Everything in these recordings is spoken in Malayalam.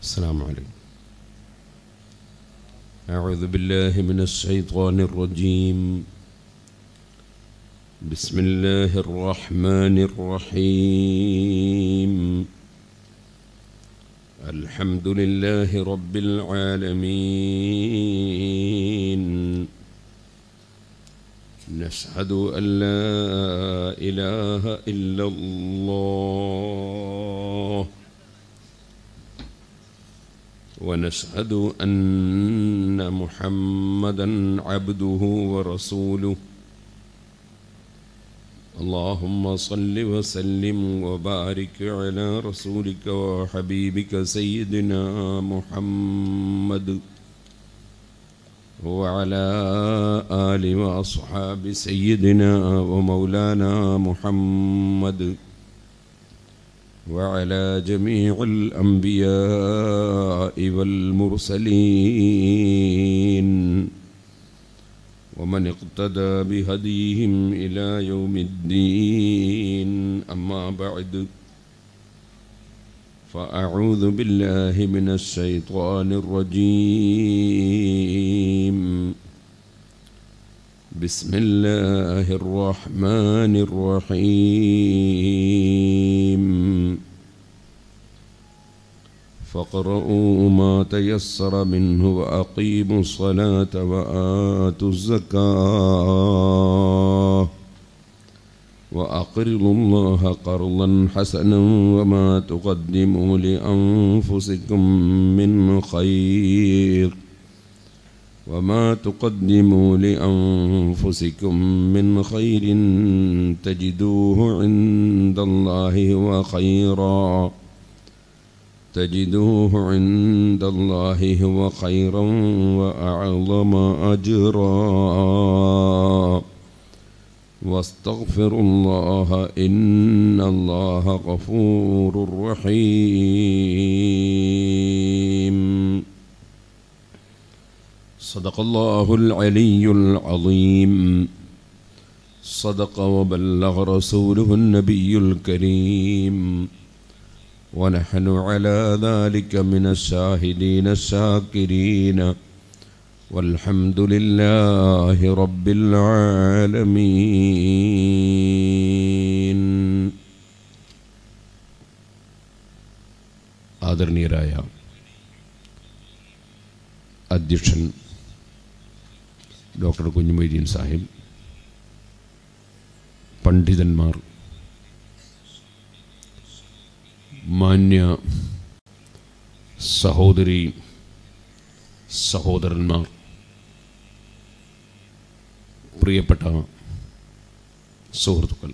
السلام عليكم. أعوذ بالله من الشيطان الرجيم. بسم الله الرحمن الرحيم. الحمد لله رب العالمين. نشهد أن لا إله إلا الله ونشهد أن محمدًا عبده ورسوله. اللهم صل وسلم وبارك على رسولك وحبيبك سيدنا محمد وعلى آل وأصحاب سيدنا ومولانا محمد وعلى جميع الأنبياء والمرسلين ومن اقتدى بهديهم إلى يوم الدين. أما بعد، فأعوذ بالله من الشيطان الرجيم. بسم الله الرحمن الرحيم. فاقرؤوا ما تيسر منه وأقيموا الصلاة وآتوا الزكاة وأقرضوا الله قرضا حسنا وما تقدموا لأنفسكم من خير تجدوه عند الله هو خيرا وأعظم أجرا واستغفروا الله إن الله غفور رحيم. صدق الله العلي العظيم. صدق وبلغ رسوله النبي الكريم. ونحن على ذلك من الشاهدين الشاكرين والحمد لله رب العالمين. ആദരണീയരായ അധ്യക്ഷൻ ഡോക്ടർ കുഞ്ഞുമൊയ്തീൻ സാഹിബ്, പണ്ഡിതന്മാർ, മാന്യ സഹോദരി സഹോദരന്മാർ, പ്രിയപ്പെട്ട സുഹൃത്തുക്കൾ,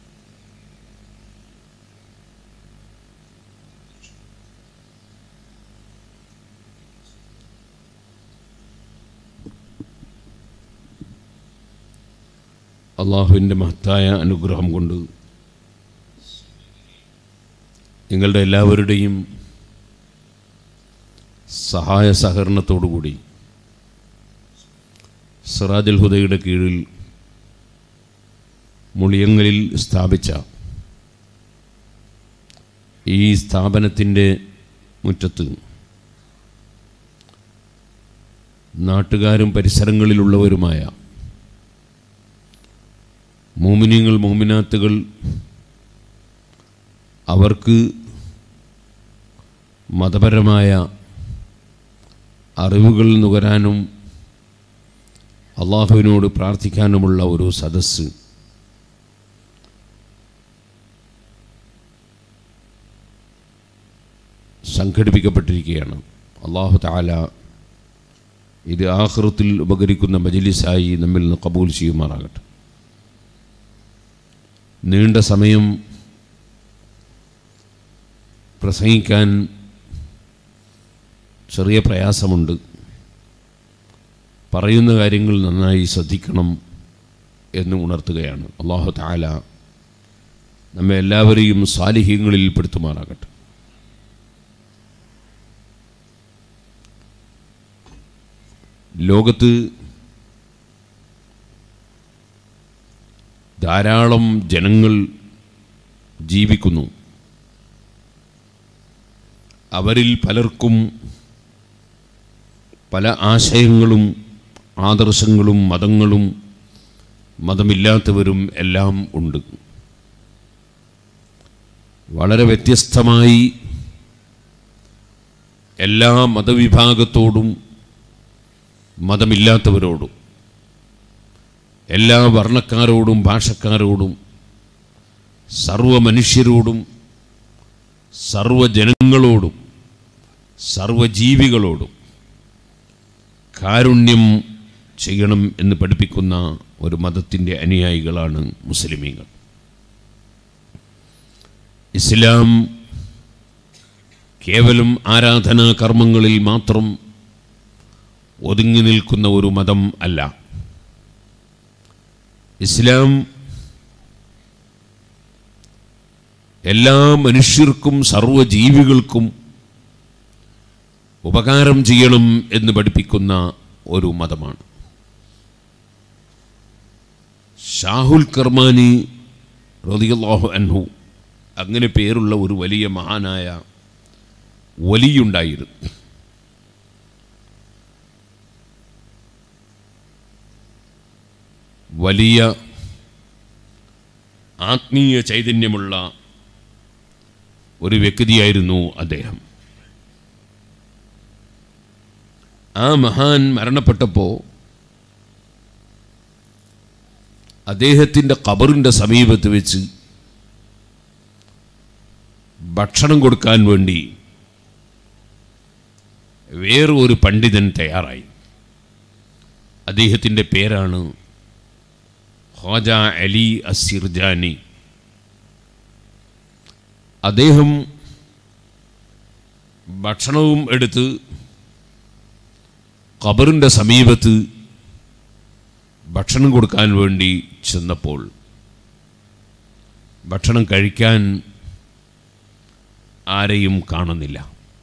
അള്ളാഹുവിൻ്റെ മഹത്തായ അനുഗ്രഹം കൊണ്ട് നിങ്ങളുടെ എല്ലാവരുടെയും സഹായ സഹകരണത്തോടുകൂടി സിറാജുൽ ഹുദയുടെ കീഴിൽ മുളിയങ്ങലിൽ സ്ഥാപിച്ച ഈ സ്ഥാപനത്തിൻ്റെ മുറ്റത്ത് നാട്ടുകാരും പരിസരങ്ങളിലുള്ളവരുമായ മോമിനീങ്ങൾ മോമിനാത്തുകൾ അവർക്ക് മതപരമായ അറിവുകൾ നുകരാനും അള്ളാഹുവിനോട് പ്രാർത്ഥിക്കാനുമുള്ള ഒരു സദസ്സ് സംഘടിപ്പിക്കപ്പെട്ടിരിക്കുകയാണ്. അള്ളാഹു തആല ഇത് ആഖിറത്തിൽ ഉപകരിക്കുന്ന മജ്ലിസായി നമ്മിൽ നിന്ന് കബൂൽ ചെയ്യുമാറാകട്ടെ. നീണ്ട സമയം പ്രസംഗിക്കാൻ ചെറിയ പ്രയാസമുണ്ട്. പറയുന്ന കാര്യങ്ങൾ നന്നായി ശ്രദ്ധിക്കണം എന്ന് ഉണർത്തുകയാണ്. അല്ലാഹു തആല നമ്മെ എല്ലാവരെയും സാലിഹീങ്ങളിൽ പെടുത്തുമാറാകട്ടെ. ലോകത്ത് ധാരാളം ജനങ്ങൾ ജീവിക്കുന്നു. അവരിൽ പലർക്കും പല ആശയങ്ങളും ആദർശങ്ങളും മതങ്ങളും മതമില്ലാത്തവരും എല്ലാം ഉണ്ട്. വളരെ വ്യത്യസ്തമായി എല്ലാ മതവിഭാഗത്തോടും മതമില്ലാത്തവരോടും എല്ലാ വർണ്ണക്കാരോടും ഭാഷക്കാരോടും സർവ മനുഷ്യരോടും സർവജനങ്ങളോടും സർവജീവികളോടും കാരുണ്യം ചെയ്യണം എന്ന് പഠിപ്പിക്കുന്ന ഒരു മതത്തിൻ്റെ അനുയായികളാണ് മുസ്ലിമീങ്ങൾ. ഇസ്ലാം കേവലം ആരാധനാ കർമ്മങ്ങളിൽ മാത്രം ഒതുങ്ങി നിൽക്കുന്ന ഒരു മതം അല്ല. ഇസ്ലാം എല്ലാ മനുഷ്യർക്കും സർവജീവികൾക്കും ഉപകാരം ചെയ്യണം എന്ന് പഠിപ്പിക്കുന്ന ഒരു മതമാണ്. ഷാഹുൽ കർമാനി റളിയല്ലാഹു അൻഹു അങ്ങനെ പേരുള്ള ഒരു വലിയ മഹാനായ വലിയുണ്ടായിരുന്നു. വലിയ ആത്മീയ ചൈതന്യമുള്ള ഒരു വ്യക്തിയായിരുന്നു അദ്ദേഹം. ആ മഹാൻ മരണപ്പെട്ടപ്പോൾ അദ്ദേഹത്തിൻ്റെ ഖബറിൻ്റെ സമീപത്ത് വെച്ച് ഭക്ഷണം കൊടുക്കാൻ വേണ്ടി വേറൊരു പണ്ഡിതൻ തയ്യാറായി. അദ്ദേഹത്തിൻ്റെ പേരാണ് ഖ്വാജ അലി അസ്സിർജാനി. അദ്ദേഹം ഭക്ഷണവും എടുത്ത് ഖബറിൻ്റെ സമീപത്ത് ഭക്ഷണം കൊടുക്കാൻ വേണ്ടി ചെന്നപ്പോൾ ഭക്ഷണം കഴിക്കാൻ ആരെയും കാണുന്നില്ല.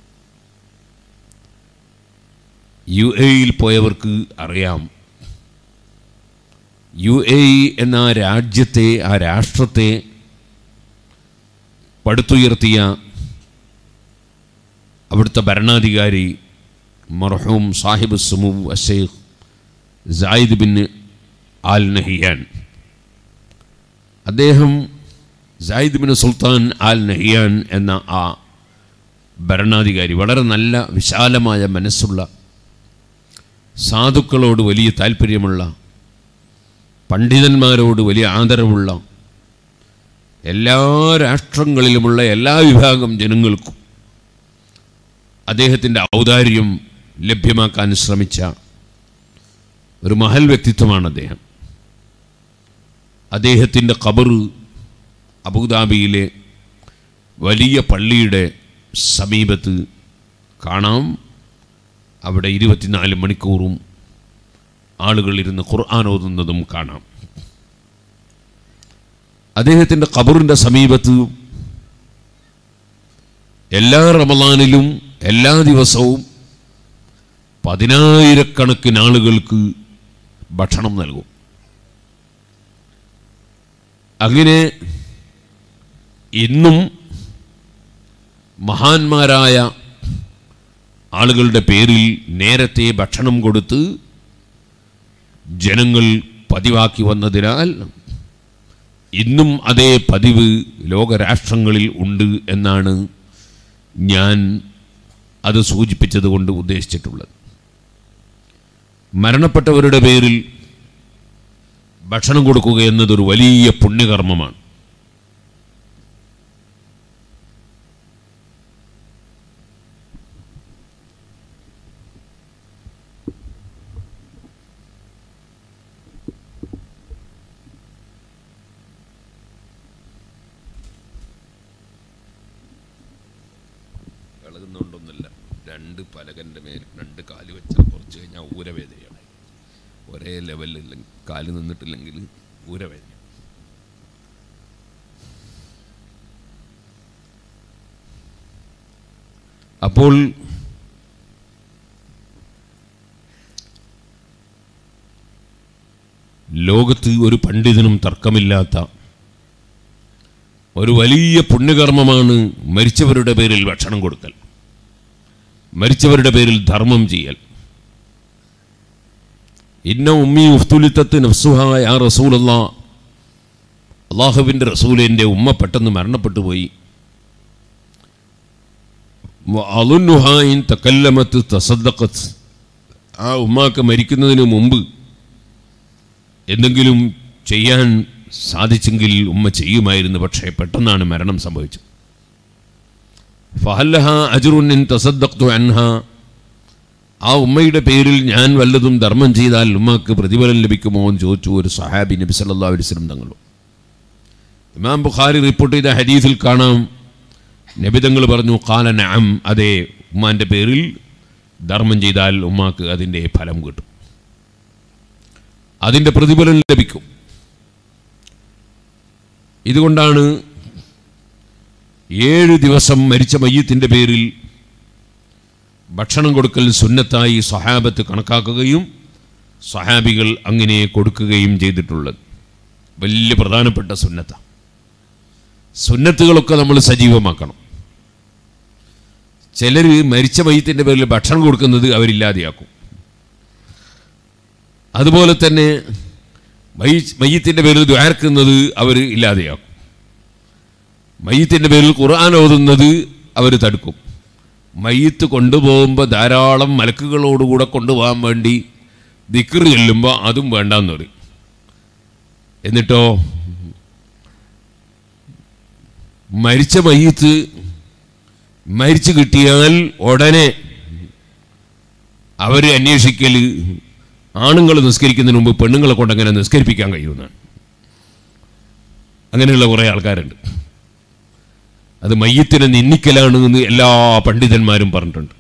UAE പോയവർക്ക് അറിയാം, UAE എന്ന രാജ്യത്തെ ആ രാഷ്ട്രത്തെ പടുത്തുയർത്തിയ അവിടുത്തെ ഭരണാധികാരി മർഹൂം സാഹിബ് സുമു അഷേഖ് സായിദ് ബിൻ ആൽ നഹിയാൻ. അദ്ദേഹം Zayed bin Sultan Al Nahyan എന്ന ആ ഭരണാധികാരി വളരെ നല്ല വിശാലമായ മനസ്സുള്ള, സാധുക്കളോട് വലിയ താല്പര്യമുള്ള, പണ്ഡിതന്മാരോട് വലിയ ആദരവുള്ള, എല്ലാ രാഷ്ട്രങ്ങളിലുമുള്ള എല്ലാ വിഭാഗം ജനങ്ങൾക്കും അദ്ദേഹത്തിൻ്റെ ഔദാര്യം ലഭ്യമാക്കാൻ ശ്രമിച്ച ഒരു മഹൽ വ്യക്തിത്വമാണ് അദ്ദേഹം. അദ്ദേഹത്തിൻ്റെ ഖബർ അബുദാബിയിലെ വലിയ പള്ളിയുടെ സമീപത്ത് കാണാം. അവിടെ 24 മണിക്കൂറും ആളുകൾ ഇരുന്ന് ഖുർആൻ ഓതുന്നതും കാണാം. അദ്ദേഹത്തിൻ്റെ ഖബറിൻ്റെ സമീപത്ത് എല്ലാ റമളാനിലും എല്ലാ ദിവസവും 10,000 ആളുകൾക്ക് ഭക്ഷണം നൽകും. അങ്ങനെ ഇന്നും മഹാന്മാരായ ആളുകളുടെ പേരിൽ നേരത്തെ ഭക്ഷണം കൊടുത്ത് ജനങ്ങൾ പതിവാക്കി വന്നതിനാൽ ഇന്നും അതേ പതിവ് ലോകരാഷ്ട്രങ്ങളിൽ ഉണ്ട് എന്നാണ് ഞാൻ അത് സൂചിപ്പിച്ചത് കൊണ്ട് ഉദ്ദേശിച്ചിട്ടുള്ളത്. മരണപ്പെട്ടവരുടെ പേരിൽ ഭക്ഷണം കൊടുക്കുക എന്നതൊരു വലിയ പുണ്യകർമ്മമാണ്. ഇളകുന്നുണ്ടൊന്നുമില്ല. 2 പലകൻ്റെ മേൽ 2 കാല് വെച്ചാൽ കുറച്ച് കഴിഞ്ഞാൽ ഊരവേദനയാണ്. ഒരേ ലെവലിൽ കാല് നിന്നിട്ടില്ലെങ്കിൽ ഊരവേദന. അപ്പോൾ ലോകത്ത് ഒരു പണ്ഡിതനും തർക്കമില്ലാത്ത ഒരു വലിയ പുണ്യകർമ്മമാണ് മരിച്ചവരുടെ പേരിൽ ഭക്ഷണം കൊടുക്കൽ. മരിച്ചവരുടെ പേരിൽ ധർമ്മം ചെയ്യൽ. ഇന്ന ഉമ്മി ഉഫ്തുലിത്തത്ത് നഫ്സുഹ യാ റസൂലല്ലാഹ്, അള്ളാഹുവിൻ്റെ റസൂൽ, എൻ്റെ ഉമ്മ പെട്ടെന്ന് മരണപ്പെട്ടു പോയി. അളുന്നുഹാ ഇൻ തകല്ലമത്ത് തസദ്ദഖത്ത്, ആ ഉമ്മാക്ക് മരിക്കുന്നതിന് മുമ്പ് എന്തെങ്കിലും ചെയ്യാൻ സാധിച്ചെങ്കിൽ ഉമ്മ ചെയ്യുമായിരുന്നു. പക്ഷേ പെട്ടെന്നാണ് മരണം സംഭവിച്ചത്. ഫഹല്ലഹ അജ്റുൻ ഇൻ തസദ്ദഖ്തു അൻഹാ, ആ ഉമ്മയുടെ പേരിൽ ഞാൻ വല്ലതും ധർമ്മം ചെയ്താൽ ഉമ്മക്ക് പ്രതിഫലം ലഭിക്കുമോ എന്ന് ചോദിച്ചു ഒരു സഹാബി നബി സല്ലല്ലാഹു അലൈഹി വസല്ലം തങ്ങൾ. ഇമാം ബുഖാരി റിപ്പോർട്ട് ചെയ്ത ഹദീസിൽ കാണാം, നബി തങ്ങൾ പറഞ്ഞു, ഖാല നഅം, അതെ, ഉമ്മാൻ്റെ പേരിൽ ധർമ്മം ചെയ്താൽ ഉമ്മാക്ക് അതിൻ്റെ ഫലം കിട്ടും, അതിൻ്റെ പ്രതിഫലം ലഭിക്കും. ഇതുകൊണ്ടാണ് 7 ദിവസം മരിച്ച മയ്യത്തിൻ്റെ പേരിൽ ഭക്ഷണം കൊടുക്കൽ സുന്നത്തായി സഹാബത്ത് കണക്കാക്കുകയും സഹാബികൾ അങ്ങനെ കൊടുക്കുകയും ചെയ്തിട്ടുള്ളത്. വലിയ പ്രധാനപ്പെട്ട സുന്നത്താണ്. സുന്നത്തുകളൊക്കെ നമ്മൾ സജീവമാക്കണം. ചിലർ മരിച്ച മയ്യത്തിൻ്റെ പേരിൽ ഭക്ഷണം കൊടുക്കുന്നത് അവരില്ലാതെയാക്കും. അതുപോലെ തന്നെ മയ്യത്തിൻ്റെ പേരിൽ ദ്വാർക്കുന്നത് അവർ ഇല്ലാതെയാക്കും. മയ്യത്തിൻ്റെ പേരിൽ ഖുർആൻ ഓതുന്നത് അവർ തടുക്കും. മയ്യത്ത് കൊണ്ടുപോകുമ്പോൾ ധാരാളം മലക്കുകളോടുകൂടെ കൊണ്ടുപോകാൻ വേണ്ടി ദിക്ർ ചൊല്ലുമ്പോൾ അതും വേണ്ടാന്ന് പറയും. എന്നിട്ടോ മരിച്ച മയ്യത്ത് മരിച്ചു കിട്ടിയാൽ ഉടനെ അവർ അന്വേഷിക്കൽ ആണുങ്ങൾ നിസ്കരിക്കുന്നതിന് മുമ്പ് പെണ്ണുങ്ങളെ കൊണ്ട് അങ്ങനെ നിസ്കരിപ്പിക്കാൻ കഴിയുമെന്നാണ്. അങ്ങനെയുള്ള കുറേ ആൾക്കാരുണ്ട്. അത് മയ്യത്തിനെ നിന്ദിക്കലാണ് എന്ന് എല്ലാ പണ്ഡിതന്മാരും പറഞ്ഞിട്ടുണ്ട്.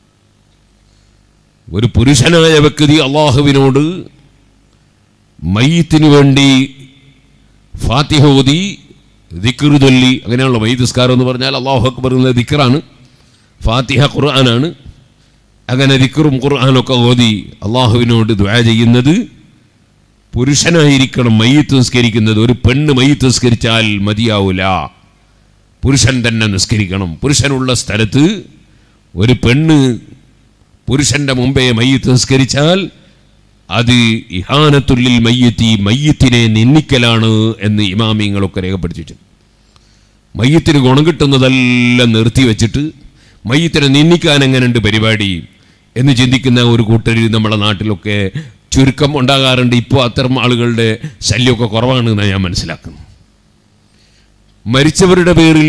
ഒരു പുരുഷനായ വ്യക്തി അള്ളാഹുവിനോട് മയ്യത്തിന് വേണ്ടി ഫാത്തിഹ ഓതി ദിക്ർ ചൊല്ലി, അങ്ങനെയുള്ള മയ്യിത്ത് നിസ്കാരം എന്ന് പറഞ്ഞാൽ അല്ലാഹു അക്ബർ എന്ന ദിക്റാണ്, ഫാത്തിഹ ഖുർആനാണ്. അങ്ങനെ ദിക്റും ഖുർആനൊക്കെ ഓതി അള്ളാഹുവിനോട് ദുആ ചെയ്യുന്നത് പുരുഷനായിരിക്കണം മയ്യിത്ത് നിസ്കരിക്കുന്നത്. ഒരു പെണ്ണ് മയ്യിത്ത് നിസ്കരിച്ചാൽ മതിയാവൂല, പുരുഷൻ തന്നെ നിസ്കരിക്കണം. പുരുഷനുള്ള സ്ഥലത്ത് ഒരു പെണ്ണ് പുരുഷൻ്റെ മുമ്പേ മയ്യിത്ത് നിസ്കരിച്ചാൽ അത് ഇഹാനത്തുല്ലിൽ മയ്യത്തി, മയ്യത്തിനെ നിന്ദിക്കലാണ് എന്ന് ഇമാമിങ്ങളൊക്കെ രേഖപ്പെടുത്തിയിട്ടുണ്ട്. മയ്യത്തിന് ഗുണം കിട്ടുന്നതെല്ലാം നിർത്തി വെച്ചിട്ട് മയ്യത്തിനെ നിന്ദിക്കാൻ എങ്ങനെയുണ്ട് പരിപാടി എന്ന് ചിന്തിക്കുന്ന ഒരു കൂട്ടർ നമ്മുടെ നാട്ടിലൊക്കെ ചുരുക്കം ഉണ്ടാകാറുണ്ട്. ഇപ്പോൾ അത്തരം ആളുകളുടെ ശല്യമൊക്കെ കുറവാണെന്നാണ് ഞാൻ മനസ്സിലാക്കുന്നത്. മരിച്ചവരുടെ പേരിൽ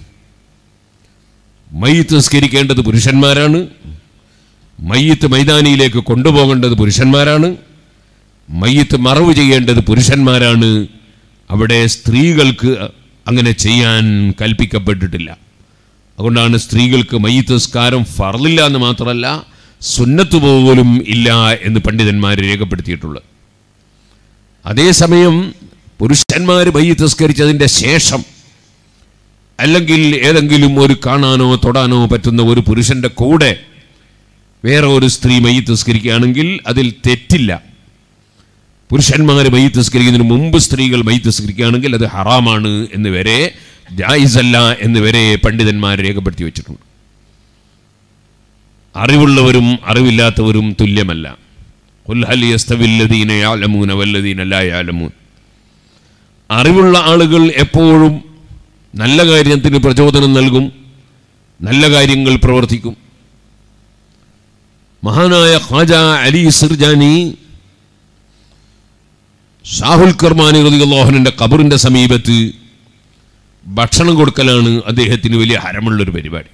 മയ്യത്ത് നിസ്കരിക്കേണ്ടത് പുരുഷന്മാരാണ്. മയ്യത്ത് മൈതാനിയിലേക്ക് കൊണ്ടുപോകേണ്ടത് പുരുഷന്മാരാണ്. മയ്യത്ത് മറവ് ചെയ്യേണ്ടത് പുരുഷന്മാരാണ്. അവിടെ സ്ത്രീകൾക്ക് അങ്ങനെ ചെയ്യാൻ കൽപ്പിക്കപ്പെട്ടിട്ടില്ല. അതുകൊണ്ടാണ് സ്ത്രീകൾക്ക് മയ്യത്ത് നിസ്കാരം ഫർളില്ല എന്ന് മാത്രമല്ല സുന്നത്ത് പോലും ഇല്ല എന്ന് പണ്ഡിതന്മാർ രേഖപ്പെടുത്തിയിട്ടുള്ളത്. അതേസമയം പുരുഷന്മാർ മയ്യത്ത് നിസ്കരിച്ചതിൻ്റെ ശേഷം അല്ലെങ്കിൽ ഏതെങ്കിലും ഒരു കാണാനോ തൊടാനോ പറ്റുന്ന ഒരു പുരുഷൻ്റെ കൂടെ വേറെ ഒരു സ്ത്രീ മയ്യത്ത് നിസ്കരിക്കുകയാണെങ്കിൽ അതിൽ തെറ്റില്ല. പുരുഷന്മാർ മയ്യത്ത് നിസ്കരിക്കുന്നതിന് മുമ്പ് സ്ത്രീകൾ മയ്യത്ത് നിസ്കരിക്കുകയാണെങ്കിൽ അത് ഹറാമാണ് എന്ന് വരെ, ജായിസല്ല എന്ന് വരെ പണ്ഡിതന്മാർ രേഖപ്പെടുത്തി വെച്ചിട്ടുണ്ട്. അറിവുള്ളവരും അറിവില്ലാത്തവരും തുല്യമല്ല. ഖുൽ ഹൽ യസ്തവില്ലദീന യഅലമൂന വല്ലദീന ലാ യഅലമൂൻ. അറിവുള്ള ആളുകൾ എപ്പോഴും നല്ല കാര്യത്തിന് പ്രചോദനം നൽകും, നല്ല കാര്യങ്ങൾ പ്രവർത്തിക്കും. മഹാനായ ഖാജ അലി സിർജാനി ഷാഹുൽ കർമാനി റളിയല്ലാഹു അൻഹുവിന്റെ ഖബറിന്റെ സമീപത്ത് ഭക്ഷണം കൊടുക്കലാണ് അദ്ദേഹത്തിന് വലിയ ഹരമുള്ളൊരു പരിപാടി.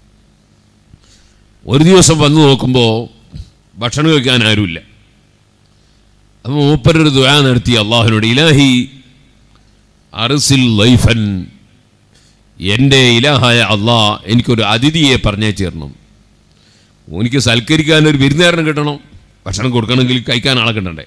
ഒരു ദിവസം വന്നു നോക്കുമ്പോൾ ഭക്ഷണം കഴിക്കാൻ ആരുമില്ല. അപ്പോൾ മൂപ്പരൊരു ദുആ നടത്തി അള്ളാഹുവിനോട്, ഇലാഹി അർസിൽ ലൈഫൻ, എൻ്റെ ഇലാഹായ അള്ളാഹ് എനിക്കൊരു അതിഥിയെ പറഞ്ഞേച്ചു തരണം. എനിക്ക് സൽക്കരിക്കാൻ ഒരു വിരുന്നുകാരനെ കിട്ടണം. ഭക്ഷണം കൊടുക്കണമെങ്കിൽ കഴിക്കാൻ ആളെ കിട്ടണ്ടേ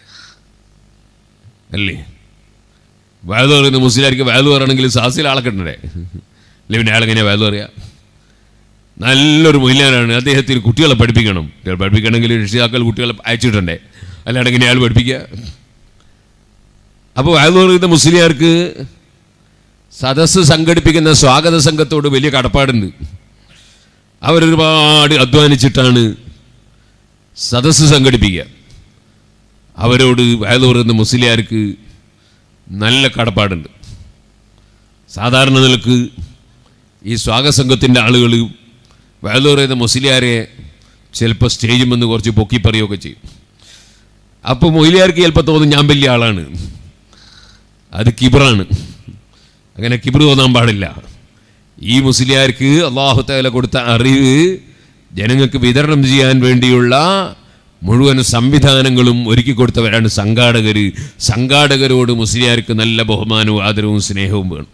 അല്ലേ? വയലു പറയുന്ന മുസ്ലിംകാർക്ക് വയലു പറയണമെങ്കിൽ സാസിൽ ആളെ കിട്ടണ്ടേ? അല്ലെ പിന്നെ അയാളെങ്ങനെയാണ് വയലു പറയുക? നല്ലൊരു മൊയിലാനാണ്, അദ്ദേഹത്തിന് കുട്ടികളെ പഠിപ്പിക്കണം. കുട്ടികളെ പഠിപ്പിക്കണമെങ്കിൽ രക്ഷിതാക്കൾ കുട്ടികളെ അയച്ചിട്ടുണ്ടേ, അല്ലാണ്ട് എങ്ങനെ അയാൾ പഠിപ്പിക്കുക? അപ്പോൾ വയലു പറയുന്ന മുസ്ലിംകാർക്ക് സദസ്സ് സംഘടിപ്പിക്കുന്ന സ്വാഗത സംഘത്തോട് വലിയ കടപ്പാടുണ്ട്. അവരൊരുപാട് അധ്വാനിച്ചിട്ടാണ് സദസ്സ് സംഘടിപ്പിക്കുക. അവരോട് വയത് പറയുന്ന മുസ്ലിയാർക്ക് നല്ല കടപ്പാടുണ്ട്. സാധാരണ നിലക്ക് ഈ സ്വാഗതസംഘത്തിൻ്റെ ആളുകൾ വയത് പറയുന്ന മുസ്ലിയാരെ ചിലപ്പോൾ സ്റ്റേജിൽ വന്ന് കുറച്ച് പൊക്കി പറയുകയൊക്കെ ചെയ്യും. അപ്പോൾ മൊയ്ലിയാർക്ക് ചിലപ്പോൾ തോന്നും ഞാൻ വലിയ ആളാണ്. അത് കിബറാണ്. അങ്ങനെ കിബർ തോന്നാൻ പാടില്ല. ഈ മുസ്ലിയാർക്ക് അല്ലാഹു തആല കൊടുത്ത അറിവ് ജനങ്ങൾക്ക് വിതരണം ചെയ്യാൻ വേണ്ടിയുള്ള മുഴുവൻ സംവിധാനങ്ങളും ഒരുക്കി കൊടുത്തവരാണ് സംഘാടകർ. സംഘാടകരോട് മുസ്ലിയാർക്ക് നല്ല ബഹുമാനവും ആദരവും സ്നേഹവും വേണം.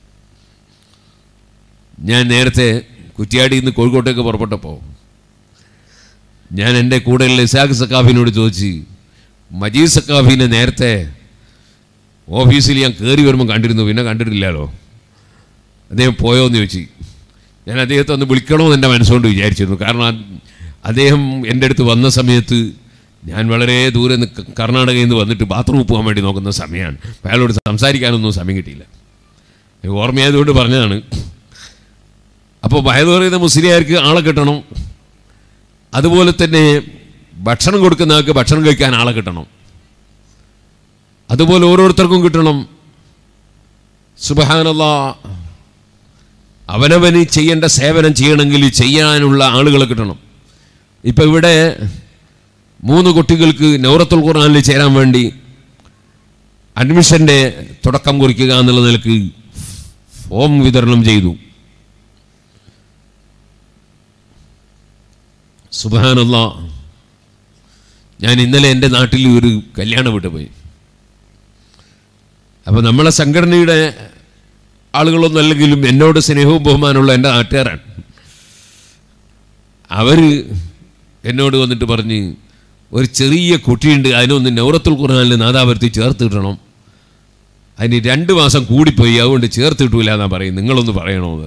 ഞാൻ നേരത്തെ കുറ്റ്യാടിയിൽ നിന്ന് കോഴിക്കോട്ടേക്ക് പുറപ്പെട്ടപ്പോൾ ഞാൻ എൻ്റെ കൂടെയുള്ള ഇസാഖ് സഖാഫിനോട് ചോദിച്ച്, മജീദ് സഖാഫിനെ നേരത്തെ ഓഫീസിൽ ഞാൻ കയറി വരുമ്പോൾ കണ്ടിരുന്നു, പിന്നെ കണ്ടിട്ടില്ലല്ലോ, അദ്ദേഹം പോയോ എന്ന് ചോദിച്ചു. ഞാൻ അദ്ദേഹത്തെ ഒന്ന് വിളിക്കണമെന്ന് എൻ്റെ മനസ്സുകൊണ്ട് വിചാരിച്ചിരുന്നു. കാരണം അദ്ദേഹം എൻ്റെ അടുത്ത് വന്ന സമയത്ത് ഞാൻ വളരെ ദൂരെ നിന്ന് കർണാടകയിൽ നിന്ന് വന്നിട്ട് ബാത്റൂമിൽ പോകാൻ വേണ്ടി നോക്കുന്ന സമയമാണ്. അയാളോട് സംസാരിക്കാനൊന്നും സമയം കിട്ടിയില്ല. ഓർമ്മയായതുകൊണ്ട് പറഞ്ഞതാണ്. അപ്പോൾ വയത് പറയുന്ന മുസ്ലിയാർക്ക് ആളെ കിട്ടണം, അതുപോലെ തന്നെ ഭക്ഷണം കൊടുക്കുന്ന ആൾക്ക് ഭക്ഷണം കഴിക്കാൻ ആളെ കിട്ടണം, അതുപോലെ ഓരോരുത്തർക്കും കിട്ടണം. സുബ്ഹാനല്ലാഹ്, അവനവന് ചെയ്യേണ്ട സേവനം ചെയ്യണമെങ്കിൽ ചെയ്യാനുള്ള ആളുകളെ കിട്ടണം. ഇപ്പം ഇവിടെ 3 കുട്ടികൾക്ക് നൗറത്തുൽ ഖുർആനിൽ ചേരാൻ വേണ്ടി അഡ്മിഷൻ്റെ തുടക്കം കുറിക്കുക എന്നുള്ള നിലക്ക് ഫോം വിതരണം ചെയ്തു. സുബ്ഹാനല്ലാഹ്, ഞാൻ ഇന്നലെ എൻ്റെ നാട്ടിൽ ഒരു കല്യാണം വിട്ടു പോയി. അപ്പോൾ നമ്മളെ സംഘടനയുടെ ആളുകളൊന്നും അല്ലെങ്കിലും എന്നോട് സ്നേഹവും ബഹുമാനമുള്ള എൻ്റെ നാട്ടുകാരാണ്. അവർ എന്നോട് വന്നിട്ട് പറഞ്ഞ്, ഒരു ചെറിയ കുട്ടിയുണ്ട്, അതിനൊന്ന് നൗറത്തുൽ ഖുർആനിൽ നാദാപുരത്തിൽ ചേർത്ത് കിട്ടണം, അതിന് 2 മാസം കൂടിപ്പോയി, അതുകൊണ്ട് ചേർത്ത് കിട്ടൂല എന്നാണ് പറയും, നിങ്ങളൊന്ന് പറയണമെന്ന്.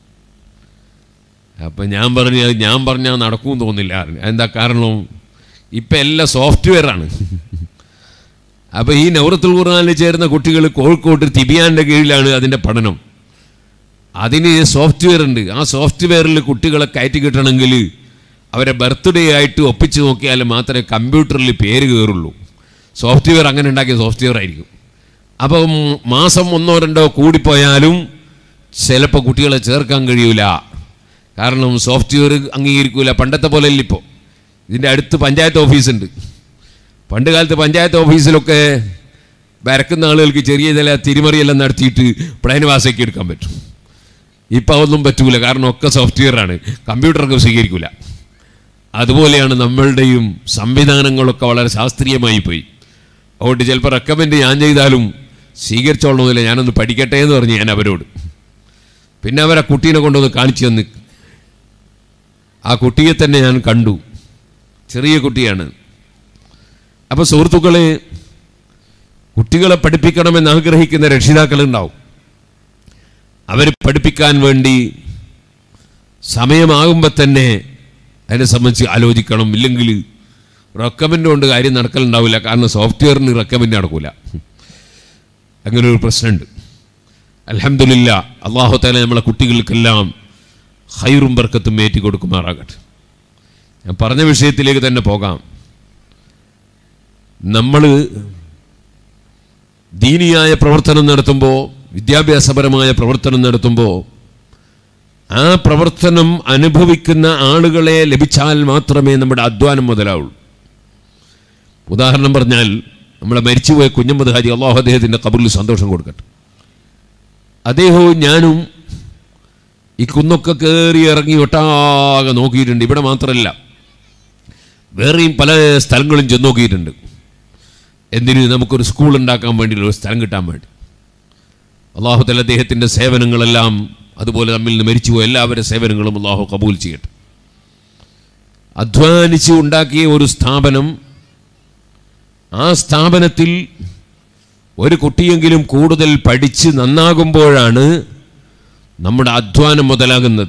അപ്പം ഞാൻ പറഞ്ഞാൽ നടക്കുമെന്ന് തോന്നില്ല. എന്താ കാരണം? ഇപ്പം എല്ലാം സോഫ്റ്റ്വെയറാണ്. അപ്പോൾ ഈ നൗറത്തുൽ ഖുർആനിൽ ചേരുന്ന കുട്ടികൾ കോഴിക്കോട്ട് തിബിയാൻ്റെ കീഴിലാണ് അതിൻ്റെ പഠനം. അതിന് സോഫ്റ്റ്വെയർ ഉണ്ട്. ആ സോഫ്റ്റ്വെയറിൽ കുട്ടികളെ കയറ്റി കിട്ടണമെങ്കിൽ അവരെ ബർത്ത്ഡേ ആയിട്ട് ഒപ്പിച്ച് നോക്കിയാൽ മാത്രമേ കമ്പ്യൂട്ടറിൽ പേര് കയറുള്ളൂ. സോഫ്റ്റ്വെയർ അങ്ങനെ ഉണ്ടാക്കിയ സോഫ്റ്റ്വെയർ ആയിരിക്കും. അപ്പം മാസം 1-2 കൂടിപ്പോയാലും ചിലപ്പോൾ കുട്ടികളെ ചേർക്കാൻ കഴിയൂല. കാരണം സോഫ്റ്റ്വെയർ അംഗീകരിക്കൂല. പണ്ടത്തെ പോലെ അല്ല ഇപ്പോൾ. ഇതിൻ്റെ അടുത്ത് പഞ്ചായത്ത് ഓഫീസുണ്ട്. പണ്ട് കാലത്ത് പഞ്ചായത്ത് ഓഫീസിലൊക്കെ വരക്കുന്ന ആളുകൾക്ക് ചെറിയ ചില തിരിമറിയെല്ലാം നടത്തിയിട്ട് പ്ലാൻവാസയ്ക്ക് എടുക്കാൻ പറ്റും. ഇപ്പം അതൊന്നും പറ്റൂല, കാരണം ഒക്കെ സോഫ്റ്റ്വെയറാണ്, കമ്പ്യൂട്ടറൊക്കെ സ്വീകരിക്കില്ല. അതുപോലെയാണ് നമ്മളുടെയും സംവിധാനങ്ങളൊക്കെ വളരെ ശാസ്ത്രീയമായി പോയി. അതുകൊണ്ട് ചിലപ്പോൾ റെക്കമെൻഡ് ഞാൻ ചെയ്താലും സ്വീകരിച്ചോളണമെന്നില്ല, ഞാനൊന്ന് പഠിക്കട്ടെ എന്ന് പറഞ്ഞ് ഞാൻ അവരോട്. പിന്നെ അവരെ കുട്ടീനെ കൊണ്ടൊന്ന് കാണിച്ചു തന്ന്. ആ കുട്ടിയെ തന്നെ ഞാൻ കണ്ടു, ചെറിയ കുട്ടിയാണ്. അപ്പോൾ സുഹൃത്തുക്കളെ, കുട്ടികളെ പഠിപ്പിക്കണമെന്ന് ആഗ്രഹിക്കുന്ന രക്ഷിതാക്കളുണ്ടാവും. അവർ പഠിപ്പിക്കാൻ വേണ്ടി സമയമാകുമ്പോൾ തന്നെ അതിനെ സംബന്ധിച്ച് ആലോചിക്കണം. ഇല്ലെങ്കിൽ റെക്കമെൻഡ് കൊണ്ട് കാര്യം നടക്കലുണ്ടാവില്ല. കാരണം സോഫ്റ്റ്വെയറിന് റെക്കമെൻഡ് നടക്കില്ല. അങ്ങനെ ഒരു പ്രശ്നമുണ്ട്. അൽഹംദുലില്ലാ, അല്ലാഹു തആല നമ്മളെ കുട്ടികൾക്കെല്ലാം ഖൈറും ബർക്കത്തും ഏറ്റി കൊടുക്കുമാറാകട്ടെ. ഞാൻ പറഞ്ഞ വിഷയത്തിലേക്ക് തന്നെ പോകാം. നമ്മൾ ദീനിയായ പ്രവർത്തനം നടത്തുമ്പോൾ, വിദ്യാഭ്യാസപരമായ പ്രവർത്തനം നടത്തുമ്പോൾ, ആ പ്രവർത്തനം അനുഭവിക്കുന്ന ആളുകളെ ലഭിച്ചാൽ മാത്രമേ നമ്മുടെ അധ്വാനം മുതലാവുള്ളൂ. ഉദാഹരണം പറഞ്ഞാൽ, നമ്മളെ മരിച്ചുപോയ കുഞ്ഞമ്മദ് ഹാജി, അല്ലാഹു അദ്ദേഹത്തിൻ്റെ ഖബറിൽ സന്തോഷം കൊടുക്കട്ടെ. അദ്ദേഹവും ഞാനും ഈ കുന്നൊക്കെ കയറി ഇറങ്ങി ഒട്ടാകെ നോക്കിയിട്ടുണ്ട്. ഇവിടെ മാത്രമല്ല, വേറെയും പല സ്ഥലങ്ങളും ചെന്ന് നോക്കിയിട്ടുണ്ട്. എന്തിന്? നമുക്കൊരു സ്കൂൾ ഉണ്ടാക്കാൻ വേണ്ടിയുള്ള ഒരു സ്ഥലം കിട്ടാൻ വേണ്ടി. അല്ലാഹു തആല അദ്ദേഹത്തിൻ്റെ സേവനങ്ങളെല്ലാം, അതുപോലെ നമ്മിൽ നിന്ന് മരിച്ചുപോയ എല്ലാവരുടെ സേവനങ്ങളും അല്ലാഹു കബൂൽ ചെയ്യട്ടെ. അധ്വാനിച്ച് ഉണ്ടാക്കിയ ഒരു സ്ഥാപനം, ആ സ്ഥാപനത്തിൽ ഒരു കുട്ടിയെങ്കിലും കൂടുതൽ പഠിച്ച് നന്നാകുമ്പോഴാണ് നമ്മുടെ അധ്വാനം മുതലാകുന്നത്.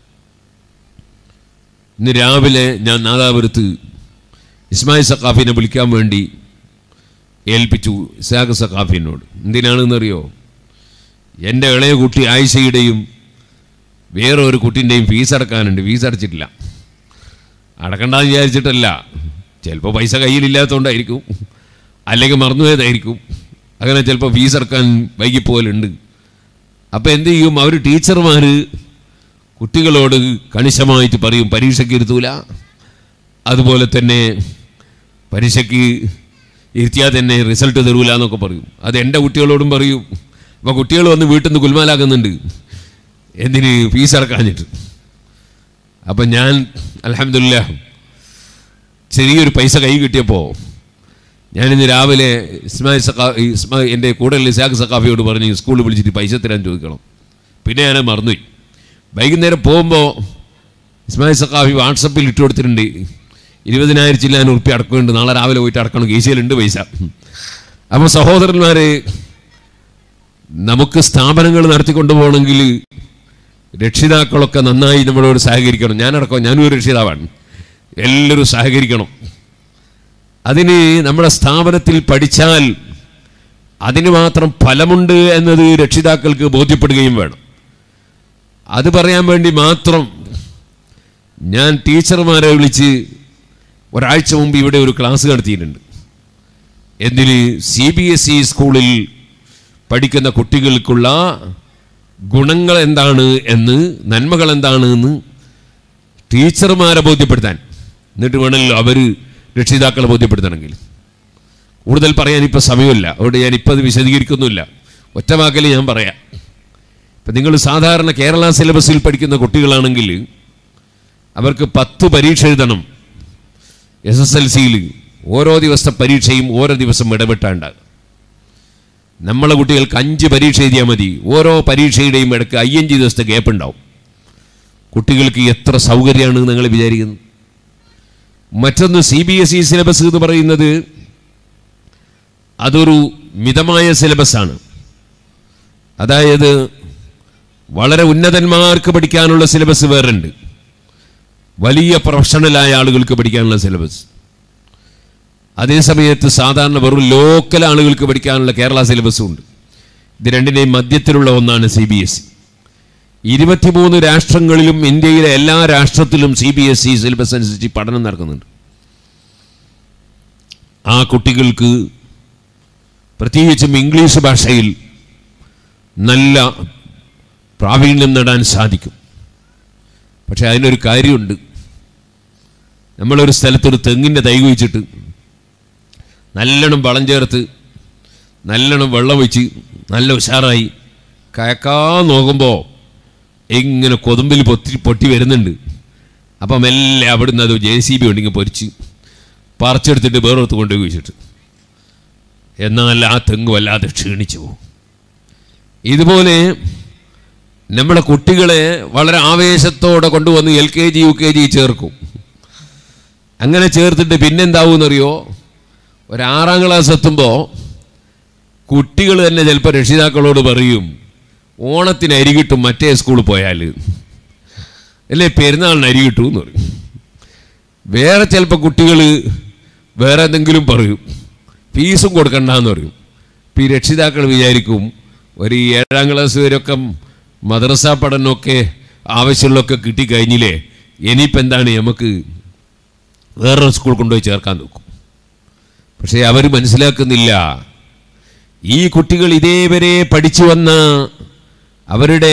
ഇന്ന് രാവിലെ ഞാൻ നാദാപുരത്ത് ഇസ്മായിൽ സഖാഫിനെ വിളിക്കാൻ വേണ്ടി ഏൽപ്പിച്ചു, ഇസാഖ് സഖാഫിനോട്. എന്തിനാണെന്നറിയോ? എൻ്റെ ഇളയ കുട്ടി ആയിഷയുടെയും വേറെ ഒരു കുട്ടീൻ്റെയും ഫീസ് അടക്കാനുണ്ട്, ഫീസ് അടച്ചിട്ടില്ല. അടക്കണ്ടെന്ന് വിചാരിച്ചിട്ടല്ല, ചിലപ്പോൾ പൈസ കയ്യിലില്ലാത്തതുകൊണ്ടായിരിക്കും, അല്ലെങ്കിൽ മറന്നുപോയതായിരിക്കും. അങ്ങനെ ചിലപ്പോൾ ഫീസ് അടക്കാൻ വൈകിപ്പോലുണ്ട്. അപ്പോൾ എന്ത് ചെയ്യും, അവർ ടീച്ചർമാർ കുട്ടികളോട് കണിശമായിട്ട് പറയും പരീക്ഷയ്ക്ക് ഇരുത്തൂല, അതുപോലെ തന്നെ പരീക്ഷയ്ക്ക് ഇരുത്തിയാൽ തന്നെ റിസൾട്ട് തരൂല എന്നൊക്കെ പറയും. അത് എൻ്റെ കുട്ടികളോടും പറയും. അപ്പോൾ കുട്ടികൾ വന്ന് വീട്ടിൽ നിന്ന് ഗുൽമാലാക്കുന്നുണ്ട്, എന്തിന് ഫീസ് അടക്കാഞ്ഞിട്ട്. അപ്പം ഞാൻ അൽഹംദുലില്ലാഹ് ചെറിയൊരു പൈസ കൈ കിട്ടിയപ്പോൾ ഞാനിന്ന് രാവിലെ എൻ്റെ കൂടെയുള്ള ഇസാഖ് സഖാഫിയോട് പറഞ്ഞ് സ്കൂളിൽ വിളിച്ചിട്ട് പൈസ തരാൻ ചോദിക്കണം. പിന്നെ ഞാൻ മറന്നുപോയി. വൈകുന്നേരം പോകുമ്പോൾ ഇസ്മായിൽ സഖാഫി വാട്സപ്പിൽ ഇട്ട് കൊടുത്തിട്ടുണ്ട് 20,000 ചില്ലാൻ ഉറുപ്പ്യ അടക്കുന്നുണ്ട്, നാളെ രാവിലെ പോയിട്ട് അടക്കണം, കേസിയിലുണ്ട് പൈസ. അപ്പോൾ സഹോദരന്മാർ, നമുക്ക് സ്ഥാപനങ്ങൾ നടത്തിക്കൊണ്ടു പോകണമെങ്കിൽ രക്ഷിതാക്കളൊക്കെ നന്നായി നമ്മളോട് സഹകരിക്കണം. ഞാനും ഒരു രക്ഷിതാവാണ്. എല്ലാവരും സഹകരിക്കണം. അതിന് നമ്മുടെ സ്ഥാപനത്തിൽ പഠിച്ചാൽ അതിന് മാത്രം ഫലമുണ്ട് എന്നത് രക്ഷിതാക്കൾക്ക് ബോധ്യപ്പെടുകയും വേണം. അത് പറയാൻ വേണ്ടി മാത്രം ഞാൻ ടീച്ചർമാരെ വിളിച്ച് ഒരാഴ്ച മുമ്പ് ഇവിടെ ഒരു ക്ലാസ് നടത്തിയിട്ടുണ്ട്. എന്തിന്? CBSE സ്കൂളിൽ പഠിക്കുന്ന കുട്ടികൾക്കുള്ള ഗുണങ്ങൾ എന്താണ് എന്ന്, നന്മകൾ എന്താണ് എന്ന് ടീച്ചർമാരെ ബോധ്യപ്പെടുത്താൻ. എന്നിട്ട് വേണമല്ലോ അവർ രക്ഷിതാക്കളെ ബോധ്യപ്പെടുത്തണമെങ്കിൽ. കൂടുതൽ പറയാൻ ഇപ്പോൾ സമയമില്ല, അതുകൊണ്ട് ഞാനിപ്പോൾ അത് വിശദീകരിക്കുന്നില്ല. ഒറ്റ വാക്കിൽ ഞാൻ പറയാം. ഇപ്പം നിങ്ങൾ സാധാരണ കേരള സിലബസിൽ പഠിക്കുന്ന കുട്ടികളാണെങ്കിൽ അവർക്ക് 10 പരീക്ഷ എഴുതണം. SSLCയിൽ ഓരോ ദിവസത്തെ പരീക്ഷയും ഓരോ ദിവസം ഇടപെട്ടാണ്ടാകും. നമ്മളെ കുട്ടികൾക്ക് 5 പരീക്ഷ എഴുതിയാൽ മതി. ഓരോ പരീക്ഷയുടെയും ഇടയ്ക്ക് 5 ദിവസത്തെ ഗ്യാപ്പ് ഉണ്ടാവും. കുട്ടികൾക്ക് എത്ര സൗകര്യമാണ് നിങ്ങൾ വിചാരിക്കുന്നത്? മറ്റൊന്ന്, CBSE സിലബസ് എന്ന് പറയുന്നത് അതൊരു മിതമായ സിലബസാണ്. അതായത് വളരെ ഉന്നതന്മാർക്ക് പഠിക്കാനുള്ള സിലബസ് വേറുണ്ട്, വലിയ പ്രൊഫഷണലായ ആളുകൾക്ക് പഠിക്കാനുള്ള സിലബസ്. അതേസമയത്ത് സാധാരണ വെറും ലോക്കൽ ആളുകൾക്ക് പഠിക്കാനുള്ള കേരള സിലബസും ഉണ്ട്. ഇത് രണ്ടിൻ്റെയും മധ്യത്തിലുള്ള ഒന്നാണ് CBSE. 23 രാഷ്ട്രങ്ങളിലും ഇന്ത്യയിലെ എല്ലാ രാഷ്ട്രത്തിലും CBSE സിലബസ് അനുസരിച്ച് പഠനം നടക്കുന്നുണ്ട്. ആ കുട്ടികൾക്ക് പ്രത്യേകിച്ചും ഇംഗ്ലീഷ് ഭാഷയിൽ നല്ല പ്രാവീണ്യം നേടാൻ സാധിക്കും. പക്ഷെ അതിനൊരു കാര്യമുണ്ട്. നമ്മളൊരു സ്ഥലത്തൊരു തെങ്ങിൻ്റെ തൈ കുഴിച്ചിട്ട് നല്ലോണം വളം ചേർത്ത് നല്ലോണം വെള്ളം ഒഴിച്ച് നല്ല ഉഷാറായി കയക്കാൻ നോക്കുമ്പോൾ ഇങ്ങനെ കൊതുമ്പിൽ പൊട്ടി വരുന്നുണ്ട്. അപ്പം മെല്ലെ അവിടുന്ന് അത് JCB ഉണ്ടെങ്കിൽ പൊരിച്ച് പറിച്ചെടുത്തിട്ട് വേറൊരുത്ത് കൊണ്ടുപോയി കുഴിച്ചിട്ട്, എന്നാൽ ആ തെങ്ങ് വല്ലാതെ ക്ഷീണിച്ചു പോകും. ഇതുപോലെ നമ്മുടെ കുട്ടികളെ വളരെ ആവേശത്തോടെ കൊണ്ടുവന്ന് LKG UKG ചേർക്കും. അങ്ങനെ ചേർത്തിട്ട് പിന്നെന്താവുമെന്നറിയോ, ഒരു 6ാം ക്ലാസ് എത്തുമ്പോൾ കുട്ടികൾ തന്നെ ചിലപ്പോൾ രക്ഷിതാക്കളോട് പറയും, ഓണത്തിന് അരി കിട്ടും മറ്റേ സ്കൂളിൽ പോയാൽ, അല്ലേ പെരുന്നാളിന് അരി കിട്ടും എന്ന് പറയും. വേറെ ചിലപ്പോൾ കുട്ടികൾ വേറെ എന്തെങ്കിലും പറയും, ഫീസും കൊടുക്കണ്ടെന്ന് പറയും. ഇപ്പം ഈ രക്ഷിതാക്കൾ വിചാരിക്കും ഒരു 7ാം ക്ലാസ് വരെയൊക്കെ മദ്രസ പഠനമൊക്കെ ആവശ്യമുള്ളതൊക്കെ കിട്ടിക്കഴിഞ്ഞില്ലേ, ഇനിയിപ്പോൾ എന്താണ് നമുക്ക് വേറൊരു സ്കൂൾ കൊണ്ടുപോയി ചേർക്കാൻ നോക്കും. പക്ഷേ അവർ മനസ്സിലാക്കുന്നില്ല, ഈ കുട്ടികൾ ഇതേവരെ പഠിച്ചു വന്ന അവരുടെ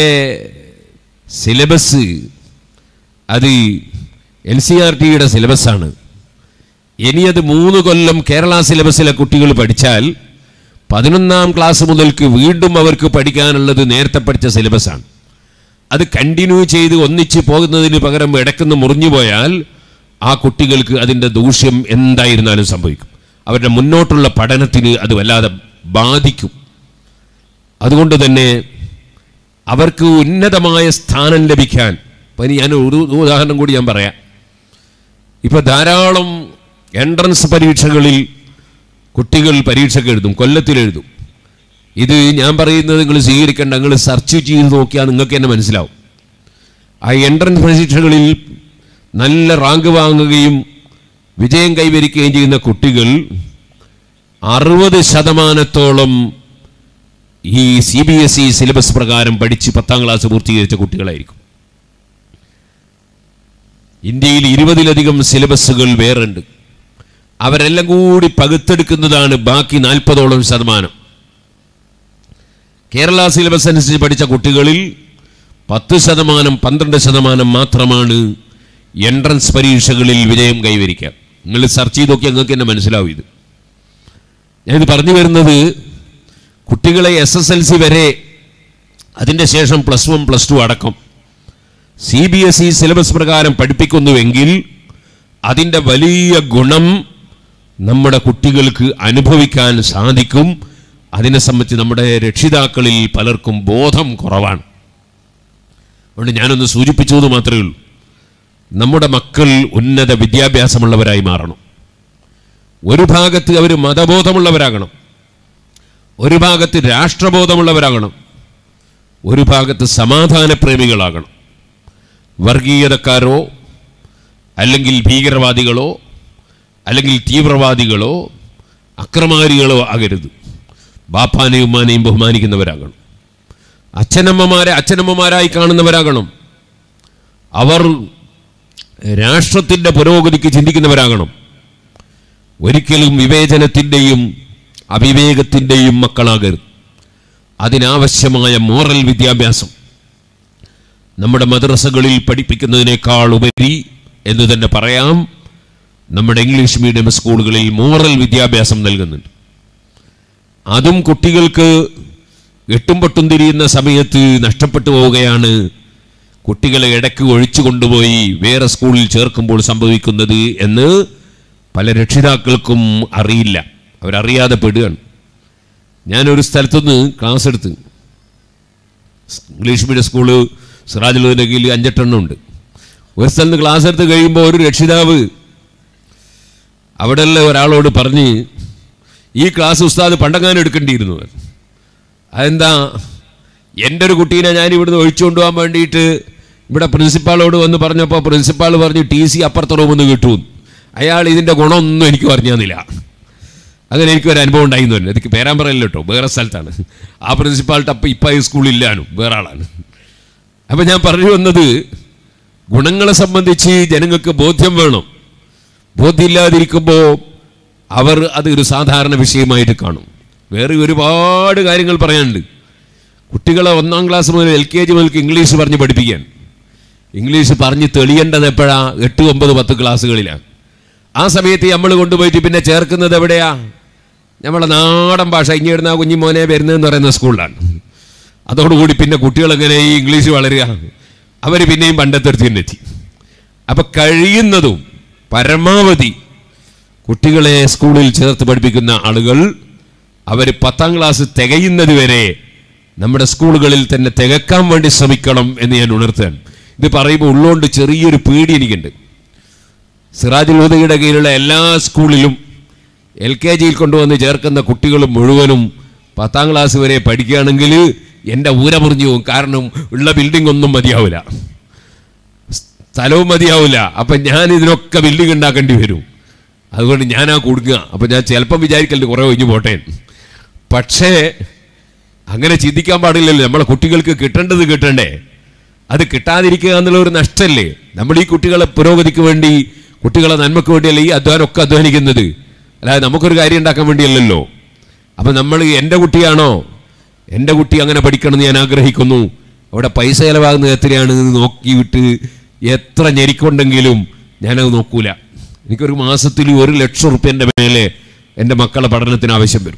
സിലബസ് അത് NCERTയുടെ സിലബസാണ്. ഇനി അത് 3 കൊല്ലം കേരള സിലബസിലെ കുട്ടികൾ പഠിച്ചാൽ 11ാം ക്ലാസ് മുതൽക്ക് വീണ്ടും അവർക്ക് പഠിക്കാനുള്ളത് നേരത്തെ പഠിച്ച സിലബസാണ്. അത് കണ്ടിന്യൂ ചെയ്ത് ഒന്നിച്ച് പോകുന്നതിന് പകരം ഇടയ്ക്കൊന്ന് മുറിഞ്ഞു പോയാൽ ആ കുട്ടികൾക്ക് അതിൻ്റെ ദൂഷ്യം എന്തായിരുന്നാലും സംഭവിക്കും. അവരുടെ മുന്നോട്ടുള്ള പഠനത്തിന് അത് വല്ലാതെ ബാധിക്കും. അതുകൊണ്ട് തന്നെ അവർക്ക് ഉന്നതമായ സ്ഥാനം ലഭിക്കാൻ, ഇപ്പം ഞാൻ ഒരു ഉദാഹരണം കൂടി ഞാൻ പറയാം. ഇപ്പോൾ ധാരാളം എൻട്രൻസ് പരീക്ഷകളിൽ കുട്ടികൾ പരീക്ഷയ്ക്ക് എഴുതും, കൊല്ലത്തിലെഴുതും. ഇത് ഞാൻ പറയുന്നത് നിങ്ങൾ സ്വീകരിക്കേണ്ട, നിങ്ങൾ സെർച്ച് ചെയ്ത് നോക്കിയാൽ നിങ്ങൾക്ക് തന്നെ മനസ്സിലാവും. ആ എൻട്രൻസ് പരീക്ഷകളിൽ നല്ല റാങ്ക് വാങ്ങുകയും വിജയം കൈവരിക്കുകയും ചെയ്യുന്ന കുട്ടികൾ 60% ഈ CBSE സിലബസ് പ്രകാരം പഠിച്ച് 10ാം ക്ലാസ് പൂർത്തീകരിച്ച കുട്ടികളായിരിക്കും. ഇന്ത്യയിൽ 20-ലധികം സിലബസുകൾ വേറുണ്ട്. അവരെല്ലാം കൂടി പകുത്തെടുക്കുന്നതാണ് ബാക്കി 40% കേരള സിലബസ് അനുസരിച്ച് പഠിച്ച കുട്ടികളിൽ 10%, 12% മാത്രമാണ് എൻട്രൻസ് പരീക്ഷകളിൽ വിജയം കൈവരിക്കുക. നിങ്ങൾ സെർച്ച് ചെയ്ത് നോക്കിയാൽ നിങ്ങൾക്ക് തന്നെ മനസ്സിലാവും ഇത്. ഞാനിത് പറഞ്ഞു വരുന്നത്, കുട്ടികളെ SSLC വരെ, അതിൻ്റെ ശേഷം +1, +2 അടക്കം CBSE സിലബസ് പ്രകാരം പഠിപ്പിക്കുന്നുവെങ്കിൽ അതിൻ്റെ വലിയ ഗുണം നമ്മുടെ കുട്ടികൾക്ക് അനുഭവിക്കാൻ സാധിക്കും. അതിനെ സംബന്ധിച്ച് നമ്മുടെ രക്ഷിതാക്കളിൽ പലർക്കും ബോധം കുറവാണ്. അതുകൊണ്ട് ഞാനൊന്ന് സൂചിപ്പിച്ചത് മാത്രമേ ഉള്ളൂ. നമ്മുടെ മക്കൾ ഉന്നത വിദ്യാഭ്യാസമുള്ളവരായി മാറണം. ഒരു ഭാഗത്ത് അവർ മതബോധമുള്ളവരാകണം, ഒരു ഭാഗത്ത് രാഷ്ട്രബോധമുള്ളവരാകണം, ഒരു ഭാഗത്ത് സമാധാനപ്രേമികളാകണം. വർഗീയതക്കാരോ അല്ലെങ്കിൽ ഭീകരവാദികളോ അല്ലെങ്കിൽ തീവ്രവാദികളോ അക്രമാരികളോ ആകരുത്. ബാപ്പാനെയും ഉമ്മാനെയും ബഹുമാനിക്കുന്നവരാകണം. അച്ഛനമ്മമാരായി കാണുന്നവരാകണം. അവർ രാഷ്ട്രത്തിൻ്റെ പുരോഗതിക്ക് ചിന്തിക്കുന്നവരാകണം. ഒരിക്കലും വിവേചനത്തിൻ്റെയും അവിവേകത്തിൻ്റെയും മക്കളാകരുത്. അതിനാവശ്യമായ മോറൽ വിദ്യാഭ്യാസം നമ്മുടെ മദ്രസകളിൽ പഠിപ്പിക്കുന്നതിനേക്കാൾ ഉപരി എന്ന് തന്നെ പറയാം, നമ്മുടെ ഇംഗ്ലീഷ് മീഡിയം സ്കൂളുകളിൽ മോറൽ വിദ്യാഭ്യാസം നൽകുന്നുണ്ട്. അതും കുട്ടികൾക്ക് എട്ടും പൊട്ടും തിരിയുന്ന സമയത്ത് നഷ്ടപ്പെട്ടു പോവുകയാണ്. കുട്ടികളെ ഇടയ്ക്ക് ഒഴിച്ചു കൊണ്ടുപോയി വേറെ സ്കൂളിൽ ചേർക്കുമ്പോൾ സംഭവിക്കുന്നത് എന്ന് പല രക്ഷിതാക്കൾക്കും അറിയില്ല. അവരറിയാതെ പെടുകയാണ്. ഞാനൊരു സ്ഥലത്തുനിന്ന് ക്ലാസ് എടുത്ത്, ഇംഗ്ലീഷ് മീഡിയം സ്കൂള് സിറാജുൽ ഹുദയുടെ കീഴിൽ 5-8 എണ്ണം ഉണ്ട്. ഒരു സ്ഥലത്ത് ക്ലാസ് എടുത്ത് കഴിയുമ്പോൾ ഒരു രക്ഷിതാവ് അവിടെയുള്ള ഒരാളോട് പറഞ്ഞ്, ഈ ക്ലാസ് ഉസ്താദ് പണ്ടെങ്ങാനും എടുക്കേണ്ടിയിരുന്നു. അതെന്താ? എൻ്റെ ഒരു കുട്ടീനെ ഞാൻ ഇവിടുന്ന് ഒഴിച്ചു കൊണ്ടുപോകാൻ വേണ്ടിയിട്ട് ഇവിടെ പ്രിൻസിപ്പാളോട് വന്ന് പറഞ്ഞപ്പോൾ പ്രിൻസിപ്പാൾ പറഞ്ഞു TC അപ്പുറത്തെ റൂമെന്ന് കിട്ടും. അയാൾ ഇതിൻ്റെ ഗുണമൊന്നും എനിക്ക് പറഞ്ഞു തന്നില്ല. അങ്ങനെ എനിക്കൊരു അനുഭവം ഉണ്ടായിരുന്നു. എനിക്ക് പേരാൻ പറയല്ലോ കേട്ടോ, വേറെ സ്ഥലത്താണ്. ആ പ്രിൻസിപ്പാൾട്ട് ഇപ്പം ഈ സ്കൂളില്ലാനും വേറെ ആളാണ്. അപ്പം ഞാൻ പറഞ്ഞു വന്നത്, ഗുണങ്ങളെ സംബന്ധിച്ച് ജനങ്ങൾക്ക് ബോധ്യം വേണം. ബോധ്യമില്ലാതിരിക്കുമ്പോൾ അവർ അത് ഒരു സാധാരണ വിഷയമായിട്ട് കാണും. വേറെ ഒരുപാട് കാര്യങ്ങൾ പറയാനുണ്ട്. കുട്ടികളെ 1-ാം ക്ലാസ് മുതൽ LKG മുതൽക്ക് ഇംഗ്ലീഷ് പറഞ്ഞ് പഠിപ്പിക്കാൻ. ഇംഗ്ലീഷ് പറഞ്ഞ് തെളിയേണ്ടത് എപ്പോഴാണ്? 8, 9, 10 ക്ലാസ്സുകളിലാണ്. ആ സമയത്ത് നമ്മൾ കൊണ്ടുപോയിട്ട് പിന്നെ ചേർക്കുന്നത് എവിടെയാ? നമ്മളെ നാടൻ ഭാഷ ഇങ്ങിടുന്ന കുഞ്ഞിമോനെ വരുന്നതെന്ന് പറയുന്ന സ്കൂളിലാണ്. അതോടുകൂടി പിന്നെ കുട്ടികളെങ്ങനെ ഈ ഇംഗ്ലീഷ് വളരുക? അവർ പിന്നെയും പണ്ടത്തെ എത്തി. അപ്പം കഴിയുന്നതും പരമാവധി കുട്ടികളെ സ്കൂളിൽ ചേർത്ത് പഠിപ്പിക്കുന്ന ആളുകൾ അവർ 10-ാം ക്ലാസ് തികയുന്നത് വരെ നമ്മുടെ സ്കൂളുകളിൽ തന്നെ തികക്കാൻ വേണ്ടി ശ്രമിക്കണം എന്ന് ഞാൻ ഉണർത്താൻ. ഇത് പറയുമ്പോൾ ഉള്ളോണ്ട് ചെറിയൊരു പേടി എനിക്കുണ്ട്. സിറാജുൽ ഹുദയുടെ കീഴിലുള്ള എല്ലാ സ്കൂളിലും LKGയിൽ കൊണ്ടുവന്ന് ചേർക്കുന്ന കുട്ടികൾ മുഴുവനും 10-ാം ക്ലാസ് വരെ പഠിക്കുകയാണെങ്കിൽ എൻ്റെ ഊര മുറിഞ്ഞു പോകും. കാരണം ഉള്ള ബിൽഡിംഗ് ഒന്നും മതിയാവില്ല, സ്ഥലവും മതിയാവില്ല. അപ്പം ഞാൻ ഇതിനൊക്കെ ബിൽഡിംഗ് ഉണ്ടാക്കേണ്ടി വരും. അതുകൊണ്ട് ഞാനാ കൊടുക്കുക. അപ്പം ഞാൻ ചിലപ്പം വിചാരിക്കലുണ്ട് കുറേ ഒഴിഞ്ഞു പോട്ടെ. പക്ഷേ അങ്ങനെ ചിന്തിക്കാൻ പാടില്ലല്ലോ. നമ്മളെ കുട്ടികൾക്ക് കിട്ടേണ്ടത് കിട്ടണ്ടേ? അത് കിട്ടാതിരിക്കുക എന്നുള്ള ഒരു നഷ്ടമല്ലേ? നമ്മൾ ഈ കുട്ടികളെ പുരോഗതിക്ക് വേണ്ടി, കുട്ടികളെ നന്മയ്ക്ക് വേണ്ടിയല്ല ഈ അധ്വാനമൊക്കെ അധ്വാനിക്കുന്നത്. അല്ലാതെ നമുക്കൊരു കാര്യം ഉണ്ടാക്കാൻ വേണ്ടിയല്ലല്ലോ. അപ്പം നമ്മൾ എൻ്റെ കുട്ടിയാണോ, എൻ്റെ കുട്ടി അങ്ങനെ പഠിക്കണമെന്ന് ഞാൻ ആഗ്രഹിക്കുന്നു, അവിടെ പൈസ ചിലവാകുന്നത് എത്രയാണെന്ന് നോക്കിയിട്ട് എത്ര ഞെരിക്കൊണ്ടെങ്കിലും ഞാനത് നോക്കൂല. എനിക്കൊരു മാസത്തിൽ 1 ലക്ഷം റുപ്യൻ്റെ മേലെ എൻ്റെ മക്കളെ പഠനത്തിന് ആവശ്യം വരും.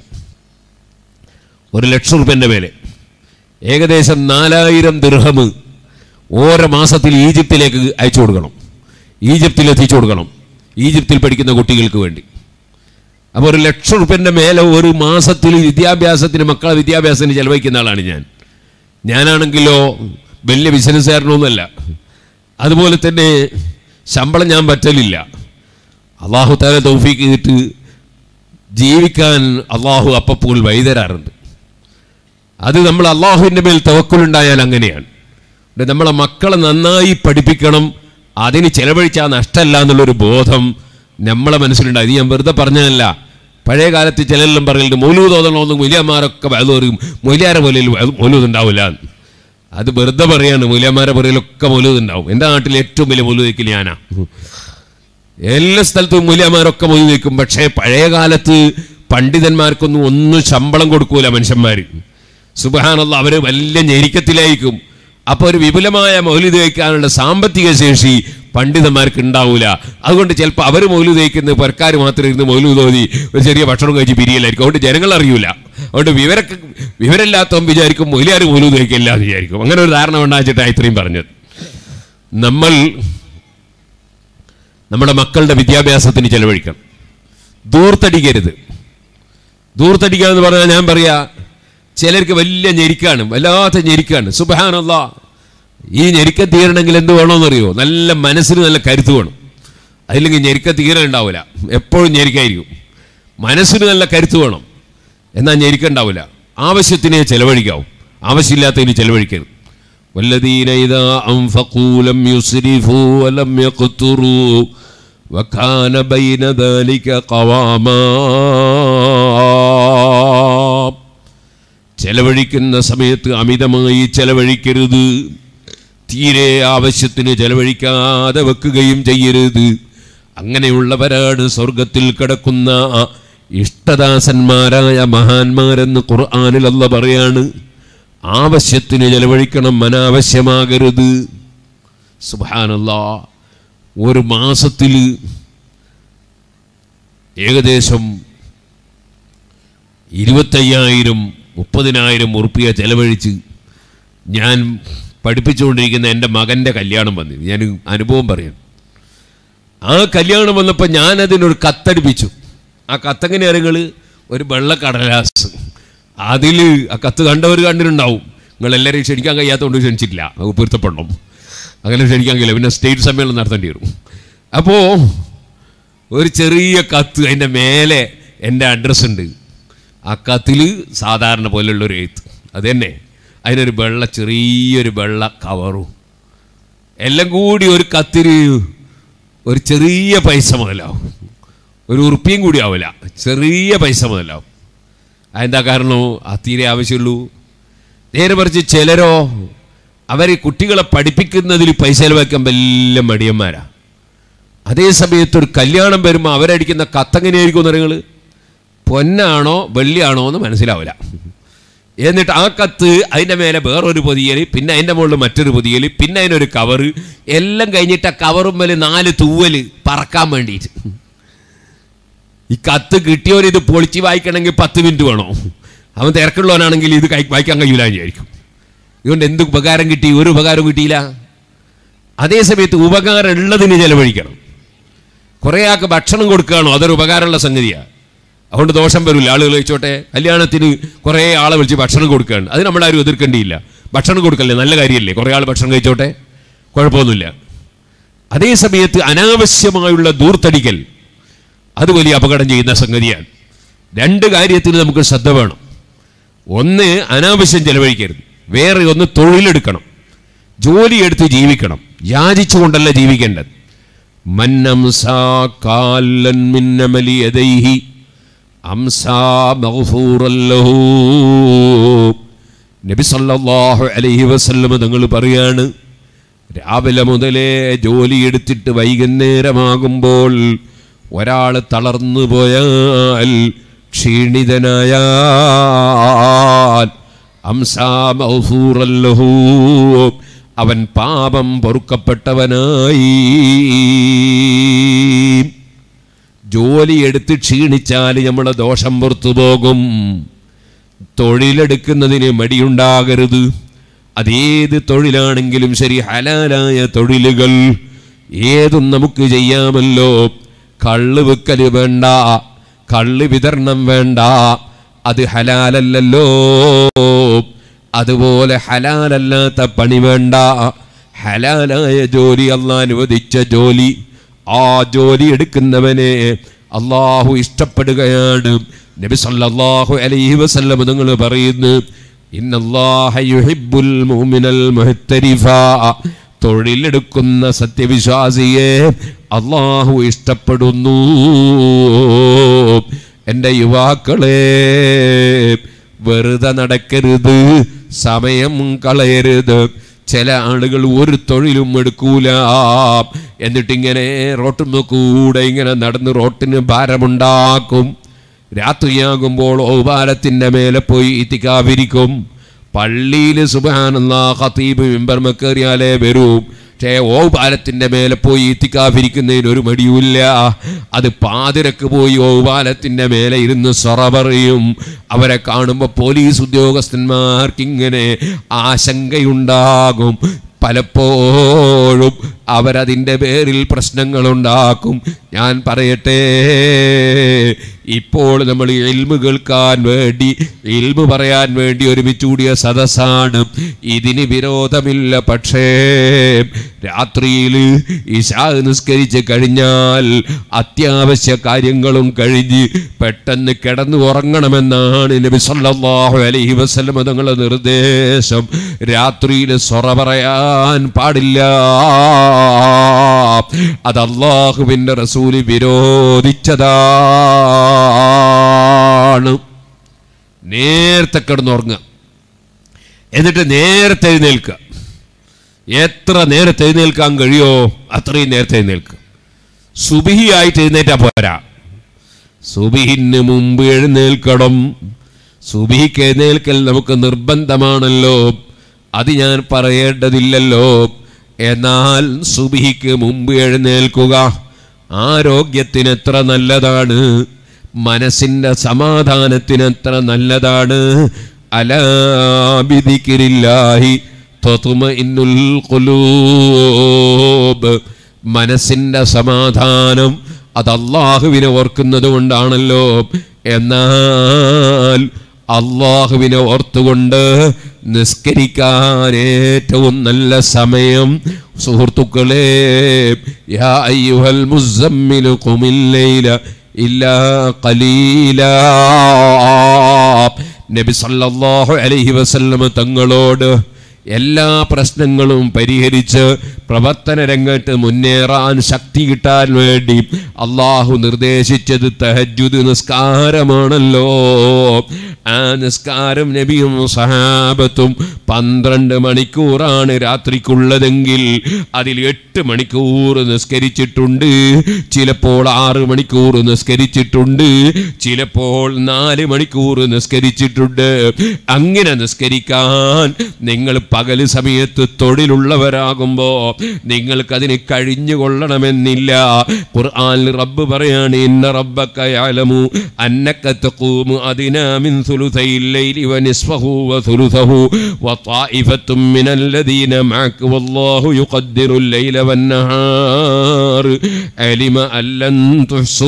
1 ലക്ഷം റുപ്യൻ്റെ മേലെ, ഏകദേശം 4000 ദിർഹം ഓരോ മാസത്തിൽ ഈജിപ്തിലേക്ക് അയച്ചു കൊടുക്കണം, ഈജിപ്തിൽ എത്തിച്ചു കൊടുക്കണം, ഈജിപ്തിൽ പഠിക്കുന്ന കുട്ടികൾക്ക് വേണ്ടി. അപ്പോൾ 1 ലക്ഷം റുപ്യൻ്റെ മേലെ ഒരു മാസത്തിൽ വിദ്യാഭ്യാസത്തിന്, മക്കളെ വിദ്യാഭ്യാസത്തിന് ചെലവഴിക്കുന്ന ആളാണ് ഞാൻ. ഞാനാണെങ്കിലോ വലിയ ബിസിനസ്സുകാരനൊന്നുമല്ല. അതുപോലെ തന്നെ ശമ്പളം ഞാൻ പറ്റലില്ല. അള്ളാഹു തആല തൗഫീഖ് ചെയ്തിട്ട് ജീവിക്കാൻ അള്ളാഹു അപ്പോൾ വഴിതരാറുണ്ട്. അത് നമ്മൾ അള്ളാഹുവിൻ്റെ മേൽ തവക്കുലുണ്ടായാൽ അങ്ങനെയാണ്. നമ്മളെ മക്കളെ നന്നായി പഠിപ്പിക്കണം, അതിന് ചെലവഴിച്ചാൽ നഷ്ടമല്ല എന്നുള്ളൊരു ബോധം നമ്മളെ മനസ്സിലുണ്ടായി. ഇത് ഞാൻ വെറുതെ പറഞ്ഞതല്ല. പഴയ കാലത്ത് ചിലരെല്ലാം പറയലുണ്ട്, മൗലൂദ് ഓതണമെന്നും മൊയ്ലിയാമാരൊക്കെ പറയും, മൊയ്ലിയാരെ പോലെ മൗലൂദ് ഉണ്ടാവില്ല. അത് വെറുതെ പറയാണ്. മൂല്യന്മാരെ പറയലൊക്കെ മൗലൂദ് ഉണ്ടാവും. എൻ്റെ നാട്ടിൽ ഏറ്റവും വലിയ മൗലൂദ് വയ്ക്കൽ ഞാനാ. എല്ലാ സ്ഥലത്തും മൂല്യന്മാരൊക്കെ മൗലൂദ് വയ്ക്കും. പക്ഷേ പഴയ കാലത്ത് പണ്ഡിതന്മാർക്കൊന്നും ഒന്നും ശമ്പളം കൊടുക്കൂല മനുഷ്യന്മാർ. സുബ്ഹാനല്ലാഹ്, അവർ വലിയ ഞെരുക്കത്തിലായിരിക്കും. അപ്പോൾ ഒരു വിപുലമായ മൗലൂദ് വയ്ക്കാനുള്ള സാമ്പത്തിക ശേഷി പണ്ഡിതന്മാർക്ക് ഉണ്ടാവില്ല. അതുകൊണ്ട് ചിലപ്പോൾ അവർ മൗലൂദ് വയ്ക്കുന്ന പെരക്കാർ മാത്രം ഇരുന്ന് മൗലൂദ് ഓതി ഒരു ചെറിയ ഭക്ഷണം കഴിച്ച് പിരിയലായിരിക്കും. അതുകൊണ്ട് ജനങ്ങൾ അറിയൂല. അതുകൊണ്ട് വിവരമില്ലാത്തവൻ വിചാരിക്കും മൊയിലാർ മൗലൂദ് വയ്ക്കില്ല എന്ന് വിചാരിക്കും. അങ്ങനെ ഒരു ധാരണ ഉണ്ടാച്ചിട്ടാണ് ഇത്രയും പറഞ്ഞത്. നമ്മുടെ മക്കളുടെ വിദ്യാഭ്യാസത്തിന് ചെലവഴിക്കണം. ധൂർത്തടിക്കരുത്. ധൂർത്തടിക്കുക എന്ന് പറഞ്ഞാൽ ഞാൻ പറയാ, ചിലർക്ക് വലിയ ഞെരുക്കാണ്, വല്ലാത്ത ഞെരുക്കാണ്. സുബ്ഹാനല്ലാഹ്, ഈ ഞെരുക്ക തീരണമെങ്കിൽ എന്ത് വേണമെന്നറിയോ? നല്ല മനസ്സിന് നല്ല കരുത്ത് വേണം. അതില്ലെങ്കിൽ ഞെരുക്ക തീരെ ഉണ്ടാവില്ല. എപ്പോഴും ഞെരുക്കായിരിക്കും. മനസ്സിന് നല്ല കരുത്ത് വേണം, എന്നാൽ ഞെരുക്ക ഉണ്ടാവില്ല. ആവശ്യത്തിനെ ചെലവഴിക്കാവും, ആവശ്യമില്ലാത്തതിന് ചെലവഴിക്കരുത്. വല്ലദീന ഇദാ അൻഫഖൂ ലം യുസ്രിഫൂ വലം യഖ്തുറൂ വകാന ബൈന ദാലിക ഖവാമാ. ചെലവഴിക്കുന്ന സമയത്ത് അമിതമായി ചെലവഴിക്കരുത്. തീരെ ആവശ്യത്തിന് ചെലവഴിക്കാതെ വെക്കുകയും ചെയ്യരുത്. അങ്ങനെയുള്ളവരാണ് സ്വർഗത്തിൽ കിടക്കുന്ന ഇഷ്ടദാസന്മാരായ മഹാന്മാരെന്ന് ഖുർആനിൽ അല്ലാഹ് പറയാണ്. ആവശ്യത്തിന് ചെലവഴിക്കണം, അനാവശ്യമാകരുത്. സുബ്ഹാനല്ലാഹ്, ഒരു മാസത്തിൽ ഏകദേശം 25,000-30,000 ഉറുപ്പിക ചെലവഴിച്ച് ഞാൻ പഠിപ്പിച്ചുകൊണ്ടിരിക്കുന്ന എൻ്റെ മകൻ്റെ കല്യാണം വന്നു. ഞാൻ അനുഭവം പറയാം. ആ കല്യാണം വന്നപ്പോൾ ഞാനതിനൊരു കത്തടിപ്പിച്ചു. ആ കത്തെങ്ങനെ അറിയുങ്ങൾ? ഒരു വെള്ളക്കടലാസ്. അതിൽ ആ കത്ത് കണ്ടവർ കണ്ടിട്ടുണ്ടാവും. നിങ്ങളെല്ലാവരും ക്ഷണിക്കാൻ കഴിയാത്തതുകൊണ്ട് ക്ഷണിച്ചിട്ടില്ല, അത് പൊരുത്തപ്പെടണം. അങ്ങനെ ക്ഷണിക്കാൻ കഴിയില്ല, പിന്നെ സ്റ്റേറ്റ് സമ്മേളനം നടത്തേണ്ടി വരും. അപ്പോൾ ഒരു ചെറിയ കത്ത്, അതിൻ്റെ മേലെ എൻ്റെ അഡ്രസ്സ് ഉണ്ട്. ആ കത്തിൽ സാധാരണ പോലെയുള്ളൊരു എഴുത്ത്, അത് തന്നെ. അതിനൊരു ചെറിയൊരു വെള്ള കവറും എല്ലാം കൂടി. ഒരു കത്തിന് ഒരു ചെറിയ പൈസ മുതലാവും, ഒരു ഉറുപ്പിയും കൂടി ആവില്ല, ചെറിയ പൈസ മുതലാവും. അതെന്താ കാരണം? ആ തീരെ ആവശ്യമുള്ളൂ. നേരെ മറിച്ച് ചിലരോ അവർ കുട്ടികളെ പഠിപ്പിക്കുന്നതിൽ പൈസ ചെലവാക്കാൻ വലിയ മടിയന്മാരാ. അതേ സമയത്ത് ഒരു കല്യാണം വരുമ്പോൾ അവരടിക്കുന്ന കത്തെങ്ങനെയായിരിക്കും എന്ന് നിങ്ങൾ? പൊന്നാണോ വെള്ളിയാണോ എന്ന് മനസ്സിലാവില്ല. എന്നിട്ട് ആ കത്ത്, അതിൻ്റെ മേലെ വേറൊരു പൊതിയൽ, പിന്നെ അതിൻ്റെ മുകളിൽ മറ്റൊരു പൊതിയൽ, പിന്നെ അതിനൊരു കവറ്, എല്ലാം കഴിഞ്ഞിട്ട് ആ കവറും മേലെ 4 തൂവൽ പറക്കാൻ വേണ്ടിയിട്ട്. ഈ കത്ത് കിട്ടിയവരിത് പൊളിച്ച് വായിക്കണമെങ്കിൽ 10 മിനിറ്റ് വേണോ? അവൻ തിരക്കുള്ളവനാണെങ്കിൽ ഇത് വായിക്കാൻ കഴിയില്ല വിചാരിക്കും. ഇതുകൊണ്ട് എന്ത് ഉപകാരം കിട്ടി? ഒരു ഉപകാരം കിട്ടിയില്ല. അതേ സമയത്ത് ഉപകാരം ഉള്ളതിന് ചെലവഴിക്കണം. കുറേ ആൾക്ക് ഭക്ഷണം കൊടുക്കുകയാണോ? അതൊരു ഉപകാരമുള്ള സംഗതിയാണ്. അതുകൊണ്ട് ദോഷം വരില്ല. ആളുകൾ കഴിച്ചോട്ടെ. കല്യാണത്തിന് കുറേ ആളെ വിളിച്ച് ഭക്ഷണം കൊടുക്കുകയാണ്, അത് നമ്മളാരും എതിർക്കേണ്ടിയില്ല. ഭക്ഷണം കൊടുക്കല്ലേ, നല്ല കാര്യമല്ലേ. കുറേ ആൾ ഭക്ഷണം കഴിച്ചോട്ടെ, കുഴപ്പമൊന്നുമില്ല. അതേ സമയത്ത് അനാവശ്യമായുള്ള ധൂർത്തടിക്കൽ, അത് വലിയ അപകടം ചെയ്യുന്ന സംഗതിയാണ്. 2 കാര്യത്തിന് നമുക്ക് ശ്രദ്ധ വേണം. ഒന്ന്, അനാവശ്യം ചെലവഴിക്കരുത്. വേറെ ഒന്ന്, തൊഴിലെടുക്കണം, ജോലിയെടുത്ത് ജീവിക്കണം. യാചിച്ചുകൊണ്ടല്ല ജീവിക്കേണ്ടത്. മന്നംസാ കാലൻ മിൻ അമലി യദൈഹി അംസാ മഗ്ഫൂറൻ ലഹു. നബി സല്ലല്ലാഹു അലൈഹി വസല്ലം തങ്ങൾ പറയാണ്, രാവിലെ മുതലേ ജോലിയെടുത്തിട്ട് വൈകുന്നേരമാകുമ്പോൾ ഒരാൾ തളർന്നു പോയാൽ, ക്ഷീണിതനായാൽ, അംസാ മഗ്ഫൂറൻ ലഹു, അവൻ പാപം പൊറുക്കപ്പെട്ടവനായി. ജോലിയെടുത്ത് ക്ഷീണിച്ചാൽ നമ്മളെ ദോഷം പുറത്തു പോകും. തൊഴിലെടുക്കുന്നതിന് മടിയുണ്ടാകരുത്. അതേത് തൊഴിലാണെങ്കിലും ശരി, ഹലാലായ തൊഴിലുകൾ ഏതും നമുക്ക് ചെയ്യാമല്ലോ. കള്ള് വിൽക്കൽ വേണ്ട, കള്ള് വിതരണം വേണ്ട, അത് ഹലാലല്ലല്ലോ. അതുപോലെ ഹലാലല്ലാത്ത പണി വേണ്ട. ഹലാലായ ജോലി, അല്ലാഹു അനുവദിച്ച ജോലി, ആ ജോലി എടുക്കുന്നവനെ അള്ളാഹു ഇഷ്ടപ്പെടുകയാണ്. നബി സല്ലല്ലാഹു അലൈഹി വസല്ലം നിങ്ങൾ പറയുന്നു, ഇന്നല്ലാഹ യുഹിബ്ബുൽ മുഅ്മിനൽ മുഹ്തരിഫ. തൊഴിലെടുക്കുന്ന സത്യവിശ്വാസിയെ അള്ളാഹു ഇഷ്ടപ്പെടുന്നു. എൻ്റെ യുവാക്കളെ, വെറുതെ നടക്കരുത്, സമയം കളയരുത്. ചില ആളുകൾ ഒരു തൊഴിലും എടുക്കൂല, എന്നിട്ടിങ്ങനെ റോട്ടിന് കൂടെ ഇങ്ങനെ നടന്ന് റോട്ടിന് ഭാരമുണ്ടാക്കും. രാത്രിയാകുമ്പോൾ ഓപാലത്തിൻ്റെ മേലെ പോയി ഇത്തിക്കാവിരിക്കും. പള്ളിയിൽ സുബ്ഹാനല്ലാഹ് ഖതീബ് മിമ്പർമ കയറിയാലേ വരൂ. പക്ഷേ ഓപാലത്തിൻ്റെ മേലെ പോയി ഇത്തിക്കാവിരിക്കുന്നതിന് ഒരു മടിയുമില്ല. അത് പാതിരക്ക് പോയി ഓപാലത്തിൻ്റെ മേലെ ഇരുന്ന് സൊറ പറയും. അവരെ കാണുമ്പോൾ പോലീസ് ഉദ്യോഗസ്ഥന്മാർക്കിങ്ങനെ ആശങ്കയുണ്ടാകും. പലപ്പോഴും അവരതിൻ്റെ പേരിൽ പ്രശ്നങ്ങളുണ്ടാക്കും. ഞാൻ പറയട്ടെ, ഇപ്പോൾ നമ്മൾ ഇൽമു കേൾക്കാൻ വേണ്ടി, ഇൽമു പറയാൻ വേണ്ടി ഒരുമിച്ച് കൂടിയ സദസ്സാണ്. ഇതിന് വിരോധമില്ല. പക്ഷേ രാത്രിയിൽ ഇശാ നിസ്കരിച്ച് കഴിഞ്ഞാൽ അത്യാവശ്യ കാര്യങ്ങളും കഴിഞ്ഞ് പെട്ടെന്ന് കിടന്നു ഉറങ്ങണമെന്നാണ് നബി സല്ലല്ലാഹു അലൈഹി വസല്ലം തങ്ങളുടെ നിർദ്ദേശം. രാത്രിയിൽ സൊറ പറയാൻ പാടില്ല. അത് അല്ലാഹുവിൻ്റെ റസൂല് വിരോധിച്ചതാണ്. നേരത്തെ കിടന്നുറങ്ങുക, എന്നിട്ട് നേരത്തെ എഴുന്നേൽക്കുക. എത്ര നേരത്തെ എഴുന്നേൽക്കാൻ കഴിയോ അത്രയും നേരത്തെ എഴുന്നേൽക്കുക. സുബഹി ആയിട്ട് എഴുന്നേറ്റാ പോരാ, സുബഹിന് മുമ്പ് എഴുന്നേൽക്കണം. സുബഹിക്ക് എഴുന്നേൽക്കൽ നമുക്ക് നിർബന്ധമാണല്ലോ, അത് ഞാൻ പറയേണ്ടതില്ലല്ലോ. എന്നാൽ സുബഹിക്ക് മുമ്പ് എഴുന്നേൽക്കുക ആരോഗ്യത്തിന് എത്ര നല്ലതാണ്, മനസ്സിൻ്റെ സമാധാനത്തിന് എത്ര നല്ലതാണ്. അലാ ബിദിക്രില്ലാഹി തത്മഇന്നുൽ ഖുലൂബ്. മനസ്സിൻ്റെ സമാധാനം അത് അല്ലാഹുവിനെ ഓർക്കുന്നത് കൊണ്ടാണല്ലോ. എന്നാൽ അല്ലാഹുവിനെ ഓർത്തുകൊണ്ട് നിസ്കരിക്കാൻ ഏറ്റവും നല്ല സമയം, സുഹൃത്തുക്കളെ, യാ അയ്യുഹൽ മുസമ്മിലു ഖുമിൽ ലൈല ഇല്ലാ ഖലീലാ. നബി സല്ലല്ലാഹു അലൈഹി വസല്ലം തങ്ങളോട് എല്ലാ പ്രശ്നങ്ങളും പരിഹരിച്ച് പ്രവർത്തന രംഗത്ത് മുന്നേറാൻ ശക്തി കിട്ടാൻ വേണ്ടി അള്ളാഹു നിർദ്ദേശിച്ചത് തഹജ്ജുദ് നിസ്കാരമാണല്ലോ. ആ നിസ്കാരം നബിയും സഹാബത്തും 12 മണിക്കൂറാണ് രാത്രിക്കുള്ളതെങ്കിൽ അതിൽ 8 മണിക്കൂർ നിസ്കരിച്ചിട്ടുണ്ട്, ചിലപ്പോൾ 6 മണിക്കൂർ നിസ്കരിച്ചിട്ടുണ്ട്, ചിലപ്പോൾ 4 മണിക്കൂർ നിസ്കരിച്ചിട്ടുണ്ട്. അങ്ങനെ നിസ്കരിക്കാൻ നിങ്ങൾ പകല് സമയത്ത് തൊഴിലുള്ളവരാകുമ്പോൾ നിങ്ങൾക്കതിന് കഴിഞ്ഞുകൊള്ളണമെന്നില്ല. ഖുർആനിൽ റബ്ബ് പറയാണ്, ഇന്ന റബ്ബക യഅലമു അന്നക തഖൂമു അദ്നാ മിൻ സുലുസൈൽ ലൈലി വനിസ്ഫഹു വസുലുസഹു വതായിഫത്തും മിനല്ലദീന മഅക വല്ലാഹു യുഖദ്ദിറുൽ ലൈല വന്നഹാർ അലിമ അല്ലൻ തുഹ്സൂ.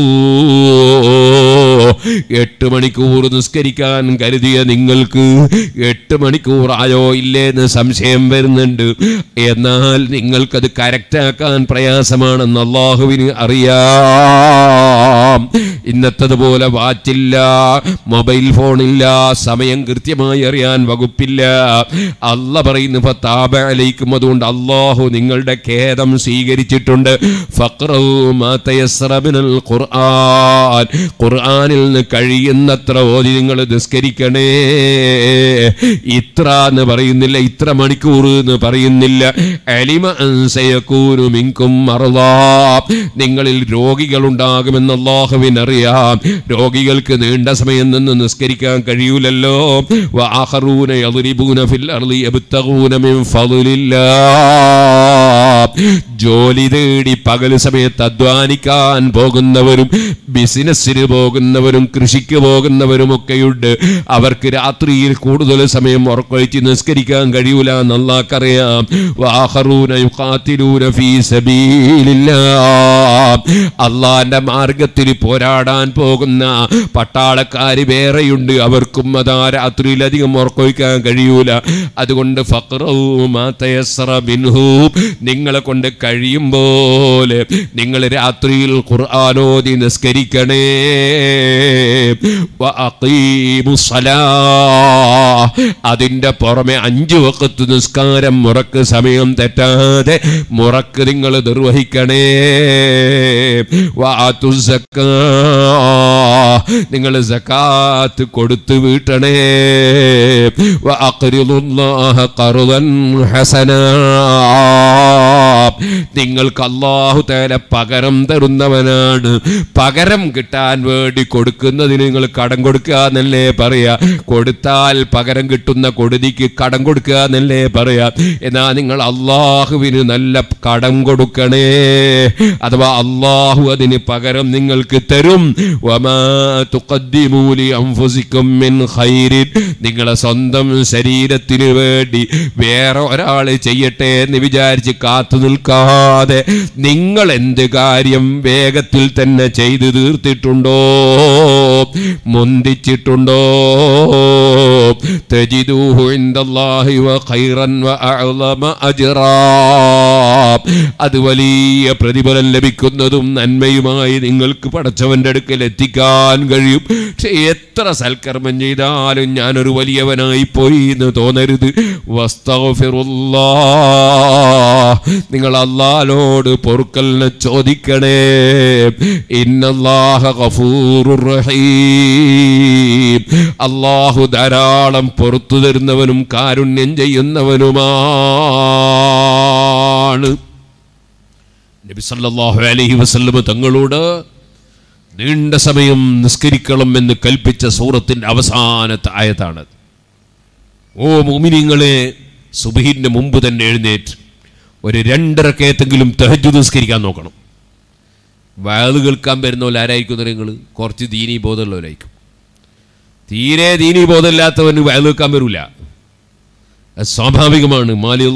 8 മണിക്കൂർ നിസ്കരിക്കാൻ കരുതിയ നിങ്ങൾക്ക് 8 മണിക്കൂർ ആയോ ഇല്ലേന്ന് സംശയം വരുന്നുണ്ട്. എന്നാൽ നിങ്ങൾക്കത് കറക്റ്റാക്കാൻ പ്രയാസമാണെന്ന് അല്ലാഹുവിന് അറിയാം. ഇന്നത്തതുപോലെ വാച്ചില്ല, മൊബൈൽ ഫോണില്ല, സമയം കൃത്യമായി അറിയാൻ വകുപ്പില്ല. അല്ല പറയുന്നു ഫതാബ അലൈക്കും. അതുകൊണ്ട് അല്ലാഹു നിങ്ങളുടെ ഖേദം സ്വീകരിച്ചിട്ടുണ്ട്. ഫഖ്റൂ മാ തയസ്സറ മിനൽ ഖുർആൻ. ഖുർആനിൽ നിന്ന് കഴിയുന്നത്ര ഓതി നിങ്ങൾ നിസ്കരിക്കണേ. ഇത്ര എന്ന് പറയുന്നില്ല, ഇത്ര മണിക്കൂർ എന്ന് പറയുന്നില്ല. അലിമ അൻ സയകൂനു മിൻകും മർളാ. നിങ്ങളിൽ രോഗികളുണ്ടാകുമെന്ന് അല്ലാഹുവിന് അറിയാം. രോഗികൾക്ക് നീണ്ട സമയം നിന്ന് നിസ്കരിക്കാൻ കഴിയൂലല്ലോ. വആഖറൂന യദ്രിബൂന ഫിൽ അർളി യബ്തഗൂന മിൻ ഫളില്ലാഹ്. ജോലി തേടി പകൽ സമയത്ത് അധ്വാനിക്കാൻ പോകുന്നവരും ബിസിനസ്സിന് പോകുന്നവരും കൃഷിക്ക് പോകുന്നവരും ഒക്കെയുണ്ട്. അവർക്ക് രാത്രിയിൽ കൂടുതൽ സമയം ഉറക്കൊഴിച്ച് നിസ്കരിക്കാൻ കഴിയൂല എന്ന് അല്ലാഹുക്കറിയാം. വആഖറൂന യുഖാതിലൂന ഫീ സബീലില്ലാഹ്. അല്ലാഹുവിന്റെ മാർഗത്തിൽ പോരാടാൻ പോകുന്ന പട്ടാളക്കാർ വേറെയുണ്ട്. അവർക്കും അതാ രാത്രിയിൽ അധികം ഉറക്കൊഴിക്കാൻ കഴിയൂല. അതുകൊണ്ട് ഫഖ്റൂ മാ തയസ്സറ മിൻഹു. നിങ്ങളെ കൊണ്ട് കഴിയും പോലെ നിങ്ങൾ രാത്രിയിൽ ഖുർആൻ ഓതി നിസ്കരിക്കണേ. അതിന്റെ പുറമെ 5 വഖത്ത് നിസ്കാരം മുറക്ക് സമയം തെറ്റാതെ മുറക്ക് നിങ്ങൾ നിർവഹിക്കണേ. നിങ്ങൾ സകാത്ത് കൊടുത്തു വീട്ടണേ. നിങ്ങൾക്ക് അല്ലാഹു തആല പകരം തരുന്നവനാണ്. പകരം കിട്ടാൻ വേണ്ടി കൊടുക്കുന്നതിന് നിങ്ങൾ കടം കൊടുക്കുക എന്നല്ലേ പറയാ. കൊടുത്താൽ പകരം കിട്ടുന്ന കൊടുതിക്ക് കടം കൊടുക്കുക എന്നല്ലേ പറയാ. എന്നാ നിങ്ങൾ അള്ളാഹുവിന് നല്ല കടം കൊടുക്കണേ. അഥവാ അള്ളാഹു അതിന് പകരം നിങ്ങൾക്ക് തരും. വമാ തുഖദ്ദിമൂ ലി അൻഫുസികും മിൻ ഖൈരിൻ, നിങ്ങളെ സ്വന്തം ശരീരത്തിന് വേണ്ടി വേറെ ഒരാൾ ചെയ്യട്ടെ എന്ന് വിചാരിച്ച് കാത്തു നിൽക്കാതെ നിങ്ങൾ എന്ത് കാര്യം വേഗത്തിൽ തന്നെ ചെയ്തു തീർത്തിട്ടുണ്ടോ, മുന്തിച്ചിട്ടുണ്ടോ, തജിദൂഹു ഇൻദല്ലാഹി വഖൈറൻ വഅഅ്ളമ അജ്റാ, അത് വലിയ പ്രതിഫലം ലഭിക്കുന്നതും നന്മയുമായി നിങ്ങൾക്ക് പടച്ചവന്റെ അടുക്കൽ എത്തിക്കാൻ കഴിയും. പക്ഷെ എത്ര സൽക്കർമ്മം ചെയ്താലും ഞാനൊരു വലിയവനായി പോയി എന്ന് തോന്നരുത്. വസ്തഗ്ഫിറുല്ലാഹ്, നിങ്ങൾ അല്ലാഹുവോട് പൊറുക്കലിനെ ചോദിക്കണേ. ഇന്നല്ലാഹ ഗഫൂറുർ റഹീം, അല്ലാഹു ധാരാളം പൊറുത്തു തരുന്നവനും കാരുണ്യം ചെയ്യുന്നവനുമാണ്. നബി സല്ലല്ലാഹു അലൈഹി വസല്ലം തങ്ങളോട് നീണ്ട സമയം നിസ്കരിക്കണം എന്ന് കൽപ്പിച്ച സൂറത്തിന്റെ അവസാനത്തെ ആയത്താണ്. ഓ മുഅ്മിനീങ്ങളെ, സുബ്ഹിന്റെ മുമ്പ് തന്നെ എഴുന്നേറ്റ് ഒരു 2 റക്അത്തെങ്കിലും തഹജ്ജുദ് നിസ്കരിക്കാൻ നോക്കണം. വഅദ് കേൾക്കാൻ വരുന്നവർ ആരായിരിക്കും? നിങ്ങൾ കുറച്ച് ദീനീ ബോധമുള്ളവരായിരിക്കും. തീരെ ദീനീ ബോധമില്ലാത്തവന് വഅദ് കേൾക്കാൻ വരില്ല. സ്വാഭാവികമാണ്.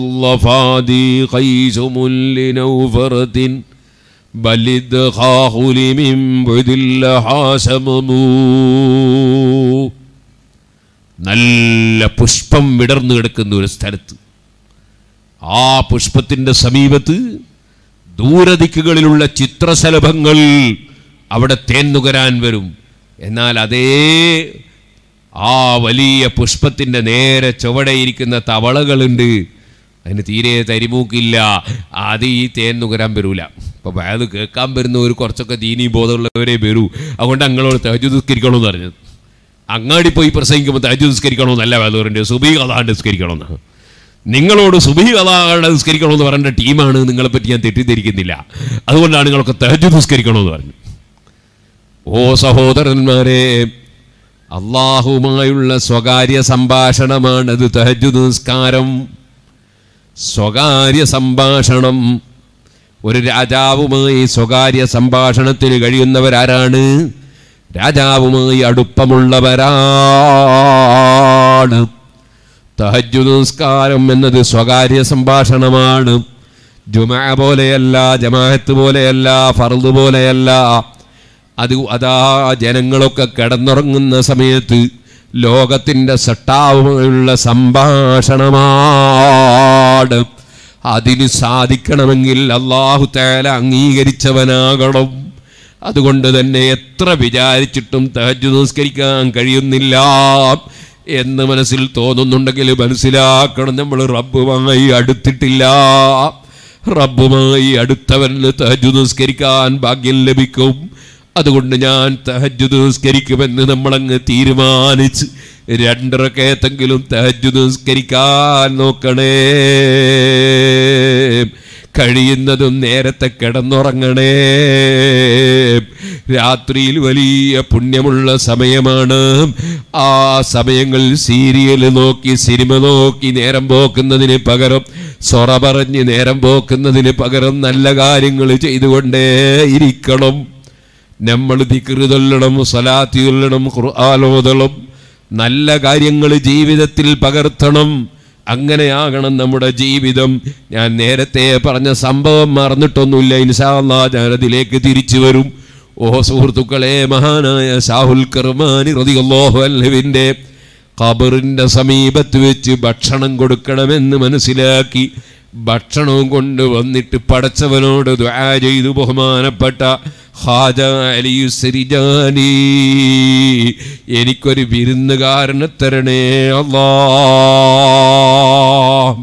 നല്ല പുഷ്പം വിടർന്നു കിടക്കുന്ന ഒരു സ്ഥലത്ത്, ആ പുഷ്പത്തിന്റെ സമീപത്ത് ദൂരദിക്കുകളിലുള്ള ചിത്രശലഭങ്ങൾ അവിടെ തേന്നുകരാൻ വരും. എന്നാൽ അതേ ആ വലിയ പുഷ്പത്തിന്റെ നേരെ ചുവടെയിരിക്കുന്ന തവളകളുണ്ട്, അതിന് തീരെ തരിമൂക്കില്ല, അത് ഈ തേന്നുകരാൻ വരൂല. അപ്പോൾ അത് കേൾക്കാൻ വരുന്നവർ കുറച്ചൊക്കെ ദീനീ ബോധമുള്ളവരെ വരൂ. അതുകൊണ്ട് ഞങ്ങളോട് തഹജ്ജുദ് നിസ്കരിക്കണമെന്ന് പറഞ്ഞത്. അങ്ങാടി പോയി പ്രസംഗിക്കുമ്പോൾ തഹജ്ജുദ് നിസ്കരിക്കണമെന്നല്ല വേദവറിൻ്റെ, സുബഹി ഖളാ നിസ്കരിക്കണമെന്ന്. നിങ്ങളോട് സുബഹി ഖളാ നിസ്കരിക്കണമെന്ന് പറയേണ്ട ടീമാണ്. നിങ്ങളെപ്പറ്റി ഞാൻ തെറ്റിദ്ധരിക്കുന്നില്ല. അതുകൊണ്ടാണ് നിങ്ങളൊക്കെ തഹജ്ജുദ് നിസ്കരിക്കണമെന്ന് പറഞ്ഞു. ഓ സഹോദരന്മാരെ, അള്ളാഹുവുമായുള്ള സ്വകാര്യ സംഭാഷണമാണത് തഹജ്ജുദ് നിസ്കാരം. സ്വകാര്യ സംഭാഷണം. ഒരു രാജാവുമായി സ്വകാര്യ സംഭാഷണത്തിന് കഴിയുന്നവരാരാണ്? രാജാവുമായി അടുപ്പമുള്ളവരാണ്. തഹജ്ജുദ് നിസ്കാരം എന്നത് സ്വകാര്യ സംഭാഷണമാണ്. ജുമുഅ പോലെയല്ല, ജമാഅത്ത് പോലെയല്ല, ഫർദ് പോലെയല്ല. അതാ ജനങ്ങളൊക്കെ കിടന്നുറങ്ങുന്ന സമയത്ത് ലോകത്തിൻ്റെ സട്ടാവുമായുള്ള സംഭാഷണമാണ്. അതിന് സാധിക്കണമെങ്കിൽ അല്ലാഹു തആല അംഗീകരിച്ചവനാകണം. അതുകൊണ്ട് തന്നെ എത്ര വിചാരിച്ചിട്ടും തഹജ്ജുദ് നിസ്കരിക്കാൻ കഴിയുന്നില്ല എന്ന് മനസ്സിൽ തോന്നുന്നുണ്ടെങ്കിൽ മനസ്സിലാക്കണം, നമ്മൾ റബ്ബുമായി അടുത്തിട്ടില്ല. റബ്ബുമായി അടുത്തവന് തഹജ്ജുദ് നിസ്കരിക്കാൻ ഭാഗ്യം ലഭിക്കും. അതുകൊണ്ട് ഞാൻ തഹജ്ജുദ് നിസ്കരിക്കുമെന്ന് നമ്മളങ്ങ് തീരുമാനിച്ച് 2 റക്അത്തെങ്കിലും തഹജ്ജുദ് നിസ്കരിക്കാൻ നോക്കണേ. കഴിയുന്നതും നേരത്തെ കിടന്നുറങ്ങണേ. രാത്രിയിൽ വലിയ പുണ്യമുള്ള സമയമാണ്. ആ സമയങ്ങളിൽ സീരിയൽ നോക്കി, സിനിമ നോക്കി നേരം പോക്കുന്നതിന് പകരം, സൊറ പറഞ്ഞ് നേരം പോക്കുന്നതിന് പകരം നല്ല കാര്യങ്ങൾ ചെയ്തുകൊണ്ടേ ഇരിക്കണം. നമ്മൾ ദിക്റ് ചൊല്ലണം, സ്വലാത്ത് ചൊല്ലണം, ഖുർആൻ ഓതണം, നല്ല കാര്യങ്ങൾ ജീവിതത്തിൽ പകർത്തണം. അങ്ങനെയാകണം നമ്മുടെ ജീവിതം. ഞാൻ നേരത്തെ പറഞ്ഞ സംഭവം മറന്നിട്ടൊന്നുമില്ല. ഇൻഷാ അല്ലാഹ് ഞാനതിലേക്ക് തിരിച്ചു വരും. ഓ സുഹൃത്തുക്കളെ, മഹാനായ ഷാഹുൽ കർമാനി റളിയല്ലാഹു അൻഹുവിൻ്റെ ഖബറിൻ്റെ സമീപത്ത് വെച്ച് ഭക്ഷണം കൊടുക്കണമെന്ന് മനസ്സിലാക്കി ഭക്ഷണവും കൊണ്ട് വന്നിട്ട് പടച്ചവനോട് ദുആ ചെയ്തു ബഹുമാനപ്പെട്ട ഖാജ അലി സിരിജാനി, എനിക്കൊരു വിരുന്നുകാരനെ തരണേ അല്ലാഹ്.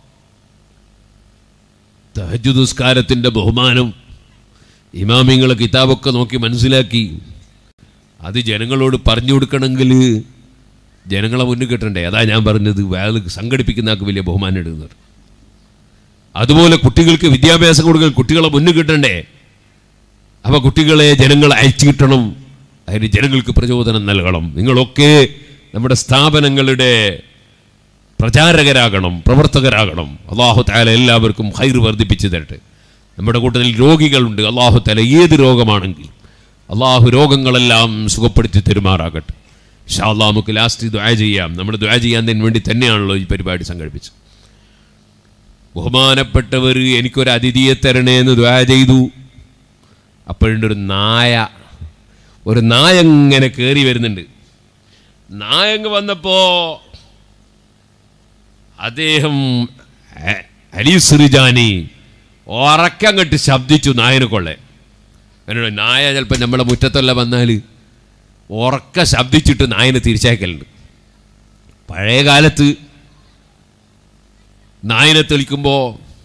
തഹജ്ജുദ് നിസ്കാരത്തിൻ്റെ ബഹുമാനം ഇമാമിങ്ങളെ കിതാബൊക്കെ നോക്കി മനസ്സിലാക്കി. അത് ജനങ്ങളോട് പറഞ്ഞു കൊടുക്കണമെങ്കിൽ ജനങ്ങളെ മുന്നിൽ കിട്ടണ്ടേ. അതാ ഞാൻ പറഞ്ഞത്, വേറെ സംഘടിപ്പിക്കുന്ന ആൾക്ക് വലിയ ബഹുമാനം ഇടുന്നത്. അതുപോലെ കുട്ടികൾക്ക് വിദ്യാഭ്യാസം കൊടുക്കൽ കുട്ടികളെ മുന്നിൽ കിട്ടണ്ടേ. അപ്പോൾ കുട്ടികളെ ജനങ്ങൾ അയച്ചു കിട്ടണം, അതിന് ജനങ്ങൾക്ക് പ്രചോദനം നൽകണം. നിങ്ങളൊക്കെ നമ്മുടെ സ്ഥാപനങ്ങളുടെ പ്രചാരകരാകണം, പ്രവർത്തകരാകണം. അല്ലാഹു തആല എല്ലാവർക്കും ഖൈർ വർദ്ധിപ്പിച്ചു തരട്ടെ. നമ്മുടെ കൂട്ടത്തിൽ രോഗികളുണ്ട്. അല്ലാഹു തആല ഏത് രോഗമാണെങ്കിലും അല്ലാഹു രോഗങ്ങളെല്ലാം സുഖപ്പെടുത്തി തരുമാറാകട്ടെ. ഇൻഷാ അല്ലാഹ് നമുക്ക് ലാസ്റ്റ് ദുആ ചെയ്യാം. നമ്മൾ ദുആ ചെയ്യാൻ വേണ്ടി തന്നെയാണല്ലോ ഈ പരിപാടി സംഘടിപ്പിച്ചത്. ബഹുമാനപ്പെട്ടവർ എനിക്കൊരു അതിഥിയെ തരണേ എന്ന് ദുആ ചെയ്തു. അപ്പോഴുണ്ട് ഒരു നായ ഇങ്ങനെ കയറി വരുന്നുണ്ട്. നായങ്ങ് വന്നപ്പോൾ അദ്ദേഹം അലി സിറിജാനി ഉറക്കങ്ങട്ട് ശബ്ദിച്ചു നായനെ കൊള്ളെ. എന്നോട് നായ ചിലപ്പോൾ നമ്മളെ മുറ്റത്തെല്ലാം വന്നാൽ ഉറക്ക ശബ്ദിച്ചിട്ട് നായനെ തിരിച്ചയക്കലുണ്ട്. പഴയ കാലത്ത് നായനെ തെളിക്കുമ്പോൾ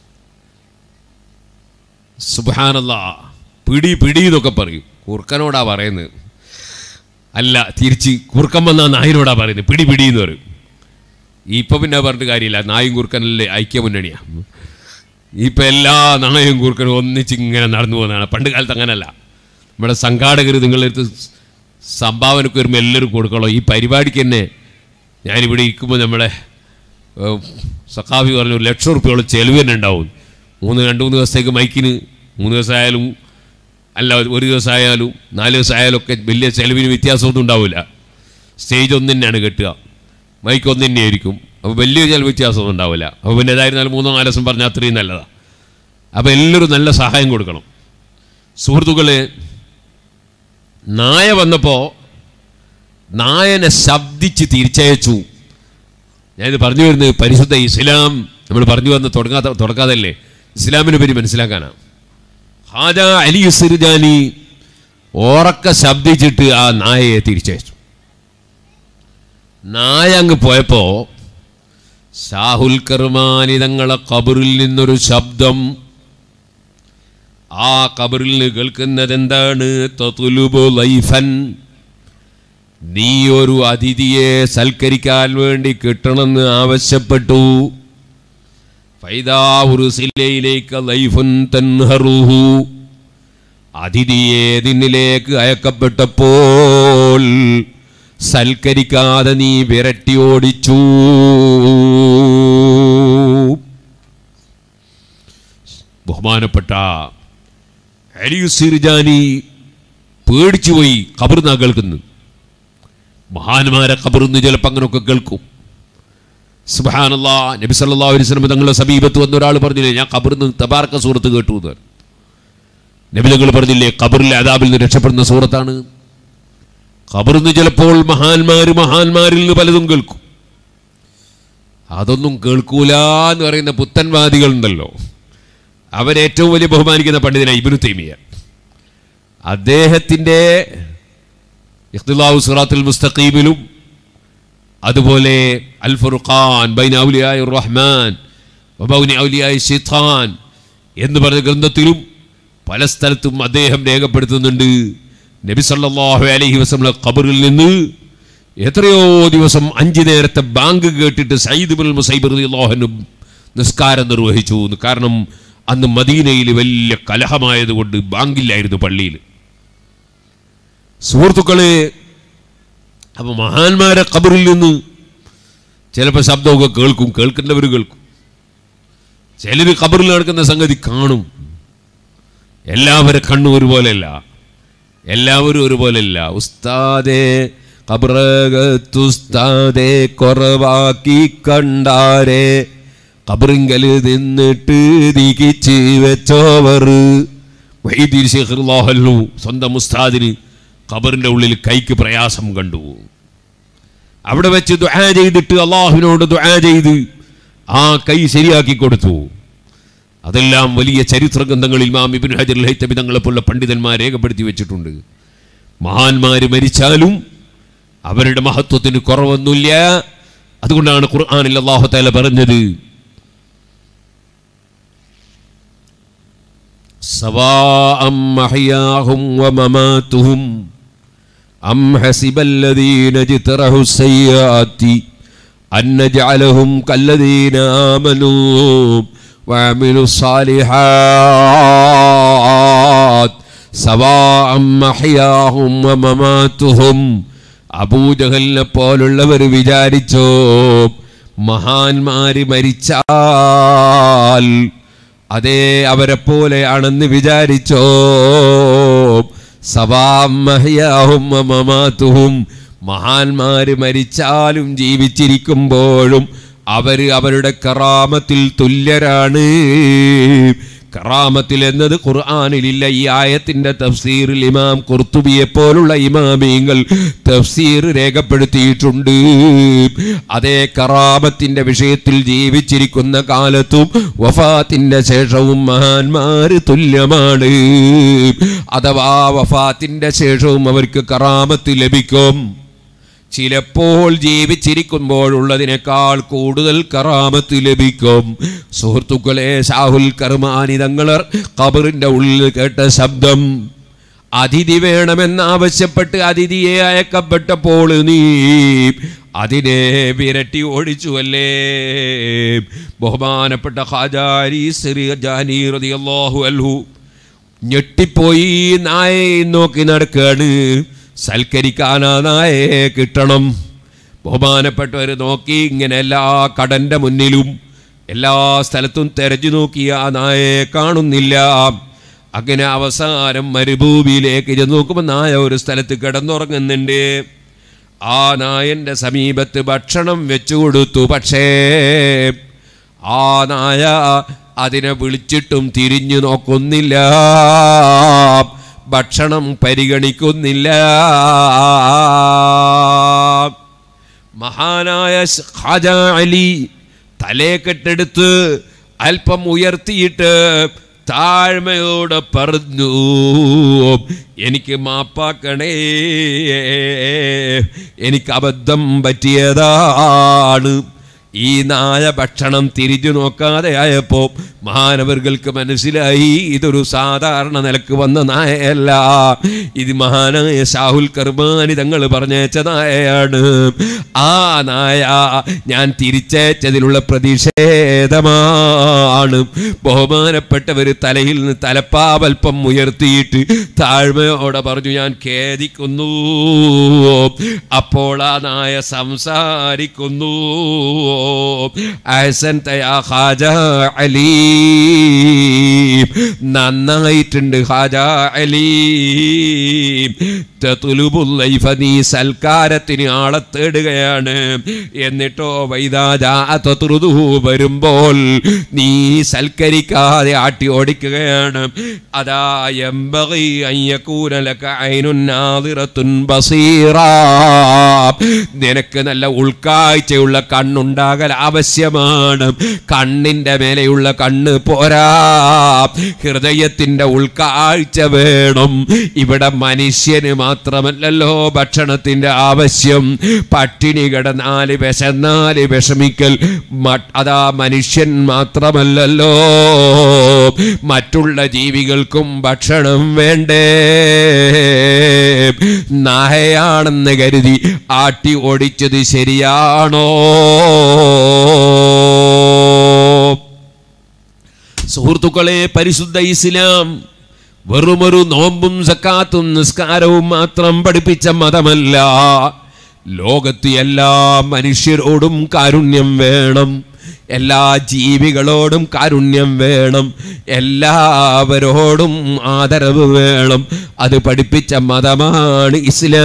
സുബ്ഹാനല്ലാഹ് പിടി എന്നൊക്കെ പറയും. കുറുക്കനോടാ പറയുന്നത്, അല്ല തിരിച്ച് കുറുക്കൻ വന്നാൽ നായനോടാ പറയുന്നത് പിടി എന്ന് പറയും. ഇപ്പം പിന്നെ പറഞ്ഞിട്ട് കാര്യമില്ല, നായും കുറുക്കനല്ലേ ഐക്യ മുന്നണിയാണ്. ഇപ്പം എല്ലാ നായും കുറുക്കനും ഒന്നിച്ച് ഇങ്ങനെ നടന്നു പോകുന്നതാണ്. പണ്ട് കാലത്ത് അങ്ങനല്ല. നമ്മുടെ സംഘാടകർ നിങ്ങളടുത്ത് സംഭാവനക്ക് വരുമ്പോൾ എല്ലാവരും കൊടുക്കണം. ഈ പരിപാടിക്ക് തന്നെ ഞാനിവിടെ ഇരിക്കുമ്പോൾ നമ്മുടെ സഖാഫി പറഞ്ഞു 1,00,000 റുപ്യോളം ചെലവ് തന്നെ ഉണ്ടാവും. 2-3 ദിവസത്തേക്ക് മൈക്കിന് 3 ദിവസമായാലും അല്ല 1 ദിവസമായാലും 4 ദിവസമായാലും ഒക്കെ വലിയ ചെലവിന് വ്യത്യാസമൊന്നും ഉണ്ടാവില്ല. സ്റ്റേജ് ഒന്ന് തന്നെയാണ് കെട്ടുക, മൈക്ക് ഒന്ന് തന്നെയായിരിക്കും. അപ്പോൾ വലിയ ചില വ്യത്യാസമൊന്നും ഉണ്ടാവില്ല. അപ്പോൾ പിന്നെ ഏതായിരുന്നാലും 3-4 ദിവസം പറഞ്ഞാൽ അത്രയും നല്ലതാണ്. അപ്പോൾ എല്ലാവരും നല്ല സഹായം കൊടുക്കണം. സുഹൃത്തുക്കളെ, നായ വന്നപ്പോൾ നായനെ ശബ്ദിച്ച് തിരിച്ചയച്ചു. ഞാനിത് പറഞ്ഞു വരുന്നത് പരിശുദ്ധ ഇസ്ലാം നമ്മൾ പറഞ്ഞു വന്ന് തുടങ്ങാതല്ലേ, ഇസ്ലാമിനെ പറ്റി മനസ്സിലാക്കാനാണ്. ഖാജ അലി സിർജാനി ഉറക്ക ശബ്ദിച്ചിട്ട് ആ നായയെ തിരിച്ചയച്ചു. നായ അങ്ങ് പോയപ്പോൾ ഷാഹുൽ കർമാനി തങ്ങളെ ഖബറിൽ നിന്നൊരു ശബ്ദം. ആ ഖബറിൽ നിന്ന് കേൾക്കുന്നത് എന്താണ്? തത്ലുബു ലൈഫൻ, നീ ഒരു അതിഥിയെ സൽക്കരിക്കാൻ വേണ്ടി കിട്ടണമെന്ന് ആവശ്യപ്പെട്ടു. ഫൈദാ ഉർസിലയിലേക ലൈഫുൻ തൻഹറുഹു, അതിഥിയെ നിന്നിലേക്ക് അയക്കപ്പെട്ടപ്പോൾ സൽക്കരിക്കാതെ നീ വിരട്ടി ഓടിച്ചു. ബഹുമാനപ്പെട്ട അലി സിർജാനി പേടിച്ചുപോയി. ഖബറിനാ കേൾക്കുന്നു. മഹാന്മാരെ ഖബറിന്ന് ചിലപ്പോൾ അങ്ങനെയൊക്കെ കേൾക്കും. സുബ്ഹാനല്ലാഹ്. നബി സല്ലല്ലാഹു അലൈഹി വസല്ലം തങ്ങളുടെ സമീപത്ത് വന്ന ഒരാൾ പറഞ്ഞില്ലേ, ഞാൻ ഖബറിന്ന് തബാറക സൂറത്ത് കേട്ടു എന്ന്. നബി തങ്ങൾ പറഞ്ഞില്ലേ, ഖബറിലെ അദാബിൽ നിന്ന് രക്ഷപ്പെടുന്ന സൂറത്താണ്. ഖബറിന്ന് ചിലപ്പോൾ മഹാന്മാരിൽ നിന്ന് പലതും കേൾക്കും. അതൊന്നും കേൾക്കൂല എന്ന് പറയുന്ന പുത്തൻവാദികളുണ്ടല്ലോ, അവരേറ്റവും വലിയ ബഹുമാനിക്കുന്ന പണ്ഡിതനാണ് ഇബ്നു തൈമിയ. അദ്ദേഹത്തിൻ്റെ ഇഖ്തിലാഉ സിറാത്തുൽ മുസ്തഖീമിലും അതുപോലെ അൽ ഫുർഖാൻ ബൈന ഔലിയാഇർ റഹ്മാൻ വബൈന ഔലിയാഇ ശൈത്താൻ എന്ന് പറഞ്ഞ ഗ്രന്ഥത്തിലും പല സ്ഥലത്തും അദ്ദേഹം രേഖപ്പെടുത്തുന്നുണ്ട്, നബി സല്ലല്ലാഹു അലൈഹി വസല്ലം ഖബറിൽ നിന്ന് എത്രയോ ദിവസം 5 നേരത്തെ ബാങ്ക് കേട്ടിട്ട് സയ്യിദ് ഇബ്നുൽ മുസൈബ് റളിയല്ലാഹു അൻഹു നിസ്കാരം നിർവഹിച്ചു. കാരണം അന്ന് മദീനയിൽ വലിയ കലഹമായതുകൊണ്ട് ബാങ്കില്ലായിരുന്നു പള്ളിയിൽ. സുഹൃത്തുക്കളെ, അപ്പോൾ മഹാന്മാരെ ഖബറിൽ നിന്ന് ചിലപ്പോൾ ശബ്ദമൊക്കെ കേൾക്കും, കേൾക്കേണ്ടവർ കേൾക്കും. ചിലർ ഖബറിൽ നടക്കുന്ന സംഗതി കാണും. എല്ലാവരും കണ്ണും ഒരുപോലെയല്ല, എല്ലാവരും ഒരുപോലെയല്ല. ഉസ്താദേ ഖബറകത്തുസ്താദേ കുറവാക്കി കണ്ടാരേ, ഖബറിങ്കൽ നിന്നിട്ട് ദികിച്ച് വെച്ചോവർ. വഹീദ് ശൈഖ് റളിയല്ലാഹു സ്വന്തം ഉസ്താദിന് ഖബറിൻ്റെ ഉള്ളിൽ കൈക്ക് പ്രയാസം കണ്ടു. അവിടെ വെച്ച് ദുആ ചെയ്തിട്ട് അള്ളാഹുവിനോട് ദുആ ചെയ്ത് ആ കൈ ശരിയാക്കി കൊടുത്തു. അതെല്ലാം വലിയ ചരിത്ര ഗ്രന്ഥങ്ങളിൽ ഇമാം ഇബ്നു ഹജർ അൽ ഹൈതമി തങ്ങളെപ്പോലുള്ള പണ്ഡിതന്മാർ രേഖപ്പെടുത്തി വെച്ചിട്ടുണ്ട്. മഹാന്മാർ മരിച്ചാലും അവരുടെ മഹത്വത്തിന് കുറവൊന്നുമില്ല. അതുകൊണ്ടാണ് ഖുർആനിൽ അല്ലാഹു തആല പറഞ്ഞത് സവാഅം മഹ്യാഹും വമമാതുഹും അം ഹസിബല്ലദീന ജ്തറഹു സയ്യാത്തി അൻ നജഅലഹും കല്ലദീന ആമനൂ വഅമിലു സ്സാലിഹാത്ത് സവാഅം മഹ്യാഹും വമമാതുഹും. അബൂജഹലിനെ പോലുള്ളവർ വിചാരിച്ചോ മഹാന്മാര് മരിച്ചാൽ അതേ അവരെ പോലെയാണെന്ന് വിചാരിച്ചോ? സവാഅം മഹ്യാഹും വമമാതുഹും. മഹാന്മാര് മരിച്ചാലും ജീവിച്ചിരിക്കുമ്പോഴും അവരുടെ കറാമത്തിൽ തുല്യരാണ്. കറാമത്തിൽ എന്നത് ഖുർആനിലില്ല. ഈ ആയത്തിന്റെ തഫ്സീറിൽ ഇമാം ഖുർത്തുബിയെ പോലുള്ള ഇമാമീങ്ങൾ തഫ്സീർ രേഖപ്പെടുത്തിയിട്ടുണ്ട്. അതേ കറാമത്തിന്റെ വിഷയത്തിൽ ജീവിച്ചിരിക്കുന്ന കാലത്തും വഫാത്തിന്റെ ശേഷവും മഹാന്മാര് തുല്യമാണ്. അഥവാ വഫാത്തിന്റെ ശേഷവും അവർക്ക് കറാമത്ത് ലഭിക്കും. ചിലപ്പോൾ ജീവിച്ചിരിക്കുമ്പോഴുള്ളതിനേക്കാൾ കൂടുതൽ കറാമത്ത് ലഭിക്കും. സുഹൃത്തുക്കളെ, ഷാഹുൽ കർമാനി തങ്ങൾ ഖബറിന്റെ ഉള്ളിൽ കേട്ട ശബ്ദം, അതിഥി വേണമെന്നാവശ്യപ്പെട്ട് അതിഥിയെ അയക്കപ്പെട്ടപ്പോൾ നീ അതിനെ വിരട്ടി ഓടിച്ചുവല്ലേ? ബഹുമാനപ്പെട്ട ഖാജാ ജാനി റളിയല്ലാഹു അൻഹു ഞെട്ടിപ്പോയി. നായെ നോക്കി നടക്കുകയാണ്. സൽക്കരിക്കാൻ ആ നായയെ കിട്ടണം. ബഹുമാനപ്പെട്ടവർ നോക്കി ഇങ്ങനെ എല്ലാ കടന്റെ മുന്നിലും എല്ലാ സ്ഥലത്തും തെരഞ്ഞു നോക്കി ആ നായയെ കാണുന്നില്ല. അങ്ങനെ അവസാനം മരുഭൂമിയിലേക്ക് ചെന്ന് നോക്കുമ്പോൾ നായ ഒരു സ്ഥലത്ത് കിടന്നുറങ്ങുന്നുണ്ട്. ആ നായന്റെ സമീപത്ത് ഭക്ഷണം വെച്ചു കൊടുത്തു. പക്ഷേ ആ നായ അതിനെ വിളിച്ചിട്ടും തിരിഞ്ഞു നോക്കുന്നില്ല, ഭക്ഷണം പരിഗണിക്കുന്നില്ല. മഹാനായ ഖാജാ അലി തലേക്കെട്ടെടുത്ത് അല്പം ഉയർത്തിയിട്ട് താഴ്മയോടെ പറഞ്ഞു, എനിക്ക് മാപ്പാക്കണേ, എനിക്ക് അബദ്ധം പറ്റിയതാണ്. ഈ നായ ഭക്ഷണം തിരിഞ്ഞു നോക്കാതെ ആയപ്പോ മഹാനവർക്ക് മനസ്സിലായി ഇതൊരു സാധാരണ നിലക്ക് വന്ന നായയല്ല, ഇത് മഹാനായ ഷാഹുൽ കർമാനി തങ്ങൾ പറഞ്ഞയച്ച നായയാണ്. ആ നായ ഞാൻ തിരിച്ചയച്ചതിലുള്ള പ്രതിഷേധമാണ്. ബഹുമാനപ്പെട്ടവർ തലയിൽ നിന്ന് തലപ്പാവൽപ്പം ഉയർത്തിയിട്ട് താഴ്മയോടെ പറഞ്ഞു, ഞാൻ ഖേദിക്കുന്നു. അപ്പോൾ ആ നായ സംസാരിക്കുന്നു, അഹ്സൻത യാ ഖാജാ അലി, നന്നായിട്ടുണ്ട് ഖാജാ അലി. തത്ലുബുൽ ലൈഫ, നീ സൽക്കാരത്തിന് ആളെ തേടുകയാണ്. എന്നിട്ടോ വൈദാ ജാഅത തത്റുദുഹു, വരുമ്പോൾ നീ സൽക്കരിക്കാതെ ആട്ടി ഓടിക്കുകയാണ്. അതാ യംബഗി അൻ യകൂന ലക ഐനുൻ നാദിറത്തുൻ ബസീറാ, നിനക്ക് നല്ല ഉൾക്കാഴ്ചയുള്ള കണ്ണുണ്ടാകൽ ആവശ്യമാണ്. കണ്ണിന്റെ മേലെയുള്ള കണ്ണ് പോരാ, ഹൃദയത്തിന്റെ ഉൾക്കാഴ്ച വേണം. ഇവിടെ മനുഷ്യന് മാത്രമല്ലല്ലോ ഭക്ഷണത്തിന്റെ ആവശ്യം. പട്ടിണി കിടന്നാല് വിശന്നാല് വിഷമിക്കൽ അതാ മനുഷ്യൻ മാത്രമല്ലല്ലോ, മറ്റുള്ള ജീവികൾക്കും ഭക്ഷണം വേണ്ടേ? നായയാണെന്ന് കരുതി ആട്ടി ഓടിച്ചത് ശരിയാണോ? സുഹൃത്തുക്കളെ, പരിശുദ്ധ ഇസ്ലാം വെറുമൊരു നോമ്പും സക്കാത്തും നിസ്കാരവും മാത്രം പഠിപ്പിച്ച മതമല്ല. ലോകത്ത് എല്ലാ മനുഷ്യരോടും കാരുണ്യം വേണം, എല്ലാ ജീവികളോടും കാരുണ്യം വേണം, എല്ലാവരോടും ആദരവ് വേണം. അത് പഠിപ്പിച്ച മതമാണ്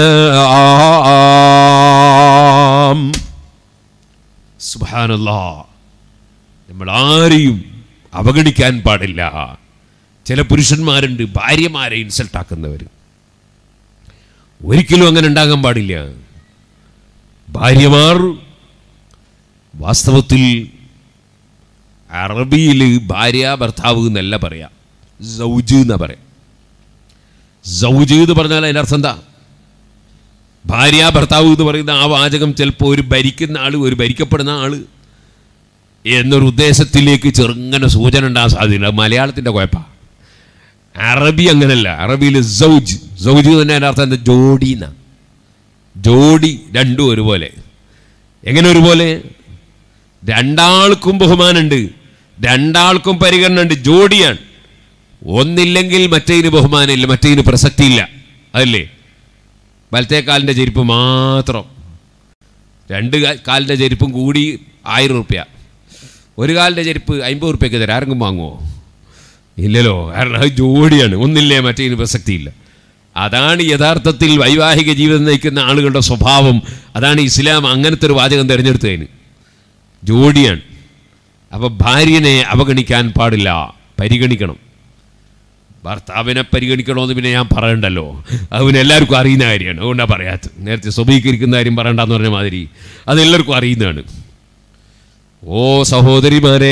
ഇസ്ലാം. സുബ്ഹാനല്ലാഹ്, നമ്മൾ ആരെയും അവഗണിക്കാൻ പാടില്ല. ചില പുരുഷന്മാരുണ്ട് ഭാര്യമാരെ ഇൻസൾട്ടാക്കുന്നവർ. ഒരിക്കലും അങ്ങനെ ഉണ്ടാകാൻ പാടില്ല. ഭാര്യമാർ വാസ്തവത്തിൽ അറബിയിൽ ഭാര്യ ഭർത്താവ് എന്നല്ല പറയാം, സൗജ് എന്നാ പറയാം. സൗജ് എന്ന് പറഞ്ഞാൽ അതിൻ്റെ അർത്ഥം എന്താ? ഭാര്യ ഭർത്താവ് എന്ന് പറയുന്ന ആ വാചകം ചിലപ്പോൾ ഒരു ഭരിക്കുന്ന ആൾ, ഒരു ഭരിക്കപ്പെടുന്ന ആൾ എന്നൊരു ഉദ്ദേശത്തിലേക്ക് ചെറുങ്ങനെ സൂചന ഉണ്ടാകാൻ സാധ്യതയുണ്ട്. മലയാളത്തിൻ്റെ കുഴപ്പമാണ്. അറബി അങ്ങനല്ല. അറബിയിൽ സൗജ്, സൗജ് തന്നെ അതിൻ്റെ അർത്ഥം എന്താ? ജോഡി എന്നാ. ജോഡി, രണ്ടും ഒരുപോലെ. എങ്ങനെ ഒരുപോലെ? രണ്ടാൾക്കും ബഹുമാനമുണ്ട്, രണ്ടാൾക്കും പരിഗണന ഉണ്ട്. ജോഡിയാണ്. ഒന്നില്ലെങ്കിൽ മറ്റേതിന് ബഹുമാനമില്ല, മറ്റേതിന് പ്രസക്തിയില്ല. അതല്ലേ? വലത്തെ കാലിൻ്റെ ചെരുപ്പ് മാത്രം, രണ്ട് കാലിൻ്റെ ചെരുപ്പും കൂടി 1000 റുപ്യ, ഒരു കാലിൻ്റെ ചെരുപ്പ് 50 റുപ്യക്ക് തരാം. ആരെങ്കിലും വാങ്ങുമോ? ഇല്ലല്ലോ. കാരണം അത് ജോഡിയാണ്. ഒന്നില്ലേ മറ്റേതിന് പ്രസക്തിയില്ല. അതാണ് യഥാർത്ഥത്തിൽ വൈവാഹിക ജീവിതം നയിക്കുന്ന ആളുകളുടെ സ്വഭാവം. അതാണ് ഇസ്ലാം അങ്ങനത്തെ ഒരു വാചകം തിരഞ്ഞെടുത്തതിന്. ജോഡിയാണ്. അപ്പോൾ ഭാര്യനെ അവഗണിക്കാൻ പാടില്ല, പരിഗണിക്കണം. ഭർത്താവിനെ പരിഗണിക്കണമെന്ന് പിന്നെ ഞാൻ പറയണ്ടല്ലോ, അത് പിന്നെ എല്ലാവർക്കും അറിയുന്ന കാര്യമാണ്. അതുകൊണ്ടാണ് പറയാത്തത്. നേരത്തെ സ്വഭീകരിക്കുന്ന കാര്യം പറയണ്ടെന്ന് പറഞ്ഞ മാതിരി അതെല്ലാവർക്കും അറിയുന്നതാണ്. ഓ സഹോദരിമാരെ,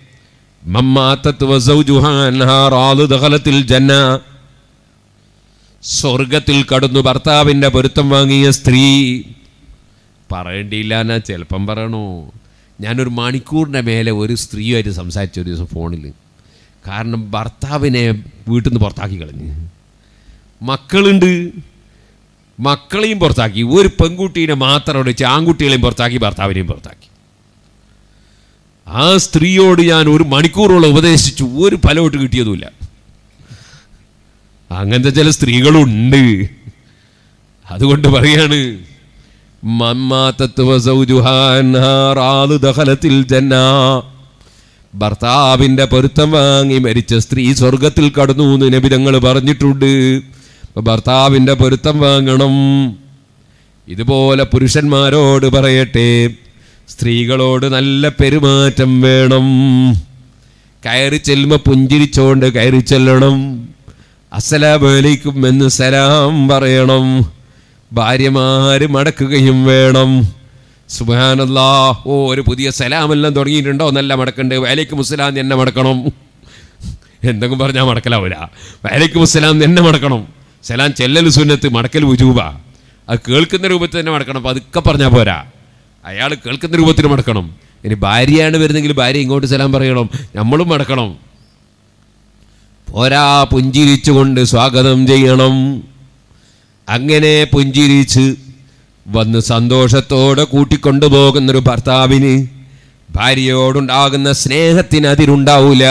സ്വർഗത്തിൽ കടന്നു ഭർത്താവിൻ്റെ പൊരുത്തം വാങ്ങിയ സ്ത്രീ. പറയേണ്ടിയില്ല എന്നാ ചിലപ്പം പറയണോ? ഞാനൊരു മണിക്കൂറിൻ്റെ മേലെ ഒരു സ്ത്രീയായിട്ട് സംസാരിച്ച ഒരു ദിവസം ഫോണിൽ. കാരണം ഭർത്താവിനെ വീട്ടിൽ നിന്ന് പുറത്താക്കി കളഞ്ഞ്. മക്കളുണ്ട്, മക്കളെയും പുറത്താക്കി. ഒരു പെൺകുട്ടീനെ മാത്രം വിളിച്ച് ആൺകുട്ടികളെയും പുറത്താക്കി, ഭർത്താവിനെയും പുറത്താക്കി. ആ സ്ത്രീയോട് ഞാൻ ഒരു മണിക്കൂറോളം ഉപദേശിച്ചു, ഒരു ഫലമായിട്ട് കിട്ടിയതുമില്ല. അങ്ങനത്തെ ചില സ്ത്രീകളുണ്ട്. അതുകൊണ്ട് പറയാണ്, ഭർത്താവിൻ്റെ പൊരുത്തം വാങ്ങി മരിച്ച സ്ത്രീ സ്വർഗത്തിൽ കടന്നു എന്ന് നബി തങ്ങൾ പറഞ്ഞിട്ടുണ്ട്. ഭർത്താവിൻ്റെ പൊരുത്തം വാങ്ങണം. ഇതുപോലെ പുരുഷന്മാരോട് പറയട്ടെ, സ്ത്രീകളോട് നല്ല പെരുമാറ്റം വേണം. കയറി ചെല്ലുമ്പോൾ പുഞ്ചിരിച്ചോണ്ട് കയറി ചെല്ലണം. അസ്സലാമു അലൈക്കും എന്ന് സലാം പറയണം. ഭാര്യമാര് മടക്കുകയും വേണം. സുബ്ഹാനല്ലാഹ്. ഓ, ഒരു പുതിയ സലാമെല്ലാം തുടങ്ങിയിട്ടുണ്ടോ? നല്ല മടക്കുണ്ട്. വഅലൈക്കും അസ്സലാം എന്നെ മടക്കണം. എന്തെങ്കിലും പറഞ്ഞാൽ മടക്കലാവില്ല. വഅലൈക്കും അസ്സലാം എന്നെ മടക്കണം. സലാം ചെല്ലൽ സുന്നത്ത്, മടക്കൽ വുജൂബ. അത് കേൾക്കുന്ന രൂപത്തിൽ തന്നെ മടക്കണം. അപ്പോൾ അതൊക്കെ പറഞ്ഞാൽ പോരാ, അയാൾ കേൾക്കുന്ന രൂപത്തിൽ മടക്കണം. ഇനി ഭാര്യയാണ് വരുന്നെങ്കിൽ ഭാര്യ ഇങ്ങോട്ട് സലാം പറയണം, നമ്മളും മടക്കണം. പോരാ, പുഞ്ചിരിച്ചുകൊണ്ട് സ്വാഗതം ചെയ്യണം. അങ്ങനെ പുഞ്ചിരിച്ച് വന്ന് സന്തോഷത്തോടെ കൂട്ടിക്കൊണ്ടുപോകുന്നൊരു ഭർത്താവിന് ഭാര്യയോടുണ്ടാകുന്ന സ്നേഹത്തിന് അതിരുണ്ടാവില്ല.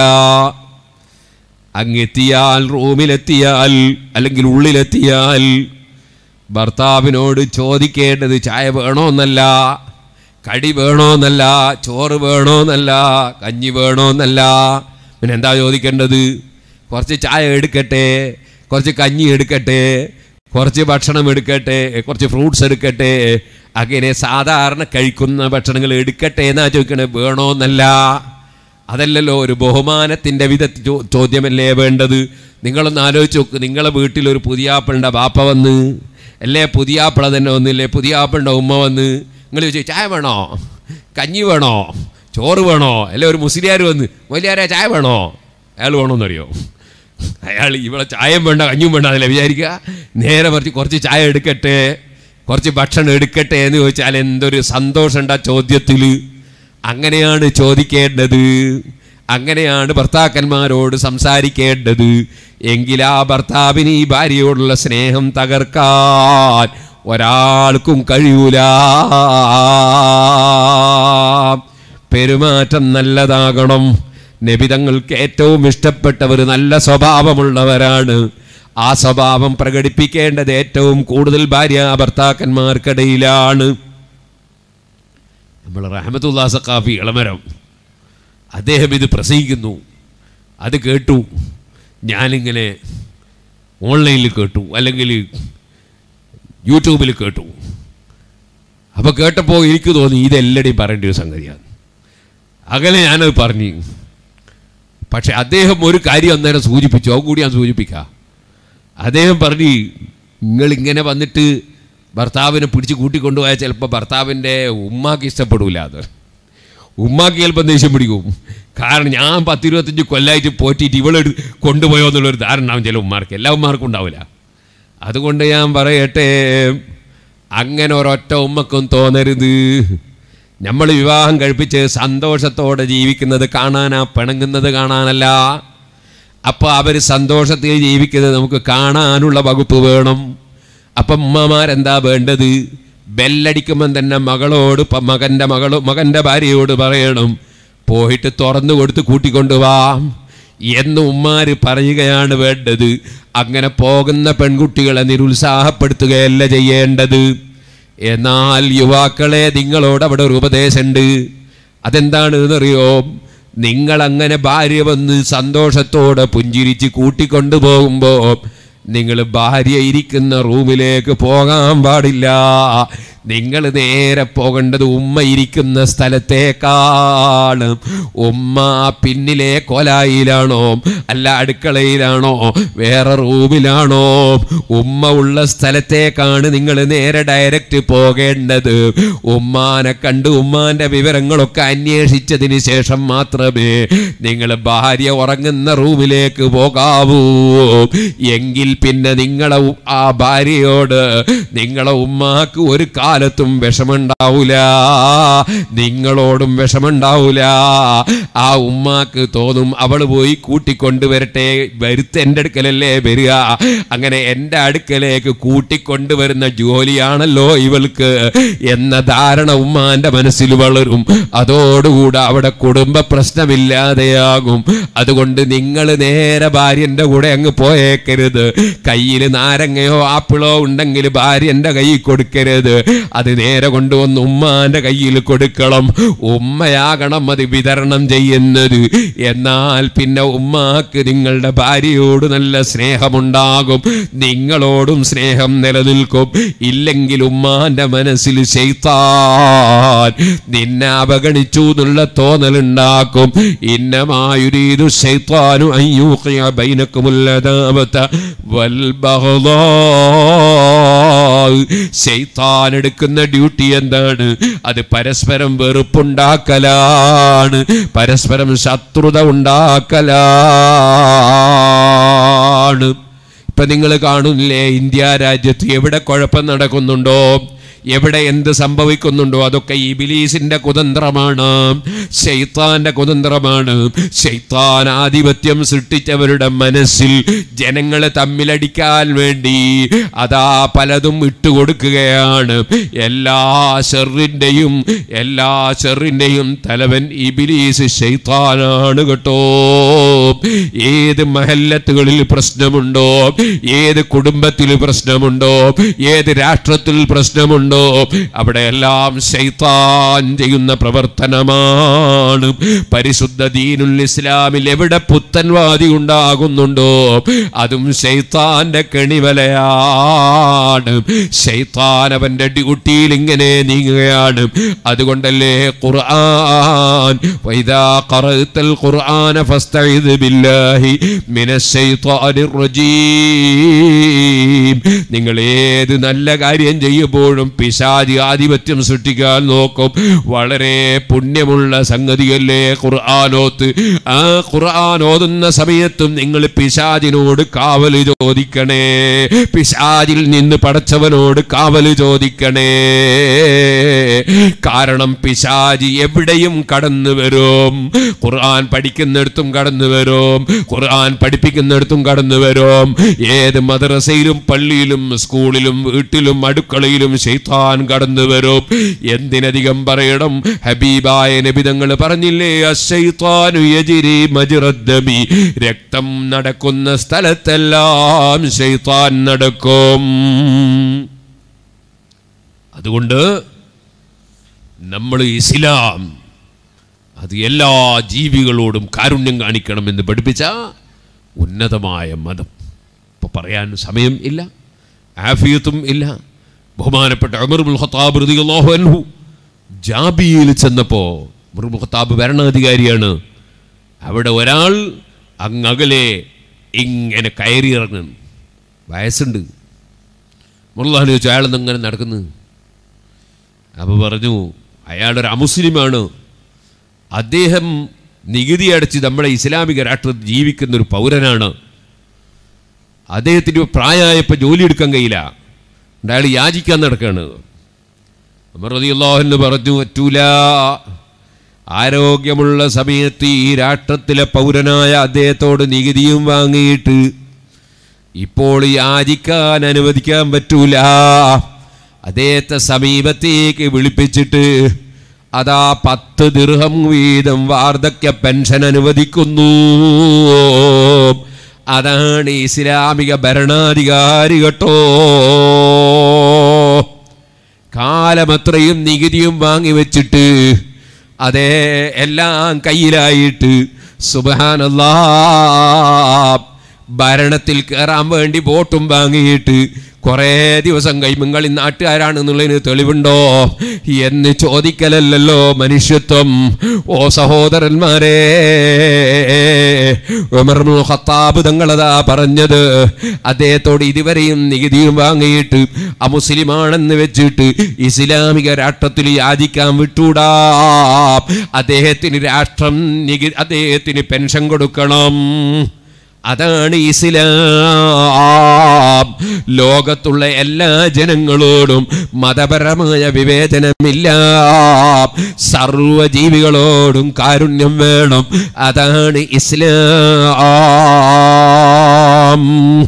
അങ്ങെത്തിയാൽ, റൂമിലെത്തിയാൽ അല്ലെങ്കിൽ ഉള്ളിലെത്തിയാൽ ഭർത്താവിനോട് ചോദിക്കേണ്ടത് ചായ വേണോന്നല്ല, കടി വേണോന്നല്ല, ചോറ് വേണോന്നല്ല, കഞ്ഞി വേണോന്നല്ല. പിന്നെ എന്താ ചോദിക്കേണ്ടത്? കുറച്ച് ചായ എടുക്കട്ടെ, കുറച്ച് കഞ്ഞി എടുക്കട്ടെ, കുറച്ച് ഭക്ഷണം എടുക്കട്ടെ, കുറച്ച് ഫ്രൂട്ട്സ് എടുക്കട്ടെ, അങ്ങനെ സാധാരണ കഴിക്കുന്ന ഭക്ഷണങ്ങൾ എടുക്കട്ടെ എന്നാ ചോദിക്കണത്, വേണോന്നല്ല. അതല്ലല്ലോ ഒരു ബഹുമാനത്തിൻ്റെ ചോദ്യമല്ലേ വേണ്ടത്. നിങ്ങളൊന്ന് ആലോചിച്ച് നോക്ക്. നിങ്ങളെ വീട്ടിലൊരു പുതിയാപ്പിളുടെ ബാപ്പ വന്ന്, അല്ലേ പുതിയാപ്പിള തന്നെ വന്നില്ലേ, പുതിയാപ്പിളുടെ ഉമ്മ വന്ന്, നിങ്ങൾ ചോദിച്ചു ചായ വേണോ, കഞ്ഞി വേണോ, ചോറ് വേണോ? അല്ലെ ഒരു മുസ്ലിയാർ വന്ന്, മൊയ്ലിയാരെ ചായ വേണോ? അയാൾ വേണോന്നറിയോ? അയാൾ ഇവിടെ ചായയും വേണ്ട കഞ്ഞും വേണ്ട അതല്ലേ വിചാരിക്കുക. നേരെ മറിച്ച് കുറച്ച് ചായ എടുക്കട്ടെ, കുറച്ച് ഭക്ഷണം എടുക്കട്ടെ എന്ന് ചോദിച്ചാൽ എന്തൊരു സന്തോഷമുണ്ട് ആ ചോദ്യത്തിൽ. അങ്ങനെയാണ് ചോദിക്കേണ്ടത്, അങ്ങനെയാണ് ഭർത്താക്കന്മാരോട് സംസാരിക്കേണ്ടത്. എങ്കിൽ ആ ഭർത്താവിന് ഈ ഭാര്യയോടുള്ള സ്നേഹം തകർക്കാൻ ഒരാൾക്കും കഴിയൂല. പെരുമാറ്റം നല്ലതാകണം. നബിതങ്ങൾക്ക് ഏറ്റവും ഇഷ്ടപ്പെട്ടവർ നല്ല സ്വഭാവമുള്ളവരാണ്. ആ സ്വഭാവം പ്രകടിപ്പിക്കേണ്ടത് ഏറ്റവും കൂടുതൽ ഭാര്യ ഭർത്താക്കന്മാർക്കിടയിലാണ്. നമ്മൾ റഹ്മത്തുള്ളാഹി സഖാഫി ഇളമരം അദ്ദേഹം ഇത് പ്രസംഗിക്കുന്നു. അത് കേട്ടു, ഞാനിങ്ങനെ ഓൺലൈനിൽ കേട്ടു, അല്ലെങ്കിൽ യൂട്യൂബിൽ കേട്ടു. അപ്പോൾ കേട്ടപ്പോൾ എനിക്ക് തോന്നി ഇതെല്ലാവരുടെയും പറയേണ്ട ഒരു സംഗതിയാണ്. അങ്ങനെ ഞാനത് പറഞ്ഞു. പക്ഷെ അദ്ദേഹം ഒരു കാര്യം അന്നേരം സൂചിപ്പിച്ചു, അതും കൂടി ഞാൻ സൂചിപ്പിക്കാം. അദ്ദേഹം പറഞ്ഞു, നിങ്ങളിങ്ങനെ വന്നിട്ട് ഭർത്താവിനെ പിടിച്ച് കൂട്ടിക്കൊണ്ടുപോയാൽ ചിലപ്പോൾ ഭർത്താവിൻ്റെ ഉമ്മാക്ക് ഇഷ്ടപ്പെടില്ല. അത് ഉമ്മാക്ക് ചിലപ്പോൾ ദേഷ്യം പിടിക്കും. കാരണം ഞാൻ 10-25 കൊല്ലമായിട്ട് പോറ്റിയിട്ട് ഇവളെ കൊണ്ടുപോയോ എന്നുള്ളൊരു ധാരണ ഉണ്ടാവും ചില ഉമ്മാർക്ക്. എല്ലാ ഉമ്മാർക്കും ഉണ്ടാവില്ല. അതുകൊണ്ട് ഞാൻ പറയട്ടെ, അങ്ങനെ ഒരൊറ്റ ഉമ്മക്കും തോന്നരുത്. നമ്മൾ വിവാഹം കഴിപ്പിച്ച് സന്തോഷത്തോടെ ജീവിക്കുന്നത് കാണാനാ, പിണങ്ങുന്നത് കാണാനല്ല. അപ്പോൾ അവർ സന്തോഷത്തിൽ ജീവിക്കുന്നത് നമുക്ക് കാണാനുള്ള വകുപ്പ് വേണം. അപ്പം ഉമ്മമാരെന്താ വേണ്ടത്? ബെല്ലടിക്കുമ്പം തന്നെ മകളോട്, മകൻ്റെ ഭാര്യയോട് പറയണം, പോയിട്ട് തുറന്നു കൊടുത്ത് കൂട്ടിക്കൊണ്ടുവാ എന്ന് ഉമ്മാര് പറയുകയാണ് വേണ്ടത്. അങ്ങനെ പോകുന്ന പെൺകുട്ടികളെ നിരുത്സാഹപ്പെടുത്തുകയല്ല ചെയ്യേണ്ടത്. എന്നാൽ യുവാക്കളെ, നിങ്ങളോട് അവിടെ ഒരു ഉപദേശമുണ്ട്. അതെന്താണെന്നറിയോ? നിങ്ങളങ്ങനെ ഭാര്യ വന്ന് സന്തോഷത്തോടെ പുഞ്ചിരിച്ച് കൂട്ടിക്കൊണ്ടുപോകുമ്പോൾ നിങ്ങൾ ഭാര്യ ഇരിക്കുന്ന റൂമിലേക്ക് പോകാൻ പാടില്ല. നിങ്ങൾ നേരെ പോകേണ്ടത് ഉമ്മ ഇരിക്കുന്ന സ്ഥലത്തേക്കാണ്. ഉമ്മ പിന്നിലെ കോലായിലാണോ, അല്ല അടുക്കളയിലാണോ, വേറെ റൂമിലാണോ? ഉമ്മ ഉള്ള സ്ഥലത്തേക്കാണ് നിങ്ങൾ നേരെ ഡയറക്റ്റ് പോകേണ്ടത്. ഉമ്മാനെ കണ്ട് ഉമ്മാന്റെ വിവരങ്ങളൊക്കെ അന്വേഷിച്ചതിന് ശേഷം മാത്രമേ നിങ്ങൾ ഭാര്യ ഉറങ്ങുന്ന റൂമിലേക്ക് പോകാവൂ. എങ്കിൽ പിന്നെ നിങ്ങളെ ആ ഭാര്യയോട് നിങ്ങളെ ഉമ്മാക്ക് ഒരു കാലത്തും വിഷമുണ്ടാവൂല, നിങ്ങളോടും വിഷമുണ്ടാവൂല. ആ ഉമ്മാക്ക് തോന്നും, അവൾ പോയി കൂട്ടിക്കൊണ്ടുവരട്ടെ, എൻ്റെ അടുക്കലല്ലേ വരിക, അങ്ങനെ എൻ്റെ അടുക്കലേക്ക് കൂട്ടിക്കൊണ്ടുവരുന്ന ജോലിയാണല്ലോ ഇവൾക്ക് എന്ന ധാരണ ഉമ്മാന്റെ മനസ്സിൽ വളരും. അതോടുകൂടെ അവിടെ കുടുംബ പ്രശ്നമില്ലാതെയാകും. അതുകൊണ്ട് നിങ്ങൾ നേരെ ഭാര്യൻ്റെ കൂടെ അങ്ങ് പോയേക്കരുത്. കയ്യിൽ നാരങ്ങയോ ആപ്പിളോ ഉണ്ടെങ്കിൽ ഭാര്യൻ്റെ കയ്യിൽ കൊടുക്കരുത്. അത് നേരെ കൊണ്ടുവന്ന് ഉമ്മാന്റെ കയ്യിൽ കൊടുക്കണം. ഉമ്മയാകണം അത് വിതരണം ചെയ്യുന്നത്. എന്നാൽ പിന്നെ ഉമ്മാക്ക് നിങ്ങളുടെ ഭാര്യയോട് നല്ല സ്നേഹമുണ്ടാകും, നിങ്ങളോടും സ്നേഹം നിലനിൽക്കും. ഇല്ലെങ്കിൽ ഉമ്മാന്റെ മനസ്സിൽ ശൈത്താൻ നിന്നെ അവഗണിച്ചു എന്നുള്ള തോന്നലുണ്ടാക്കും. ഇന്നമാ യുരീദു ശൈത്താനു അൻ യൂഖിയ ബൈനകുമുൽ അദാവത വൽ ബഗ്ദാ. ശൈത്താൻ എടുക്കുന്ന ഡ്യൂട്ടി എന്താണ്? അത് പരസ്പരം വെറുപ്പുണ്ടാക്കലാണ്, പരസ്പരം ശത്രുത ഉണ്ടാക്കലാണ്. ഇപ്പൊ നിങ്ങൾ കാണുന്നില്ലേ, ഇന്ത്യ രാജ്യത്ത് എവിടെ കുഴപ്പം നടക്കുന്നുണ്ടോ, എവിടെ എന്ത് സംഭവിക്കുന്നുണ്ടോ, അതൊക്കെ ഇബ്ലീസിന്റെ കുതന്ത്രമാണ്, ശൈത്താന്റെ കുതന്ത്രമാണ്. ശൈത്താൻ ആധിപത്യം സൃഷ്ടിച്ചവരുടെ മനസ്സിൽ ജനങ്ങളെ തമ്മിലടിക്കാൻ വേണ്ടി അതാ പലതും ഇട്ടുകൊടുക്കുകയാണ്. എല്ലാ ഷെറിന്റെയും തലവൻ ഇബ്ലീസ് ശൈത്താനാണ് കേട്ടോ. ഏത് മഹല്ലത്തുകളിൽ പ്രശ്നമുണ്ടോ, ഏത് കുടുംബത്തിൽ പ്രശ്നമുണ്ടോ, ഏത് രാഷ്ട്രത്തിൽ പ്രശ്നമുണ്ടോ, അവിടെയെല്ലാം ശൈത്താൻ ചെയ്യുന്ന പ്രവർത്തനമാണ്. പരിശുദ്ധ ദീനുൽ ഇസ്ലാമിൽ എവിടെ പുത്തൻവാദി ഉണ്ടാകുന്നുണ്ടോ അതും ശൈത്താന്റെ കെണിവലയാണ്. ശൈത്താൻ അവന്റെ ഡ്യൂട്ടിയിൽ ഇങ്ങനെ നീങ്ങുകയാണ്. അതുകൊണ്ടല്ലേ ഖുർആൻ വൈദാ ഖറഅതൽ ഖുർആന ഫസ്തഇദ് ബില്ലാഹി മിനശ് ശൈത്താനിർ റജീം. നിങ്ങൾ ഏത് നല്ല കാര്യം ചെയ്യുമ്പോഴും പിശാചി ആധിപത്യം സൃഷ്ടിക്കാൻ നോക്കും. വളരെ പുണ്യമുള്ള സംഗതിയല്ലേ ഖുർആനോത്ത്. ആ ഖുർആൻ ഓതുന്ന സമയത്തും നിങ്ങൾ പിശാചിനോട് കാവല് ചോദിക്കണേ, പിശാചിൽ നിന്ന് പടച്ചവനോട് കാവല് ചോദിക്കണേ. കാരണം പിശാചി എവിടെയും കടന്നു വരും. ഖുർആൻ പഠിക്കുന്നിടത്തും കടന്നു വരും, ഖുർആൻ പഠിപ്പിക്കുന്നിടത്തും കടന്നു വരും. ഏത് മദ്രസയിലും പള്ളിയിലും സ്കൂളിലും വീട്ടിലും അടുക്കളയിലും ശൈത്താൻ കടന്നു വരും. എന്തിനധികം പറയണം, ഹബീബായ നബി തങ്ങൾ പറഞ്ഞില്ലേ, അശ്ശൈത്താനു യജ്രി മജ്റദ്ദമി, രക്തം നടക്കുന്ന സ്ഥലത്തെല്ലാം ശൈത്താൻ നടക്കും. അതുകൊണ്ട് നമ്മൾ ഇസ്ലാം അത് എല്ലാ ജീവികളോടും കാരുണ്യം കാണിക്കണമെന്ന് പഠിപ്പിച്ച ഉന്നതമായ മതം. ഇപ്പോൾ പറയാൻ സമയം ഇല്ല, ആഫിയത്തും ഇല്ല. ബഹുമാനപ്പെട്ട ഉമർ ഇബ്നുൽ ഖത്താബ് റളിയല്ലാഹു അൻഹു ജാബിയിൽ ചെന്നപ്പോൾ, ഉമർ ഇബ്നുൽ ഖത്താബ് ഭരണാധികാരിയാണ്, അവിടെ ഒരാൾ അങ്ങകലെ ഇങ്ങനെ കയറി ഇറങ്ങുന്നു. വയസ്സുണ്ട്. മുറുല്ലാഹു ചോദിച്ചു, അയാളെന്ന് ഇങ്ങനെ നടക്കുന്നു? അപ്പോൾ പറഞ്ഞു, അയാളൊരു അമുസ്ലിമാണ്, അദ്ദേഹം നികുതി അടച്ച് നമ്മുടെ ഇസ്ലാമിക രാഷ്ട്രത്തിൽ ജീവിക്കുന്നൊരു പൗരനാണ്. അദ്ദേഹത്തിന് പ്രായമായപ്പോൾ ജോലി എടുക്കാൻ കഴിയില്ല, അയാൾ യാചിക്കാൻ നടക്കുകയാണ്. ഉമർ റളിയല്ലാഹു അൻഹു പറഞ്ഞു, പറ്റൂല, ആരോഗ്യമുള്ള സമയത്ത് ഈ രാഷ്ട്രത്തിലെ പൗരനായ അദ്ദേഹത്തോട് നികുതിയും വാങ്ങിയിട്ട് ഇപ്പോൾ യാചിക്കാൻ അനുവദിക്കാൻ പറ്റൂല. അദ്ദേഹത്തെ സമീപത്തേക്ക് വിളിപ്പിച്ചിട്ട് അതാ 10 ദിർഹം വീതം വാർദ്ധക്യ പെൻഷൻ അനുവദിക്കുന്നു. അതാണ് ഇസ്ലാമിക ഭരണാധികാരി കേട്ടോ. കാലമത്രയും നികുതിയും വാങ്ങി വെച്ചിട്ട് അതേ എല്ലാം കയ്യിലായിട്ട് സുബ്ഹാനല്ലാഹ് ഭരണത്തിൽ കയറാൻ വേണ്ടി വോട്ടും വാങ്ങിയിട്ട് കുറേ ദിവസം കഴിയുമ്പോൾ നിങ്ങൾ ഈ നാട്ടുകാരാണെന്നുള്ളതിന് തെളിവുണ്ടോ എന്ന് ചോദിക്കലല്ലോ മനുഷ്യത്വം. ഓ സഹോദരന്മാരെ, ഉമർ ഇബ്നുൽ ഖത്താബ് തങ്ങളതാ പറഞ്ഞത്, അദ്ദേഹത്തോട് ഇതുവരെയും നികുതിയും വാങ്ങിയിട്ട് അമുസ്ലിമാണെന്ന് വെച്ചിട്ട് ഇസ്ലാമിക രാഷ്ട്രത്തിൽ യാചിക്കാൻ വിട്ടൂടാ. അദ്ദേഹത്തിന് രാഷ്ട്രം അദ്ദേഹത്തിന് പെൻഷൻ കൊടുക്കണം. അതാണ് ഇസ്ലാം. ലോകത്തുള്ള എല്ലാ ജനങ്ങളോടും മതപരമായ വിവേചനമില്ല, സർവജീവികളോടും കാരുണ്യം വേണം. അതാണ് ഇസ്ലാം.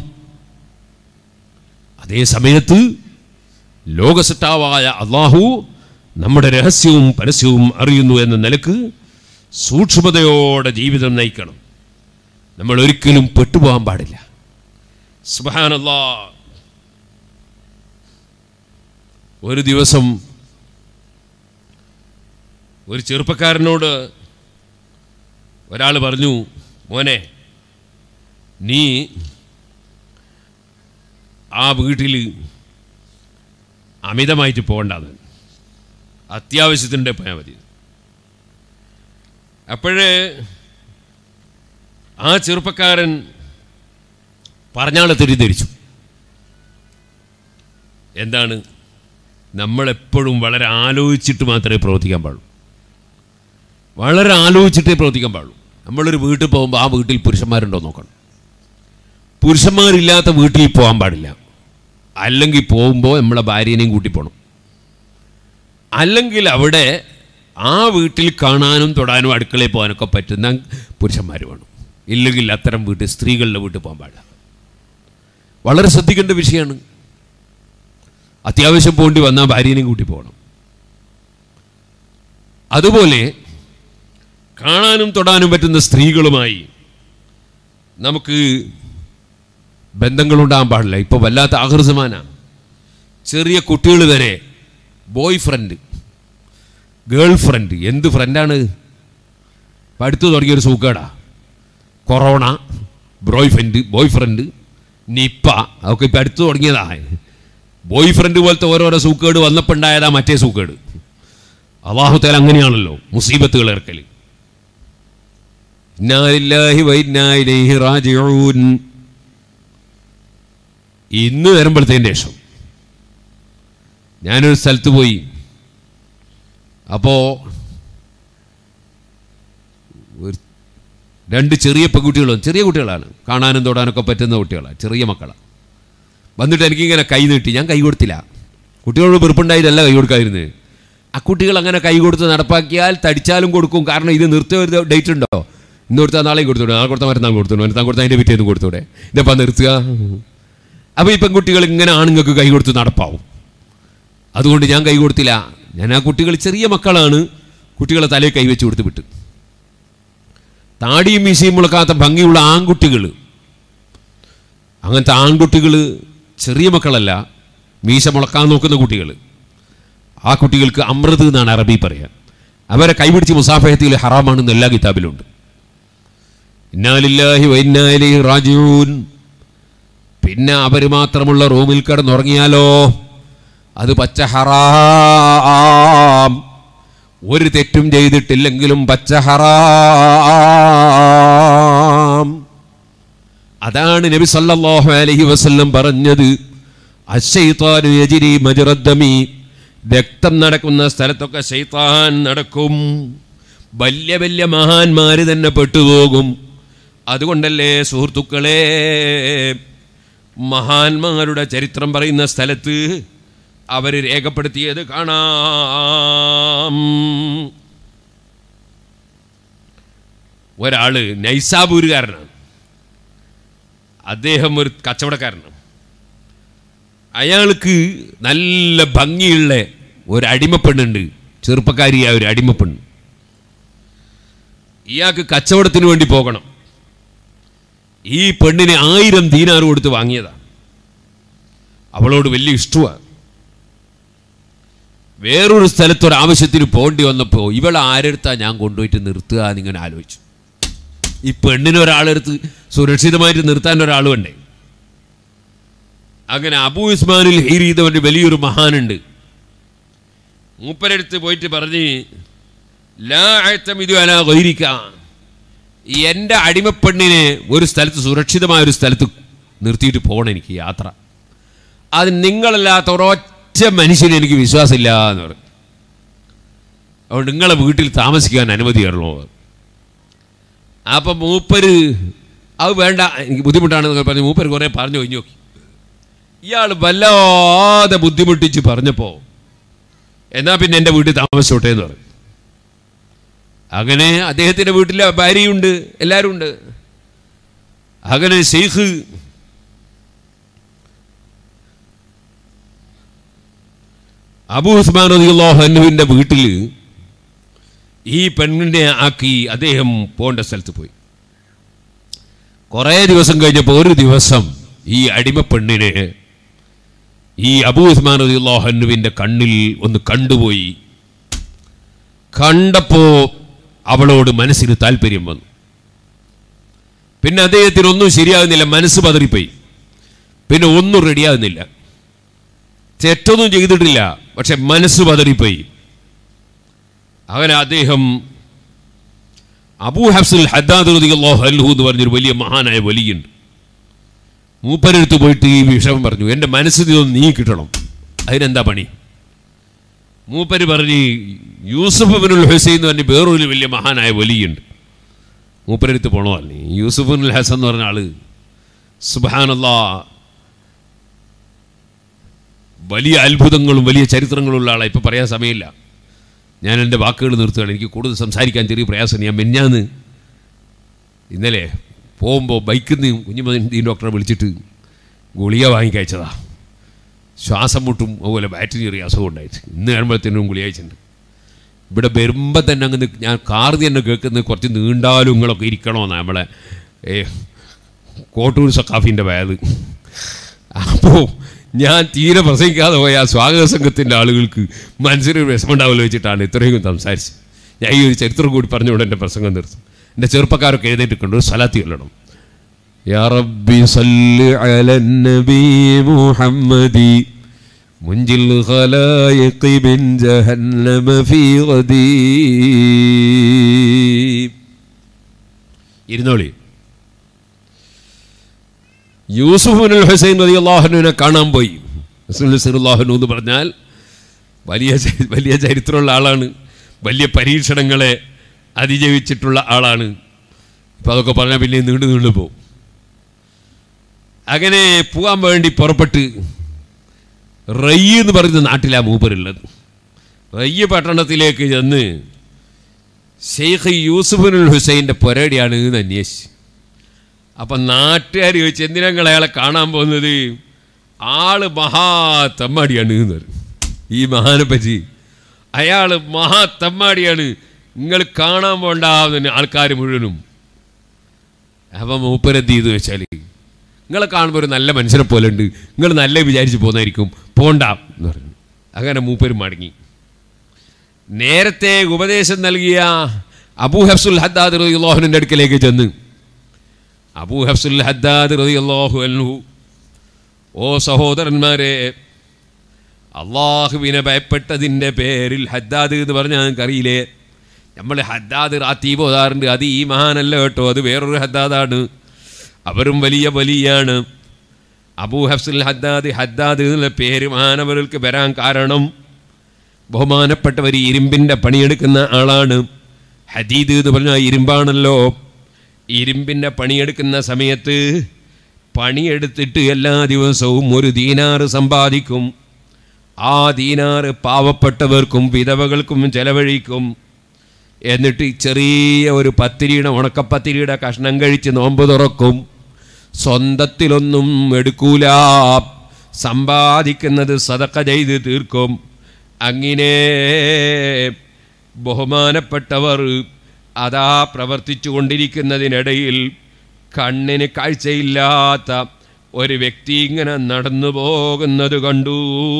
അതേ സമയത്ത് ലോകസൃഷ്ടാവായ അല്ലാഹു നമ്മുടെ രഹസ്യവും പരസ്യവും അറിയുന്നു എന്ന നിലക്ക് സൂക്ഷ്മതയോടെ ജീവിതം നയിക്കണം. നമ്മൾ ഒരിക്കലും പെട്ടുപോകാൻ പാടില്ല. സുബ്ഹാനല്ലാഹ്. ഒരു ദിവസം ഒരു ചെറുപ്പക്കാരനോട് ഒരാൾ പറഞ്ഞു, മോനെ, നീ ആ വീട്ടിൽ അമിതമായിട്ട് പോകണ്ടാന്ന്, അത്യാവശ്യത്തിൻ്റെ പോയാൽ മതി. അപ്പോഴേ ആ ചെറുപ്പക്കാരൻ പറഞ്ഞാളെ തെറ്റിദ്ധരിച്ചു. എന്താണ്? നമ്മളെപ്പോഴും വളരെ ആലോചിച്ചിട്ട് മാത്രമേ പ്രവർത്തിക്കാൻ പാടുള്ളൂ. വളരെ ആലോചിച്ചിട്ടേ പ്രവർത്തിക്കാൻ പാടുള്ളൂ. നമ്മളൊരു വീട്ടിൽ പോകുമ്പോൾ ആ വീട്ടിൽ പുരുഷന്മാരുണ്ടോ നോക്കണം. പുരുഷന്മാരില്ലാത്ത വീട്ടിൽ പോകാൻ പാടില്ല. അല്ലെങ്കിൽ പോകുമ്പോൾ നമ്മളെ ഭാര്യനെയും കൂട്ടി പോകണം. അല്ലെങ്കിൽ അവിടെ ആ വീട്ടിൽ കാണാനും തൊടാനും അടുക്കളയിൽ പോകാനൊക്കെ പറ്റുന്ന പുരുഷന്മാർ വേണം. ഇല്ലെങ്കിൽ അത്തരം വീട്ടിൽ, സ്ത്രീകളുടെ വീട്ടിൽ പോകാൻ പാടില്ല. വളരെ ശ്രദ്ധിക്കേണ്ട വിഷയമാണ്. അത്യാവശ്യം പോകേണ്ടി വന്നാൽ ഭാര്യനെയും കൂട്ടി പോകണം. അതുപോലെ കാണാനും തൊടാനും പറ്റുന്ന സ്ത്രീകളുമായി നമുക്ക് ബന്ധങ്ങളുണ്ടാകാൻ പാടില്ല. ഇപ്പോൾ വല്ലാത്ത ആകൃതമാനാണ്. ചെറിയ കുട്ടികൾ വരെ ബോയ് ഫ്രണ്ട്, ഗേൾ ഫ്രണ്ട്. എന്ത് ഫ്രണ്ടാണ്? ഇപ്പം അടുത്ത് തുടങ്ങിയൊരു സൂക്കേടാ. കൊറോണ, ബോയ് ഫ്രണ്ട്, നിപ്പ, അതൊക്കെ ഇപ്പം അടുത്ത് തുടങ്ങിയതാ. ബോയ് ഫ്രണ്ട് പോലത്തെ ഓരോരോ സൂക്കേട് വന്നപ്പോൾ ഉണ്ടായതാ മറ്റേ സൂക്കേട്. അല്ലാഹു തആല അങ്ങനെയാണല്ലോ മുസീബത്തുകൾ ഇറക്കൽ. ഇന്നാ ലില്ലാഹി വ ഇന്നാ ഇലൈഹി റാജിഊൻ. ഇന്ന് വരുമ്പോഴത്തേൻ്റെ ശേഷം ഞാനൊരു സ്ഥലത്ത് പോയി. അപ്പോൾ രണ്ട് ചെറിയ പെൺകുട്ടികളും, ചെറിയ കുട്ടികളാണ്, കാണാനും തൊടാനൊക്കെ പറ്റുന്ന കുട്ടികളാണ്, ചെറിയ മക്കളാണ്. വന്നിട്ട് എനിക്കിങ്ങനെ കൈ നീട്ടി. ഞാൻ കൈ കൊടുത്തില്ല. കുട്ടികളോട് വെറുപ്പുണ്ടായിട്ടല്ല കൈ കൊടുക്കാതിരുന്നത്. ആ കുട്ടികൾ അങ്ങനെ കൈ കൊടുത്ത് നടപ്പാക്കിയാൽ തടിച്ചാലും കൊടുക്കും. കാരണം ഇത് നിർത്തിയ ഒരു ഡേറ്റ് ഉണ്ടോ? ഇന്ന് കൊടുത്താൽ നാളെയും കൊടുത്തൂടെ, നാളെ കൊടുത്താൽ മറ്റന്നാൾ കൊടുത്തൂടെ, മറ്റന്നാൾ കൊടുത്താൽ അതിൻ്റെ പിറ്റേന്ന് കൊടുത്തൂടെ, ഇതപ്പം നിർത്തുക. അപ്പോൾ ഈ പെൺകുട്ടികൾ ഇങ്ങനെ ആണുങ്ങൾക്ക് കൈ കൊടുത്ത് നടപ്പാവും. അതുകൊണ്ട് ഞാൻ കൈ കൊടുത്തില്ല. ഞാൻ ആ കുട്ടികൾ ചെറിയ മക്കളാണ്, കുട്ടികളെ തലയിൽ കൈവച്ച് കൊടുത്ത് വിട്ടു. താടിയും മീശയും മുളക്കാത്ത ഭംഗിയുള്ള ആൺകുട്ടികൾ, അങ്ങനത്തെ ആൺകുട്ടികൾ, ചെറിയ മക്കളല്ല, മീശ മുളക്കാൻ നോക്കുന്ന കുട്ടികൾ. ആ കുട്ടികൾക്ക് അമൃത് എന്നാണ് അറബി പറയാൻ. അവരെ കൈപിടിച്ച് മുസാഫഹത്തിൽ ഹറാമാണെന്ന് എല്ലാ കിതാബിലുണ്ട്. ഇന്നാ ലില്ലാഹി വ ഇന്നാ ഇലൈഹി റാജിഊൻ. പിന്നെ അവർ മാത്രമുള്ള റൂമിൽ കിടന്നുറങ്ങിയാലോ അത് പച്ച ഹറാം. ഒരു തെറ്റും ചെയ്തിട്ടില്ലെങ്കിലും പച്ച ഹറാം. അതാണ് നബി സല്ലല്ലാഹു അലൈഹി വസല്ലം പറഞ്ഞത്, അശ്ശൈത്താനു യജ്രി മജ്റദ്ദമി. രക്തം നടക്കുന്ന സ്ഥലത്തൊക്കെ ശൈത്താൻ നടക്കും. വലിയ വലിയ മഹാന്മാര് തന്നെ പെട്ടുപോകും. അതുകൊണ്ടല്ലേ സുഹൃത്തുക്കളെ, മഹാന്മാരുടെ ചരിത്രം പറയുന്ന സ്ഥലത്ത് അവർ രേഖപ്പെടുത്തിയത് കാണാം. ഒരാള് നൈസാബൂരുകാരനാണ്, അദ്ദേഹം ഒരു കച്ചവടക്കാരനാണ്. അയാൾക്ക് നല്ല ഭംഗിയുള്ള ഒരു അടിമപ്പെണ്ണുണ്ട്, ചെറുപ്പക്കാരിയായ ഒരു അടിമപ്പെണ്ണ്. ഇയാൾക്ക് കച്ചവടത്തിന് വേണ്ടി പോകണം. ഈ പെണ്ണിനെ 1000 ദീനാർ കൊടുത്ത് വാങ്ങിയതാണ്. അവളോട് വലിയ ഇഷ്ടമാണ്. വേറൊരു സ്ഥലത്തൊരാവശ്യത്തിന് പോകേണ്ടി വന്നപ്പോൾ ഇവളെ ആരെടുത്താ ഞാൻ കൊണ്ടുപോയിട്ട് നിർത്തുക എന്നിങ്ങനെ ആലോചിച്ചു. ഈ പെണ്ണിനെ ഒരാളെടുത്ത് സുരക്ഷിതമായിട്ട് നിർത്താൻ ഒരാൾ വേണ്ടേ. അങ്ങനെ അബൂ ഉസ്മാനുൽ ഹിരി എന്ന് പറഞ്ഞ വലിയൊരു മഹാനുണ്ട്. മൂപ്പരെടുത്ത് പോയിട്ട് പറഞ്ഞ്, ലാ അഅ്തമിദു അലാ ഗൈരിക, എൻ്റെ അടിമപ്പെണ്ണിനെ ഒരു സ്ഥലത്ത്, സുരക്ഷിതമായ ഒരു സ്ഥലത്ത് നിർത്തിയിട്ട് പോകണം എനിക്ക് യാത്ര. അത് നിങ്ങളല്ലാത്ത ഒരൊറ്റ മനുഷ്യന് എനിക്ക് വിശ്വാസമില്ല എന്ന് പറയും. അതുകൊണ്ട് നിങ്ങളെ വീട്ടിൽ താമസിക്കാൻ അനുമതി തരണോ. അപ്പം മൂപ്പര് അത് വേണ്ട, എനിക്ക് ബുദ്ധിമുട്ടാണെന്ന് പറഞ്ഞ് മൂപ്പര് കുറേ പറഞ്ഞു കഴിഞ്ഞു നോക്കി. ഇയാൾ വല്ലാതെ ബുദ്ധിമുട്ടിച്ച് പറഞ്ഞപ്പോൾ എന്നാൽ പിന്നെ എൻ്റെ വീട്ടിൽ താമസിച്ചോട്ടെ എന്ന് പറയും. അങ്ങനെ അദ്ദേഹത്തിൻ്റെ വീട്ടിൽ ഭാര്യയുണ്ട്, എല്ലാവരും ഉണ്ട്. അങ്ങനെ ശൈഖ് അബൂ ഉസ്മാൻ റളിയല്ലാഹു അൻഹുവിൻ്റെ വീട്ടിൽ ഈ പെണ്ണിനെ ആക്കി അദ്ദേഹം പോകേണ്ട സ്ഥലത്ത് പോയി. കുറേ ദിവസം കഴിഞ്ഞപ്പോൾ ഒരു ദിവസം ഈ അടിമപ്പെണ്ണിനെ ഈ അബൂ ഉസ്മാൻ റളിയല്ലാഹു അൻഹുവിൻ്റെ കണ്ണിൽ ഒന്ന് കണ്ടുപോയി. കണ്ടപ്പോൾ അവളോട് മനസ്സിന് താല്പര്യം വന്നു. പിന്നെ അദ്ദേഹത്തിന് ഒന്നും ശരിയാകുന്നില്ല, മനസ്സ് പതറിപ്പോയി. പിന്നെ ഒന്നും റെഡിയാകുന്നില്ല, തെറ്റൊന്നും ചെയ്തിട്ടില്ല, പക്ഷെ മനസ്സ് പതറിപ്പോയി. അങ്ങനെ അദ്ദേഹം അബൂ ഹഫ്സുൽ ഹദ്ദാദ് റളിയല്ലാഹു അൻഹു എന്ന് പറഞ്ഞൊരു വലിയ മഹാനായ വലിയുണ്ട്, മൂപ്പരെടുത്ത് പോയിട്ട് ഈ വിഷയം പറഞ്ഞു, എൻ്റെ മനസ്സിൽ ഇതൊന്ന് നീ കിട്ടണം, അതിനെന്താ പണി? മൂപ്പര് പറഞ്ഞ്, യൂസുഫ് ഇബ്നുൽ ഹുസൈൻ എന്ന് പറഞ്ഞ് വേറൊരു വലിയ മഹാനായ വലിയുണ്ട്, മൂപ്പരെടുത്ത് പോകണോ അല്ലേ. യൂസുഫ് ഇബ്നുൽ ഹസൻ എന്ന് പറഞ്ഞ ആള് സുബ്ഹാനല്ലാഹ് വലിയ അത്ഭുതങ്ങളും വലിയ ചരിത്രങ്ങളുള്ള ആളാണ്. ഇപ്പോൾ പറയാൻ സമയമില്ല, ഞാൻ എൻ്റെ വാക്കുകൾ നിർത്തുകയാണ്. എനിക്ക് കൂടുതൽ സംസാരിക്കാൻ ചെറിയ പ്രയാസം. ഞാൻ ഇന്നലെ പോകുമ്പോൾ ബൈക്കിൽ നിന്ന് കുഞ്ഞുമദീൻ ഡോക്ടറെ വിളിച്ചിട്ട് ഗുളിക വാങ്ങിക്കയച്ചതാ. ശ്വാസം മുട്ടും അതുപോലെ ബാറ്ററി ചെറിയ അസുഖം ഉണ്ടായിട്ട് ഇന്ന് കാണുമ്പോഴത്തേനും ഗുളിക അയച്ചിട്ടുണ്ട്. ഇവിടെ വരുമ്പോൾ തന്നെ അങ്ങനെ ഞാൻ കാർന്ന് തന്നെ കേൾക്കുന്നത് കുറച്ച് നീണ്ടാലും നിങ്ങളൊക്കെ ഇരിക്കണമെന്നാണ് നമ്മളെ കോട്ടൂർ സഖാഫിൻ്റെ വയത്. അപ്പോൾ ഞാൻ തീരെ പ്രസംഗിക്കാതെ പോയ ആ സ്വാഗത സംഘത്തിൻ്റെ ആളുകൾക്ക് മനസ്സിനൊരു വിഷമമുണ്ടാവുമല്ലോ വെച്ചിട്ടാണ് ഇത്രയും സംസാരിച്ചത്. ഞാൻ ഈ ഒരു ചരിത്രം കൂടി പറഞ്ഞുകൊണ്ട് എൻ്റെ പ്രസംഗം നിർത്തും. എൻ്റെ ചെറുപ്പക്കാരൊക്കെ എഴുന്നേറ്റിട്ടുണ്ട്, ഒരു സ്വലാത്തി കൊല്ലണം. യാ റബ്ബി സല്ലി അലൻ നബി മുഹമ്മദി മുൻജിൽ ഖലായിഖി മിൻ ജഹന്നമ ഫീ ഗദീ. ഇരുന്നോളി. യൂസുഫ് ഇബ്നുൽ ഹുസൈൻ റളിയല്ലാഹു അൻഹുവിനെ കാണാൻ പോയി. റസൂലുള്ളാഹി എന്ന് പറഞ്ഞാൽ വലിയ ചരിത്രമുള്ള ആളാണ്, വലിയ പരീക്ഷണങ്ങളെ അതിജീവിച്ചിട്ടുള്ള ആളാണ്. ഇപ്പം അതൊക്കെ പറഞ്ഞാൽ പിന്നെ നീണ്ടു പോകും. അങ്ങനെ പോകാൻ വേണ്ടി പുറപ്പെട്ട് റയ്യ് എന്ന് പറയുന്ന നാട്ടിലാണ് മൂപ്പരുള്ളത്. റയ്യ് പട്ടണത്തിലേക്ക് ചെന്ന് ഷെയ്ഖ് യൂസുഫ് ഇബ്നുൽ ഹുസൈൻ്റെ പൊരടിയാണ് എന്ന് അന്വേഷിച്ച്. അപ്പം നാട്ടുകാർ ചോദിച്ചു, എന്തിനാ നിങ്ങൾ അയാളെ കാണാൻ പോകുന്നത്? ആള് മഹാത്തമ്മാടിയാണ് എന്ന് പറയും. ഈ മഹാനെ പറ്റി അയാൾ മഹാത്തമ്മാടിയാണ്, നിങ്ങൾ കാണാൻ പോണ്ടാവുന്ന ആൾക്കാർ മുഴുവനും. അപ്പം മൂപ്പരെന്ത് ചെയ്തു വെച്ചാൽ, നിങ്ങളെ കാണുമ്പോൾ ഒരു നല്ല മനുഷ്യനെ പോലെ ഉണ്ട്, നിങ്ങൾ നല്ല വിചാരിച്ച് പോകുന്നതായിരിക്കും, പോണ്ട എന്ന് പറഞ്ഞു. അങ്ങനെ മൂപ്പര് മടങ്ങി. നേരത്തെ ഉപദേശം നൽകിയ അബൂ ഹഫ്സുൽ ഹദ്ദാദ് റളിയല്ലാഹു അൻഹുവിൻ്റെ അടുക്കലേക്ക് ചെന്ന്, അബൂ ഹഫ്സുൽ ഹദ്ദാദ് റളിയല്ലാഹു അൻഹു, ഓ സഹോദരന്മാരെ, അള്ളാഹുവിനെ ഭയപ്പെട്ടതിൻ്റെ പേരിൽ ഹദ്ദാദ് എന്ന് പറഞ്ഞാൽ നിങ്ങൾക്കറിയില്ലേ? നമ്മൾ ഹദ്ദാദ് റാത്തീബ് ഓതാറുണ്ട്, അത് ഈ മഹാനല്ല കേട്ടോ, അത് വേറൊരു ഹദ്ദാദാണ്, അവരും വലിയ വലിയാണ്. അബൂ ഹഫ്സുൽ ഹദ്ദാദ് എന്നുള്ള പേര് മഹാനവർക്ക് വരാൻ കാരണം, ബഹുമാനപ്പെട്ടവർ ഇരുമ്പിൻ്റെ പണിയെടുക്കുന്ന ആളാണ്, ഹദീദ് എന്ന് പറഞ്ഞാൽ ഇരുമ്പാണല്ലോ. ഇരുമ്പിൻ്റെ പണിയെടുക്കുന്ന സമയത്ത് പണിയെടുത്തിട്ട് എല്ലാ ദിവസവും 1 ദീനാറ് സമ്പാദിക്കും. ആ ദീനാറ് പാവപ്പെട്ടവർക്കും വിധവകൾക്കും ചെലവഴിക്കും. എന്നിട്ട് ചെറിയ ഒരു പത്തിരിയുടെ ഉണക്കപ്പത്തിരിയുടെ കഷ്ണം കഴിച്ച് നോമ്പ് തുറക്കും. സ്വന്തത്തിലൊന്നും എടുക്കൂല, സമ്പാദിക്കുന്നത് സദഖ ചെയ്ത് തീർക്കും. അങ്ങനെ ബഹുമാനപ്പെട്ടവർ അതാ പ്രവർത്തിച്ചു കൊണ്ടിരിക്കുന്നതിനിടയിൽ കണ്ണിന് കാഴ്ചയില്ലാത്ത ഒരു വ്യക്തി ഇങ്ങനെ നടന്നു പോകുന്നത് കണ്ടു.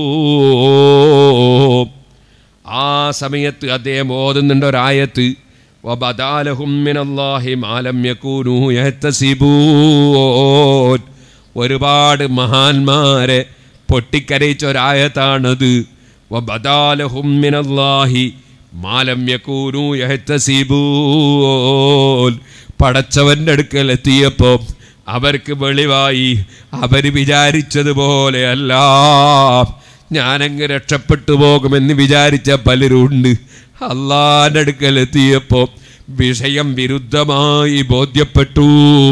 ആ സമയത്ത് അദ്ദേഹം ഓതുന്നുണ്ട് ഒരായത്ത്, വബദാലഹും മിനല്ലാഹി മാ ലം യകൂനൂ യഹ്തസിബൂൻ. ഒരുപാട് മഹാന്മാരെ പൊട്ടിക്കരയിച്ച ഒരായത്താണത്. വബദാലഹും മിനല്ലാഹി മാ ലം യകൂനൂ യഹ്തസിബൂൻ. പടച്ചവൻ്റെ അടുക്കൽ എത്തിയപ്പോൾ അവർക്ക് വെളിവായി അവർ വിചാരിച്ചതുപോലെ അല്ല. ഞാനങ്ങ് രക്ഷപ്പെട്ടു പോകുമെന്ന് വിചാരിച്ച പലരുണ്ട്. അള്ളാന്റെ അടുക്കൽ എത്തിയപ്പോൾ വിഷയം വിരുദ്ധമായി ബോധ്യപ്പെട്ടു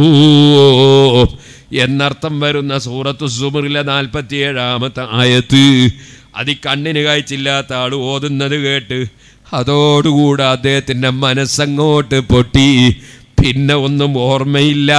എന്നർത്ഥം വരുന്ന സൂറത്തു സുമറിലെ 47-ാമത്തെ ആയത്ത് അത് കണ്ണിന് കാഴ്ചയില്ലാത്ത ആൾ ഓതുന്നത് കേട്ട് അതോടുകൂടെ അദ്ദേഹത്തിൻ്റെ മനസ്സങ്ങോട്ട് പൊട്ടി. പിന്നെ ഒന്നും ഓർമ്മയില്ല.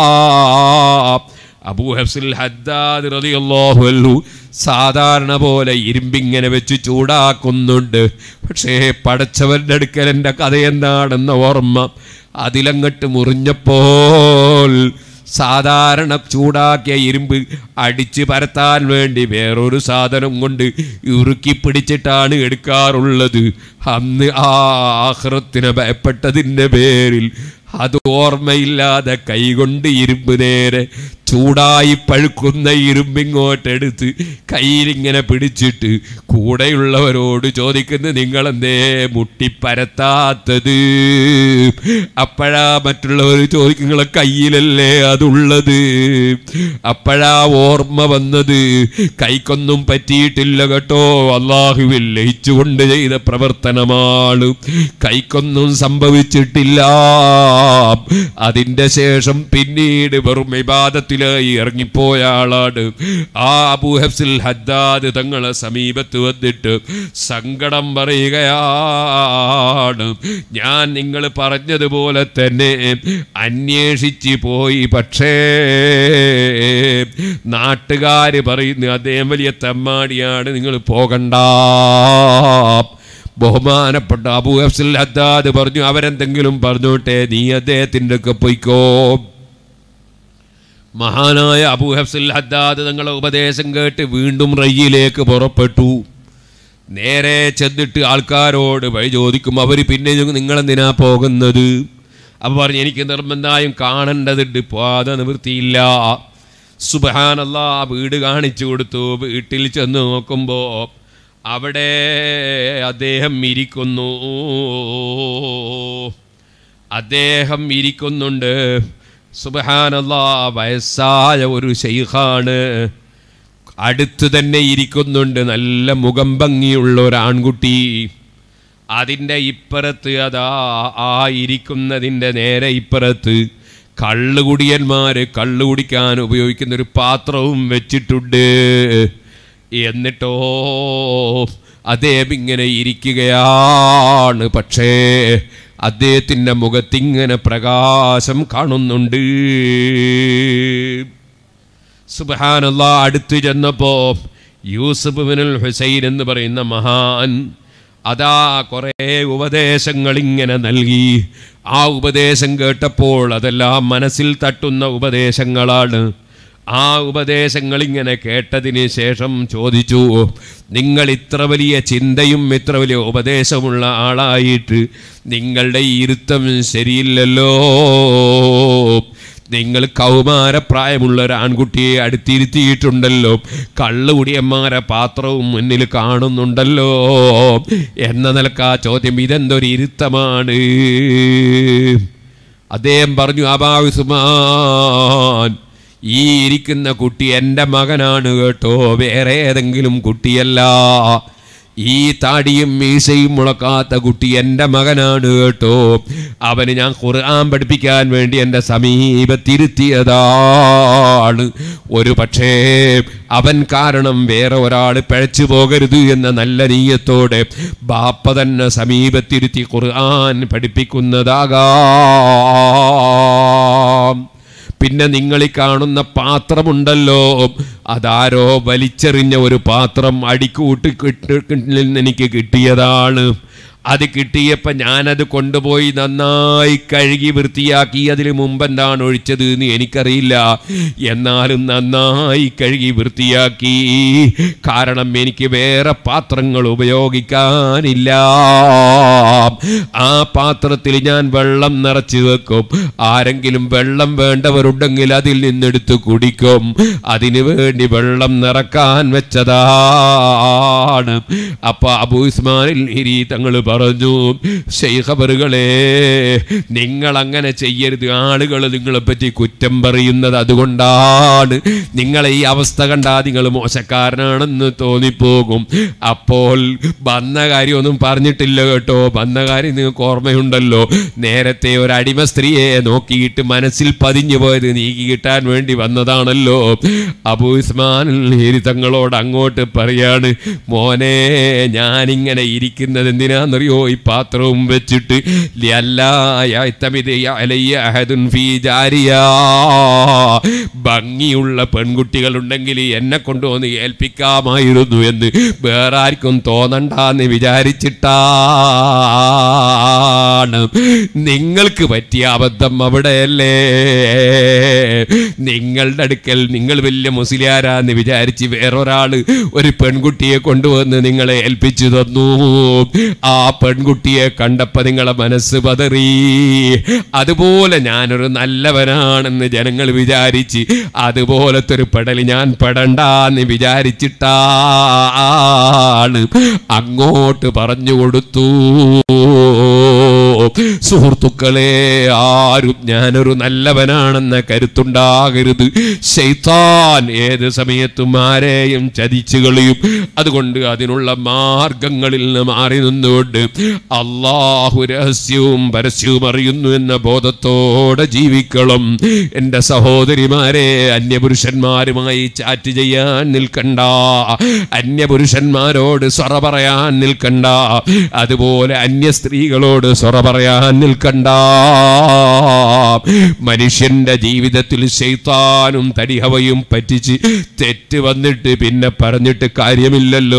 അബൂ ഹഫ്സുൽ ഹദ്ദാദ് റളിയല്ലാഹു അൻഹു സാധാരണ പോലെ ഇരുമ്പിങ്ങനെ വെച്ച് ചൂടാക്കുന്നുണ്ട്. പക്ഷേ പടച്ചവൻ്റെ അടുക്കൽ എൻ്റെ കഥ എന്താണെന്ന ഓർമ്മ അതിലങ്ങട്ട് മുറിഞ്ഞപ്പോൾ സാധാരണ ചൂടാക്കിയ ഇരുമ്പ് അടിച്ച് പരത്താൻ വേണ്ടി വേറൊരു സാധനം കൊണ്ട് ഇറുക്കി പിടിച്ചിട്ടാണ് എടുക്കാറുള്ളത്. അന്ന് ആ ആഖിറത്തിനെ ഭയപ്പെട്ടതിൻ്റെ പേരിൽ അത് ഓർമ്മയില്ലാതെ കൈകൊണ്ട് ഇരുമ്പ് നേരെ ചൂടായി പഴുക്കുന്ന ഇരുമ്പിങ്ങോട്ടെടുത്ത് കയ്യിലിങ്ങനെ പിടിച്ചിട്ട് കൂടെയുള്ളവരോട് ചോദിക്കുന്നത്, നിങ്ങളെന്തേ മുട്ടിപ്പരത്താത്തത്? അപ്പോഴാ മറ്റുള്ളവർ ചോദിക്കും, നിങ്ങളെ കയ്യിലല്ലേ അതുള്ളത്? അപ്പോഴാ ഓർമ്മ വന്നത്, കൈക്കൊന്നും പറ്റിയിട്ടില്ല കേട്ടോ, അല്ലാഹുവിൽ ലയിച്ചുകൊണ്ട് ചെയ്ത പ്രവർത്തനമാണ്, കൈക്കൊന്നും സംഭവിച്ചിട്ടില്ല. അതിൻ്റെ ശേഷം പിന്നീട് വെറും ഇബാദത്തിലായി ഇറങ്ങിപ്പോയ ആളാണ്. ആ അബൂ ഹഫ്സുൽ ഹദ്ദാദ് തങ്ങളെ സമീപത്ത് വന്നിട്ട് സങ്കടം പറയുകയാണ്, ഞാൻ നിങ്ങൾ പറഞ്ഞതുപോലെ തന്നെ അന്വേഷിച്ച് പോയി, പക്ഷേ നാട്ടുകാർ പറയുന്നു അദ്ദേഹം വലിയ തെമ്മാടിയാണ്, നിങ്ങൾ പോകണ്ട. ബഹുമാനപ്പെട്ട അബൂ ഹഫ്സുൽ ഹദ്ദാദ് പറഞ്ഞു, അവരെന്തെങ്കിലും പറഞ്ഞോട്ടെ, നീ അദ്ദേഹത്തിൻ്റെ ഒക്കെ പോയിക്കോ. മഹാനായ അബൂ ഹഫ്സുൽ ഹദ്ദാദ് തങ്ങളെ ഉപദേശം കേട്ട് വീണ്ടും റയ്യിലേക്ക് പുറപ്പെട്ടു. നേരെ ചെന്നിട്ട് ആൾക്കാരോട് വഴി ചോദിക്കും. അവർ പിന്നെ നിങ്ങളെന്തിനാ പോകുന്നത്? അപ്പോൾ പറഞ്ഞു, എനിക്ക് നിർബന്ധമായും കാണേണ്ടതുണ്ട്, പോകാതെ നിവൃത്തിയില്ല. സുബ്ഹാനല്ലാഹ്, വീട് കാണിച്ചു കൊടുത്തു. വീട്ടിൽ ചെന്ന് നോക്കുമ്പോൾ അവിടെ അദ്ദേഹം ഇരിക്കുന്നുണ്ട്. സുബ്ഹാനല്ലാഹ്, വയസ്സായ ഒരു ശൈഖാണ്, അടുത്ത് തന്നെ ഇരിക്കുന്നുണ്ട്. നല്ല മുഖം ഭംഗിയുള്ള ഒരു ആൺകുട്ടി. അതിൻ്റെ ഇപ്പുറത്ത് അതാ ആ ഇരിക്കുന്നതിൻ്റെ നേരെ ഇപ്പുറത്ത് കള്ളുകുടിയന്മാർ കള്ളു കുടിക്കാൻ ഉപയോഗിക്കുന്നൊരു പാത്രവും വെച്ചിട്ടുണ്ട്. എന്നിട്ടോ അദ്ദേഹം ഇങ്ങനെ ഇരിക്കുകയാണ്. പക്ഷേ അദ്ദേഹത്തിൻ്റെ മുഖത്തിങ്ങനെ പ്രകാശം കാണുന്നുണ്ട്. സുബ്ഹാനല്ലാഹ്, അടുത്ത് ചെന്നപ്പോൾ യൂസുഫ് ഇബ്നുൽ ഹുസൈൻ എന്ന് പറയുന്ന മഹാൻ അതാ കുറേ ഉപദേശങ്ങൾ ഇങ്ങനെ നൽകി. ആ ഉപദേശം കേട്ടപ്പോൾ അതെല്ലാം മനസ്സിൽ തട്ടുന്ന ഉപദേശങ്ങളാണ്. ആ ഉപദേശങ്ങൾ ഇങ്ങനെ കേട്ടതിന് ശേഷം ചോദിച്ചു, നിങ്ങൾ ഇത്ര വലിയ ചിന്തയും ഇത്ര വലിയ ഉപദേശമുള്ള ആളായിട്ട് നിങ്ങളുടെ ഇരുത്തം ശരിയില്ലല്ലോ. നിങ്ങൾ കൗമാരപ്രായമുള്ള ഒരു ആൺകുട്ടിയെ അടുത്തിരുത്തിയിട്ടുണ്ടല്ലോ, കള്ളുകുടിയന്മാരെ പാത്രവും മുന്നിൽ കാണുന്നുണ്ടല്ലോ എന്ന നിലക്ക് ആ ചോദ്യം ഇതെന്തൊരു ഇരുത്തമാണ്. അദ്ദേഹം പറഞ്ഞു, അബാ ഉസ്മാൻ, ഈ ഇരിക്കുന്ന കുട്ടി എൻ്റെ മകനാണ് കേട്ടോ, വേറെ ഏതെങ്കിലും കുട്ടിയല്ല. ഈ താടിയും മീശയും മുളക്കാത്ത കുട്ടി എൻ്റെ മകനാണ് കേട്ടോ. അവന് ഞാൻ ഖുർആൻ പഠിപ്പിക്കാൻ വേണ്ടി എൻ്റെ സമീപത്തിരുത്തിയതാണ്. ഒരു പക്ഷേ അവൻ കാരണം വേറെ ഒരാൾ പിഴച്ചു പോകരുത് എന്ന നല്ല നീയത്തോടെ ബാപ്പ തന്നെ സമീപത്തിരുത്തി ഖുർആൻ പഠിപ്പിക്കുന്നതാകാം. പിന്നെ നിങ്ങൾ ഈ കാണുന്ന പാത്രമുണ്ടല്ലോ, അതാരോ വലിച്ചെറിഞ്ഞ ഒരു പാത്രം അടിക്കൂട്ടി എനിക്ക് കിട്ടിയതാണ്. അത് കിട്ടിയപ്പോൾ ഞാനത് കൊണ്ടുപോയി നന്നായി കഴുകി വൃത്തിയാക്കി. അതിന് മുമ്പ് എന്താണ് ഒഴിച്ചത് എന്ന് എനിക്കറിയില്ല, എന്നാലും നന്നായി കഴുകി വൃത്തിയാക്കി. കാരണം എനിക്ക് വേറെ പാത്രങ്ങൾ ഉപയോഗിക്കാനില്ല. ആ പാത്രത്തിൽ ഞാൻ വെള്ളം നിറച്ച് വെക്കും. ആരെങ്കിലും വെള്ളം വേണ്ടവരുണ്ടെങ്കിൽ അതിൽ നിന്നെടുത്ത് കുടിക്കും. അതിനു വേണ്ടി വെള്ളം നിറക്കാൻ വെച്ചതാണ്. അപ്പൊ അബൂ ഇസ്മായിൽ ഹിരി തങ്ങൾ പറഞ്ഞു, ശൈഖ് അവറുകളെ, നിങ്ങൾ അങ്ങനെ ചെയ്യരുത്. ആളുകൾ നിങ്ങളെ പറ്റി കുറ്റം പറയുന്നത് അതുകൊണ്ടാണ്. നിങ്ങളെ ഈ അവസ്ഥ കണ്ടാൽ നിങ്ങൾ മോശക്കാരനാണെന്ന് തോന്നിപ്പോകും. അപ്പോൾ വന്ന കാര്യമൊന്നും പറഞ്ഞിട്ടില്ല കേട്ടോ. വന്ന കാര്യം നിങ്ങൾക്ക് ഓർമ്മയുണ്ടല്ലോ. നേരത്തെ ഒരു അടിമ സ്ത്രീയെ നോക്കിയിട്ട് മനസ്സിൽ പതിഞ്ഞു പോയത് നീക്കി കിട്ടാൻ വേണ്ടി വന്നതാണല്ലോ. അബൂ ഇസ്മാൻ ഹിരി തങ്ങളോട് അങ്ങോട്ട് പറയാണ്, മോനെ, ഞാനിങ്ങനെ ഇരിക്കുന്നത് എന്തിനാന്നറിയോ? ഈ പാത്രവും വെച്ചിട്ട് ഭംഗിയുള്ള പെൺകുട്ടികളുണ്ടെങ്കിൽ എന്നെ കൊണ്ടുവന്ന് ഏൽപ്പിക്കാമായിരുന്നു എന്ന് വേറെ ആർക്കും തോന്നണ്ടെന്ന് വിചാരിച്ചിട്ടാണ്. നിങ്ങൾക്ക് പറ്റിയ അബദ്ധം അവിടെയല്ലേ. നിങ്ങളുടെ അടുക്കൽ നിങ്ങൾ വലിയ മുസ്ലിയാരാന്ന് വിചാരിച്ച് വേറൊരാള് ഒരു പെൺകുട്ടിയെ കൊണ്ടുവന്ന് നിങ്ങളെ ഏൽപ്പിച്ചു തന്നു. ആ പെൺകുട്ടിയെ കണ്ടപ്പോൾ നിങ്ങളെ മനസ്സ് പതറി. അതുപോലെ ഞാനൊരു നല്ലവനാണെന്ന് ജനങ്ങൾ വിചാരിച്ച് അതുപോലത്തെ ഒരു പെടൽ ഞാൻ പെടണ്ടെന്ന് വിചാരിച്ചിട്ടാണ് അങ്ങോട്ട് പറഞ്ഞു കൊടുത്തു. സുഹൃത്തുക്കളെ, ആരും ഞാനൊരു നല്ലവനാണെന്ന കരുത്തുണ്ടാകരുത്. ശൈത്താൻ ഏത് സമയത്തും ആരെയും ചതിച്ചു കളയും. അതുകൊണ്ട് അതിനുള്ള മാർഗങ്ങളിൽ നിന്ന് മാറി നിന്നുകൊണ്ട് അല്ലാഹു രഹസ്യവും പരസ്യവും അറിയുന്നു എന്ന ബോധത്തോടെ ജീവിക്കണം. എൻ്റെ സഹോദരിമാരെ, അന്യപുരുഷന്മാരുമായി ചാറ്റ് ചെയ്യാൻ നിൽക്കണ്ട. അന്യപുരുഷന്മാരോട് സൊറ പറയാൻ നിൽക്കണ്ട. അതുപോലെ അന്യ സ്ത്രീകളോട് സൊറ പറയാൻ നിൽക്കണ്ട. മനുഷ്യന്റെ ജീവിതത്തിൽ ശൈത്താനും തടിഹവയും പറ്റിച്ച് തെറ്റ് വന്നിട്ട് പിന്നെ പറഞ്ഞിട്ട് കാര്യമില്ലല്ലോ.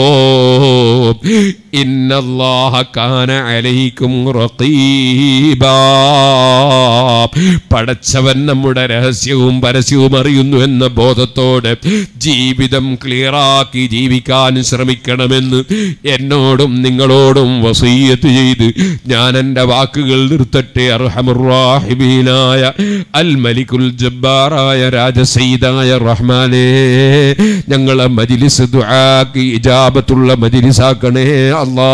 ഇന്നല്ലാഹ കാന അലൈക്കും റഖീബാ. പടച്ചവൻ നമ്മുടെ രഹസ്യവും പരസ്യവും അറിയുന്നു എന്ന ബോധത്തോടെ ജീവിതം ക്ലിയറാക്കി ജീവിക്കാൻ ശ്രമിക്കണമെന്ന് എന്നോടും നിങ്ങളോടും വസിയ്യത്ത് ചെയ്ത് ഞാൻ എൻ്റെ വാക്കുകൾ നിർത്തട്ടെ. അർഹമുർ റാഹിമീനായ അൽ മലിക്കുൽ ജബ്ബാറായ രാജസയ്യിദായ റഹ്മാനേ, ഞങ്ങളെ മജ്ലിസ് ദുആക്ക് ഇജാബത്തുള്ള മജ്ലിസാക്കണേ അല്ലാ.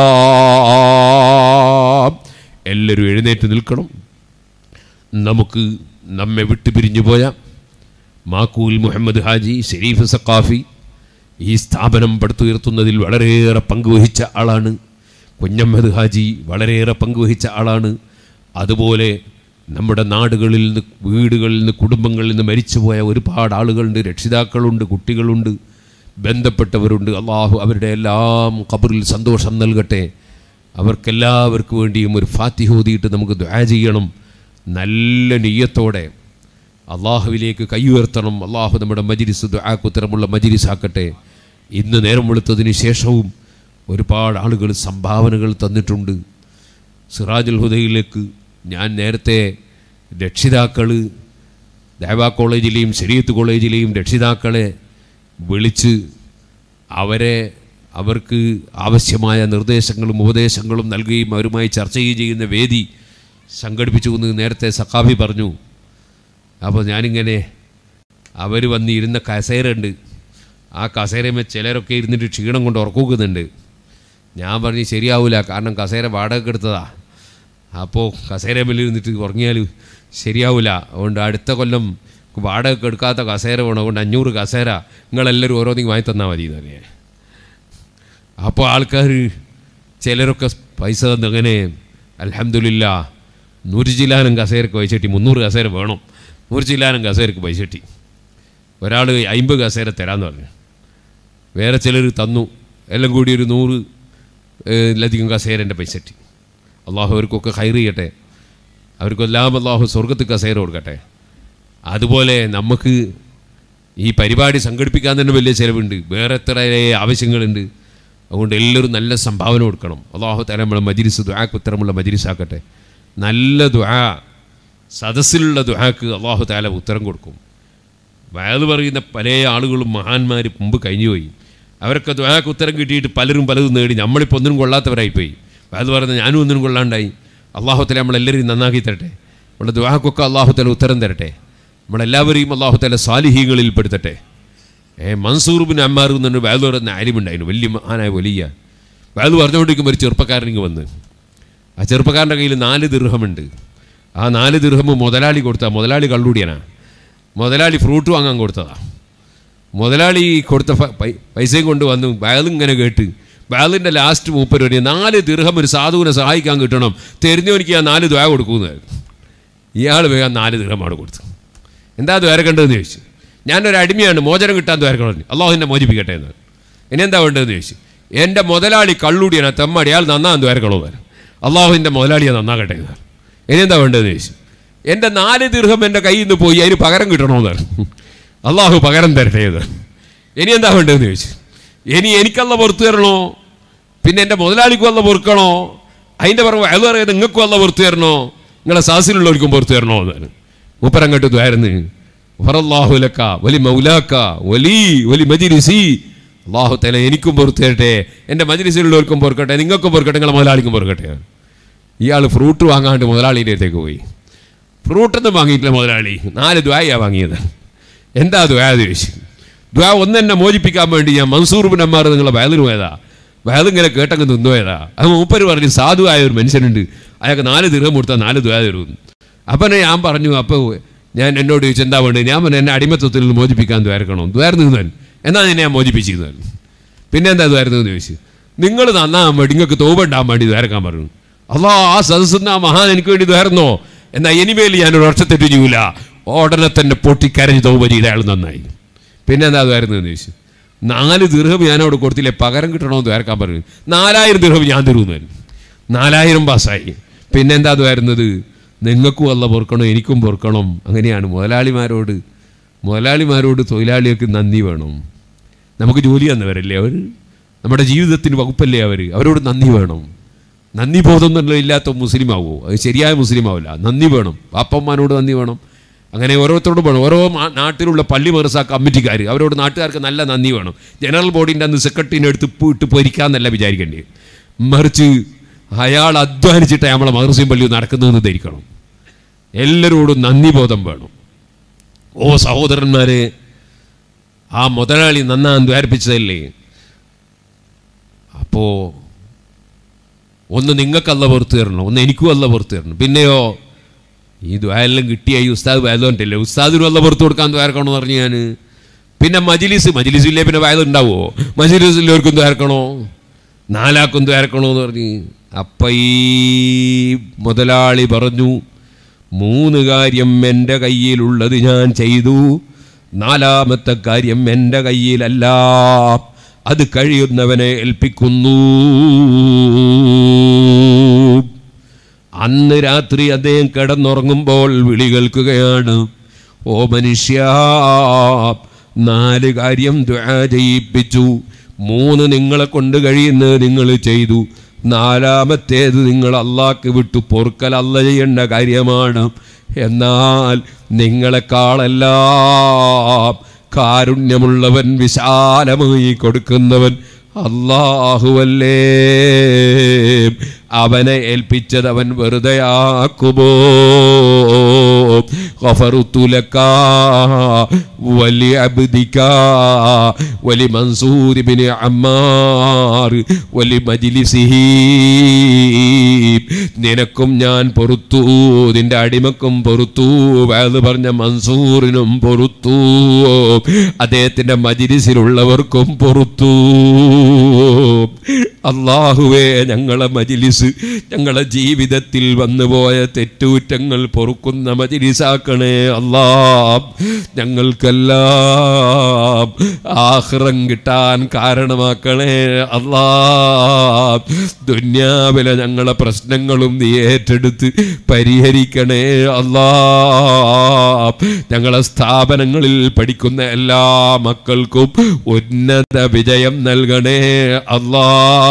എല്ലാവരും എഴുന്നേറ്റ് നിൽക്കണം. നമുക്ക് നമ്മെ വിട്ടുപിരിഞ്ഞു പോയ മാക്കൂൽ മുഹമ്മദ് ഹാജി ഷരീഫ് സഖാഫി ഈ സ്ഥാപനം പടുത്തുയർത്തുന്നതിൽ വളരെയേറെ പങ്കുവഹിച്ച ആളാണ്. കുഞ്ഞമ്മദ് ഹാജി വളരെയേറെ പങ്കുവഹിച്ച ആളാണ്. അതുപോലെ നമ്മുടെ നാടുകളിൽ നിന്ന്, വീടുകളിൽ നിന്ന്, കുടുംബങ്ങളിൽ നിന്ന് മരിച്ചുപോയ ഒരുപാട് ആളുകളുണ്ട്. രക്ഷിതാക്കളുണ്ട്, കുട്ടികളുണ്ട്, ബന്ധപ്പെട്ടവരുണ്ട്. അള്ളാഹു അവരുടെ എല്ലാം ഖബറിൽ സന്തോഷം നൽകട്ടെ. അവർക്കെല്ലാവർക്കും വേണ്ടിയും ഒരു ഫാത്തിഹ ഓതിയിട്ട് നമുക്ക് ദുആ ചെയ്യണം. നല്ല നിയ്യത്തോടെ അള്ളാഹുവിലേക്ക് കൈ ഉയർത്തണം. അള്ളാഹു നമ്മുടെ മജ്ലിസ് ദുആക്ക് ഉത്തരമുള്ള മജ്ലിസാക്കട്ടെ. ഇന്ന് നേരം വെളുത്തതിന് ശേഷവും ഒരുപാട് ആളുകൾ സംഭാവനകൾ തന്നിട്ടുണ്ട്. സിറാജുൽ ഹുദയിലേക്ക് ഞാൻ നേരത്തെ രക്ഷിതാക്കൾ, ദഅവാ കോളേജിലെയും ശരീഅത്ത് കോളേജിലെയും രക്ഷിതാക്കളെ വിളിച്ച് അവർക്ക് ആവശ്യമായ നിർദ്ദേശങ്ങളും ഉപദേശങ്ങളും നൽകുകയും അവരുമായി ചർച്ച ചെയ്യുന്ന വേദി സംഘടിപ്പിച്ചു എന്ന് നേരത്തെ സഖാഫി പറഞ്ഞു. അപ്പോൾ ഞാനിങ്ങനെ അവർ വന്നിരുന്ന കസേരയുണ്ട്, ആ കസേരമേ ചിലരൊക്കെ ഇരുന്നിട്ട് ക്ഷീണം കൊണ്ട് ഉറക്കുന്നുണ്ട്. ഞാൻ പറഞ്ഞ് ശരിയാവില്ല, കാരണം കസേര വാടക എടുത്തതാ. അപ്പോൾ കസേരമേൽ ഇരുന്നിട്ട് ഉറങ്ങിയാൽ ശരിയാവില്ല. അതുകൊണ്ട് അടുത്ത കൊല്ലം വാടക എടുക്കാത്ത കസേര വേണം. അതുകൊണ്ട് 500 കസേര നിങ്ങളെല്ലാവരും ഓരോന്നിനും വാങ്ങി തന്നാൽ മതി എന്നറിയാം. അപ്പോൾ ആൾക്കാർ ചിലരൊക്കെ പൈസ തന്ന് അങ്ങനെ അൽഹംദുലില്ലാ 100 ചില്ലാനം കസേരക്ക് പൈസ കിട്ടി. 300 കസേര വേണം, 100 ചില്ലാനം കസേരക്ക് പൈസ കിട്ടി. ഒരാൾ 50 കസേര തരാമെന്ന് പറഞ്ഞു. വേറെ ചിലർ തന്നു. എല്ലാം കൂടി ഒരു 100 കസേരൻ്റെ പൈസ കിട്ടി. അള്ളാഹു അവർക്കൊക്കെ ഖൈർ ചെയ്യട്ടെ, അവർക്കെല്ലാം അള്ളാഹു സ്വർഗത്ത് കസേര കൊടുക്കട്ടെ. അതുപോലെ നമുക്ക് ഈ പരിപാടി സംഘടിപ്പിക്കാൻ തന്നെ വലിയ ചിലവുണ്ട്, വേറെ എത്ര ആവശ്യങ്ങളുണ്ട്. അതുകൊണ്ട് എല്ലാവരും നല്ല സംഭാവന കൊടുക്കണം. അള്ളാഹു തആല നമ്മളെ മജ്ലിസ് ദുആക്ക് ഉത്തരമുള്ള മജ്ലിസാക്കട്ടെ. നല്ല ദുആ, സദസ്സിലുള്ള ദുആക്ക് അള്ളാഹു തആല ഉത്തരം കൊടുക്കും. വയത് പറയുന്ന പല ആളുകളും മഹാന്മാർ മുമ്പ് കഴിഞ്ഞുപോയി. അവരൊക്കെ ദുആക്ക് ഉത്തരം കിട്ടിയിട്ട് പലരും പലതും നേടി. നമ്മളിപ്പോൾ ഒന്നിനും കൊള്ളാത്തവരായിപ്പോയി. വയത് പറയുന്നത് ഞാനും ഒന്നിനും കൊള്ളാണ്ടായി. അള്ളാഹു തആല നമ്മളെല്ലാവരെയും നന്നാക്കി തരട്ടെ. നമ്മുടെ ദുആക്കൊക്കെ അള്ളാഹു തആല ഉത്തരം തരട്ടെ. നമ്മളെല്ലാവരെയും അള്ളാഹു തആല സാലിഹീങ്ങളിൽ പെടുത്തട്ടെ. മൻസൂർ ബിൻ അമ്മാർ എന്നൊരു വയത് പറയുന്ന ആലിമുണ്ടായിരുന്നു, വലിയ മഹാനായ വലിയ. വയത് പറഞ്ഞുകൊണ്ടിരിക്കുമ്പോൾ ഒരു ചെറുപ്പക്കാരനിങ്ങ് വന്ന്, ആ ചെറുപ്പക്കാരൻ്റെ കയ്യിൽ 4 ദിർഹമുണ്ട്. ആ 4 ദിർഹം മുതലാളി കൊടുത്താൽ, മുതലാളി കള്ളുടിയാനാണ്, മുതലാളി ഫ്രൂട്ട് വാങ്ങാൻ കൊടുത്തതാണ്. മുതലാളി കൊടുത്ത പൈസയും കൊണ്ട് വന്നു. വയലിങ്ങനെ കേട്ട് വയലിൻ്റെ ലാസ്റ്റ് മൂപ്പര് പറഞ്ഞു, 4 ദിർഹം ഒരു സാധുവിനെ സഹായിക്കാൻ കിട്ടണം, തെരഞ്ഞെനിക്ക് ആ 4 ദ്വാ കൊടുക്കുന്നതായിരുന്നു. ഇയാൾ വേഗം 4 ദിർഹമാണ് കൊടുത്തു. എന്താ ദ്വാരക്കേണ്ടതെന്ന് ചോദിച്ചു. ഞാനൊരു അടിമയാണ്, മോചനം കിട്ടാൻ ദ്വാരക്കണം, അള്ളാഹു എന്നെ മോചിപ്പിക്കട്ടെ എന്ന്. ഇനി എന്താ വേണ്ടതെന്ന് ചോദിച്ചു. എൻ്റെ മുതലാളി കള്ളുടിയാണ്, തെമ്മാടി, അയാൾ നന്നാൻ ദ്വാരക്കണോ എന്ന്. അള്ളാഹുവിൻ്റെ മുതലാളിയെ നന്നാകട്ടെ എന്ന്. ഇനി എന്താ വേണ്ടതെന്ന് ചോദിച്ചു. എൻ്റെ 4 ദിർഹം എൻ്റെ കയ്യിൽ നിന്ന് പോയി, അതിന് പകരം കിട്ടണമെന്ന്. അള്ളാഹു പകരം തരട്ടെ എന്ന്. ഇനി എന്താ വേണ്ടതെന്ന് ചോദിച്ചു. ഇനി എനിക്കല്ല പുറത്തു തരണോ, പിന്നെ എൻ്റെ മുതലാളിക്കും അല്ല പൊറുക്കണോ, അതിൻ്റെ പുറമെ അത് പറയുന്നത് നിങ്ങൾക്കും അല്ല പുറത്തു തരണോ, നിങ്ങളെ സാസിലുള്ളവർക്കും പുറത്തു തരണോ എന്നാണ്. മൂപ്പരങ്ങോട്ട് ദ്വാരന്ന് ഫറല്ലാഹു ലക വലി മൗലാക്ക വലി വലി മജ്ലിസി, അള്ളാഹു തആല എനിക്കും പുറത്തു തരട്ടെ, എൻ്റെ മജ്ലിസിലുള്ളവർക്കും പൊറുക്കട്ടെ, നിങ്ങൾക്കും പൊറുക്കട്ടെ, നിങ്ങളെ മുതലാളിക്കും പൊറുക്കട്ടെ. ഇയാൾ ഫ്രൂട്ട് വാങ്ങാണ്ട് മുതലാളിൻ്റെ അടുത്തേക്ക് പോയി. ഫ്രൂട്ടൊന്നും വാങ്ങിയിട്ടില്ല മുതലാളി, 4 ദ്വായാണ് വാങ്ങിയത്. എന്താ ദ്വാ ചോദിച്ചു. ദ്വാ ഒന്ന് എന്നെ മോചിപ്പിക്കാൻ വേണ്ടി ഞാൻ മൻസൂർ ബിൻ അമ്മാർ നിങ്ങളെ വയലിന് പോയതാ, വയലിങ്ങനെ കേട്ടങ്ങ് നിന്നുപോയതാ. അത് മൂപ്പര് പറഞ്ഞു, സാധുവായ ഒരു മനുഷ്യനുണ്ട്, അയാൾക്ക് 4 ദിർഹം കൊടുത്താൽ 4 ദ്വാ തരുമെന്ന്. അപ്പം ഞാൻ പറഞ്ഞു, അപ്പോൾ ഞാൻ എന്നോട് ചോദിച്ചു എന്താ വേണ്ടത്. ഞാൻ പറഞ്ഞു, എന്നെ അടിമത്വത്തിൽ നിന്ന് മോചിപ്പിക്കാൻ ദ്വാരക്കണോ. ദ്വാരന്ന് നിന്നാൻ എന്നാൽ നിന്നെ ഞാൻ മോചിപ്പിച്ചിരുന്നാൽ. പിന്നെ എന്താ ദ്വാരന്നെന്ന് ചോദിച്ചു. നിങ്ങൾ നന്നാകാൻ വേണ്ടി, നിങ്ങൾക്ക് തോപ ഉണ്ടാകാൻ വേണ്ടി ദ്വാരക്കാൻ പറഞ്ഞു. അള്ളാ, ആ സദസ്സിന്ന് ആ മഹാൻ എനിക്ക് വേണ്ടി ദ്വാരന്നോ, എന്നാൽ ഇനിമേൽ ഞാനൊരു വർഷത്തെറ്റ് ചെയ്യൂല. ഉടനെ തന്നെ പൊട്ടിക്കരഞ്ഞ് തോപ ചെയ്ത അയാൾ നന്നായി. പിന്നെ എന്താ ദ്വാരന്നെന്ന് ചോദിച്ചു. 4 ദിർഹം ഞാനവിടെ കൊടുത്തില്ലേ, പകരം കിട്ടണമെന്ന് ദ്വാരക്കാൻ പറഞ്ഞു. 4000 ദിർഹം ഞാൻ തരുമെന്ന്. 4000 പാസ്സായി. പിന്നെ എന്താ ദ്വാരുന്നത്. നിങ്ങൾക്കും അല്ല പൊറുക്കണം, എനിക്കും പൊറുക്കണം. അങ്ങനെയാണ് മുതലാളിമാരോട് തൊഴിലാളികൾക്ക് നന്ദി വേണം. നമുക്ക് ജോലി തന്നവരല്ലേ അവർ, നമ്മുടെ ജീവിതത്തിന് വകുപ്പല്ലേ അവർ, അവരോട് നന്ദി വേണം. നന്ദി ബോധം എന്നുള്ള ഇല്ലാത്ത മുസ്ലിം ആവുമോ? അത് ശരിയായ മുസ്ലിം ആവില്ല. നന്ദി വേണം, പാപ്പന്മാരോട് നന്ദി വേണം. അങ്ങനെ ഓരോരുത്തരോടും വേണം. ഓരോ നാട്ടിലുള്ള പള്ളി മദ്രസ കമ്മിറ്റിക്കാർ, അവരോട് നാട്ടുകാർക്ക് നല്ല നന്ദി വേണം. ജനറൽ ബോഡിൻ്റെ അന്ന് സെക്രട്ടറിനെ എടുത്ത് ഇട്ട് പൊരിക്കാമെന്നല്ല വിചാരിക്കേണ്ടത്, മറിച്ച് അയാൾ അധ്വാനിച്ചിട്ട് നമ്മളെ മദ്രസയും പള്ളിയും നടക്കുന്നതെന്ന് ധരിക്കണം. എല്ലാവരോടും നന്ദി ബോധം വേണം. ഓ സഹോദരന്മാരെ, ആ മുതലാളി നന്നാൻ ദ്വാരിപ്പിച്ചതല്ലേ. അപ്പോൾ ഒന്ന് നിങ്ങൾക്കല്ല പുറത്തു തരണം, ഒന്ന് എനിക്കും അല്ല പുറത്തു തരണം. പിന്നെയോ ഈ ദ്വാരെല്ലാം കിട്ടിയ ഈ ഉസ്താദ് വയലുണ്ടല്ലേ, ഉസ്താദിനും അല്ല പുറത്തു കൊടുക്കാൻ ദ്വാരക്കണമെന്ന് പറഞ്ഞു ഞാൻ. പിന്നെ മജ്ലിസില്ലേ പിന്നെ വയലുണ്ടാവുമോ? മജ്ലിസില്ലവർക്കും ദ്വാരക്കണോ, 4 ആൾക്കും ദ്വാരക്കണോ എന്ന് പറഞ്ഞ്. അപ്പം ഈ മുതലാളി പറഞ്ഞു, 3 കാര്യം എൻ്റെ കയ്യിലുള്ളത് ഞാൻ ചെയ്തു, 4ാമത്തെ കാര്യം എൻ്റെ കയ്യിലല്ല, അത് കഴിയുന്നവനെ ഏൽപ്പിക്കുന്നു. അന്ന് രാത്രി അദ്ദേഹം കിടന്നുറങ്ങുമ്പോൾ വിളി കേൾക്കുകയാണ്, ഓ മനുഷ്യ, 4 കാര്യം ദുആ ചെയ്യിപ്പിച്ചു, 3 നിങ്ങളെ കൊണ്ട് കഴിയുന്നത് നിങ്ങൾ ചെയ്തു, 4ാമത്തേത് നിങ്ങൾ അള്ളാഹ്ക്ക് വിട്ടു പൊറുക്കൽ അല്ല ചെയ്യേണ്ട കാര്യമാണ്. എന്നാൽ നിങ്ങളെക്കാളെല്ലാം കാരുണ്യമുള്ളവൻ, വിശാലമായി കൊടുക്കുന്നവൻ അല്ലാഹുവല്ലേ. അവനെ ഏൽപ്പിച്ചത് അവൻ വെറുതെയാക്കുമോ? ഗഫറുതു ലക വലിഅബ്ദിക വലിമൻസൂർ ഇബ്നു അമ്മാർ വലിമജ്ലിസിഹി. നിനക്കും ഞാൻ പൊറുത്തു, നിന്റെ അടിമക്കും പൊറുത്തു, വഅദ് പറഞ്ഞ മൻസൂറിനും പൊറുത്തു, അദ്ദേഹത്തിന്റെ മജ്ലിസിലുള്ളവർക്കും പൊറുത്തു. അല്ലാഹുവേ, ഞങ്ങളെ മജ്ലിസ് ഞങ്ങളെ ജീവിതത്തിൽ വന്നുപോയ തെറ്റുകുറ്റങ്ങൾ പൊറുക്കുന്ന മജ്ലിസാക്കണേ അല്ലാ. ഞങ്ങൾക്കെല്ലാം ആഖിറം കിട്ടാൻ കാരണമാക്കണേ അല്ലാ. ദുനിയാവിലെ ഞങ്ങളെ പ്രശ്നങ്ങളും നീ ഏറ്റെടുത്ത് പരിഹരിക്കണേ അല്ലാ. ഞങ്ങളെ സ്ഥാപനങ്ങളിൽ പഠിക്കുന്ന എല്ലാ മക്കൾക്കും ഉന്നത വിജയം നൽകണേ അല്ലാ.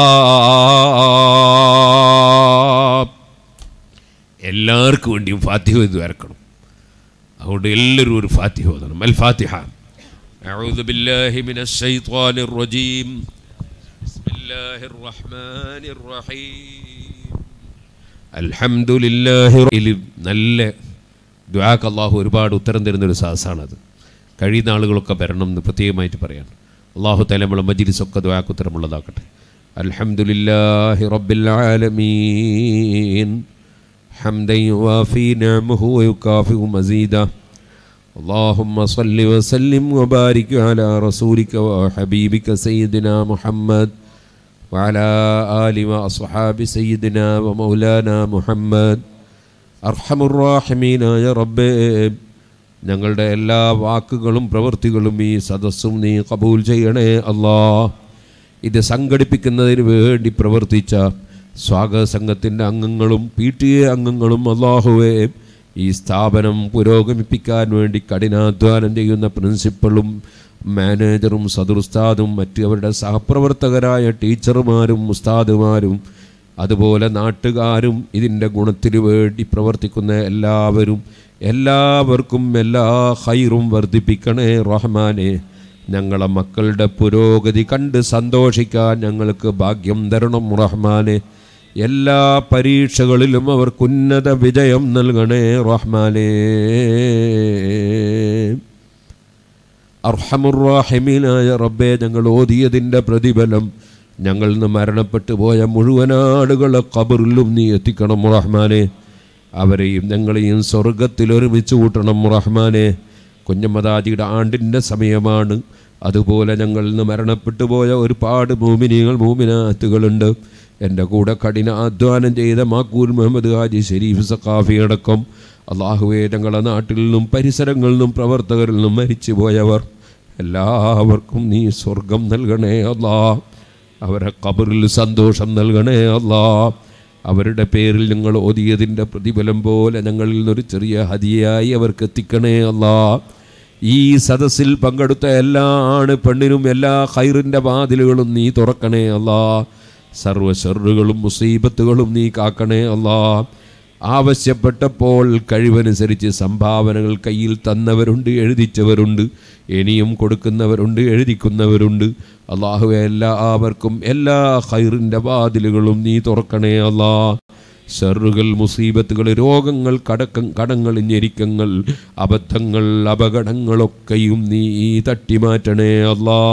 എല്ലാവർക്കും വേണ്ടിയും ഫാത്തിഹ ഇത് വരക്കണം. അതുകൊണ്ട് എല്ലാവരും ഒരു ഫാത്തിഹ ഓതണം. അൽ ഫാത്തിഹ. അഊദു ബില്ലാഹി മിനശ് ശൈത്വാനിർ റജീം. ബിസ്മില്ലാഹിർ റഹ്മാനിർ റഹീം. അൽഹംദുലില്ലാഹി. നല്ല ദുആക്ക് അല്ലാഹു ഒരുപാട് ഉത്തരം തരുന്നൊരു സാസാണത്. കഴിയുന്ന ആളുകളൊക്കെ വരണം എന്ന് പ്രത്യേകമായിട്ട് പറയാണ്. അല്ലാഹു തആല നമ്മളെ മജ്ലിസൊക്കെ ദുആക്ക് ഉത്തരമുള്ളതാക്കട്ടെ. അൽഹംദുലില്ലാഹി റബ്ബിൽ ആലമീൻ حمدا يوافي نعمه ويكافئ مزيدا. اللهم صل وسلم وبارك على رسولك وحبيبك سيدنا محمد وعلى آل وأصحاب سيدنا ومولانا محمد. أرحم الراحمين يا رب. ഞങ്ങളുടെ എല്ലാ വാക്കുകളും പ്രവൃത്തികളും ഈ സദസ്സും നീ കബൂൽ ചെയ്യണേ അല്ലാഹ്. ഇത് സംഘടിപ്പിക്കുന്നതിന് വേണ്ടി പ്രവർത്തിച്ച സ്വാഗത സംഘത്തിൻ്റെ അംഗങ്ങളും PTA അംഗങ്ങളും അല്ലാഹുവേ, ഈ സ്ഥാപനം പുരോഗമിപ്പിക്കാൻ വേണ്ടി കഠിനാധ്വാനം ചെയ്യുന്ന പ്രിൻസിപ്പളും മാനേജറും സദുർസ്താദും മറ്റ് അവരുടെ സഹപ്രവർത്തകരായ ടീച്ചർമാരും ഉസ്താദുമാരും അതുപോലെ നാട്ടുകാരും ഇതിൻ്റെ ഗുണത്തിനു വേണ്ടി പ്രവർത്തിക്കുന്ന എല്ലാവർക്കും എല്ലാ ഖൈറും വർദ്ധിപ്പിക്കണേ റഹ്മാനെ. ഞങ്ങളെ മക്കളുടെ പുരോഗതി കണ്ട് സന്തോഷിക്കാൻ ഞങ്ങൾക്ക് ഭാഗ്യം തരണം റഹ്മാനെ. എല്ലാ പരീക്ഷകളിലും അവർക്ക് ഉന്നത വിജയം നൽകണേ റഹ്മാനേ. അർഹമുർ റഹീമീനായ റബ്ബേ, ഞങ്ങൾ ഓതിയതിൻ്റെ പ്രതിഫലം ഞങ്ങളിൽ നിന്ന് മരണപ്പെട്ടു പോയ മുഴുവൻ ആളുകളെ ഖബറിലും നീ എത്തിക്കണം റഹ്മാനെ. അവരെയും ഞങ്ങളെയും സ്വർഗത്തിൽ ഒരുമിച്ച് കൂട്ടണം റഹ്മാനെ. കുഞ്ഞമ്മദാജിയുടെ ആണ്ടിൻ്റെ സമയമാണ്. അതുപോലെ ഞങ്ങളിൽ നിന്ന് മരണപ്പെട്ടു പോയ ഒരുപാട് മോമിനികൾ മോമിനാത്തുകളുണ്ട്. എൻ്റെ കൂടെ കഠിനാധ്വാനം ചെയ്ത മാക്കൂർ മുഹമ്മദ് ഹാജി ഷെരീഫ് സഖാഫി അടക്കം അള്ളാഹുവേ, ഞങ്ങളുടെ നാട്ടിൽ നിന്നും പരിസരങ്ങളിൽ നിന്നും പ്രവർത്തകരിൽ നിന്നും മരിച്ചു പോയവർ എല്ലാവർക്കും നീ സ്വർഗം നൽകണേ അല്ലാ. അവരെ ഖബറിൽ സന്തോഷം നൽകണേ അല്ലാ. അവരുടെ പേരിൽ ഞങ്ങൾ ഓതിയതിൻ്റെ പ്രതിഫലം പോലെ ഞങ്ങളിൽ നിന്നൊരു ചെറിയ ഹദിയയായി അവർക്ക് എത്തിക്കണേ അല്ലാ. ഈ സദസ്സിൽ പങ്കെടുത്ത എല്ലാ ആണ് പെണ്ണിനും എല്ലാ ഖൈറിൻ്റെ വാതിലുകളും നീ തുറക്കണേ അല്ലാ. സർവ്വ ശർറുകളും മുസീബത്തുകളും നീ കാക്കണേ അല്ലാ. ആവശ്യപ്പെട്ടപ്പോൾ കഴിവനുസരിച്ച് സംഭാവനകൾ കയ്യിൽ തന്നവരുണ്ട്, എഴുതിച്ചവരുണ്ട്, ഇനിയും കൊടുക്കുന്നവരുണ്ട്, എഴുതിക്കുന്നവരുണ്ട്. അല്ലാഹുവേ, എല്ലാവർക്കും എല്ലാ ഖൈറിൻ്റെ വാതിലുകളും നീ തുറക്കണേ അല്ലാ. ഷർറുകൾ, മുസീബത്തുകൾ, രോഗങ്ങൾ, കടങ്ങൾ, ഞെരുക്കങ്ങൾ, അബദ്ധങ്ങൾ, അപകടങ്ങളൊക്കെയും നീ തട്ടിമാറ്റണേ അല്ലാ.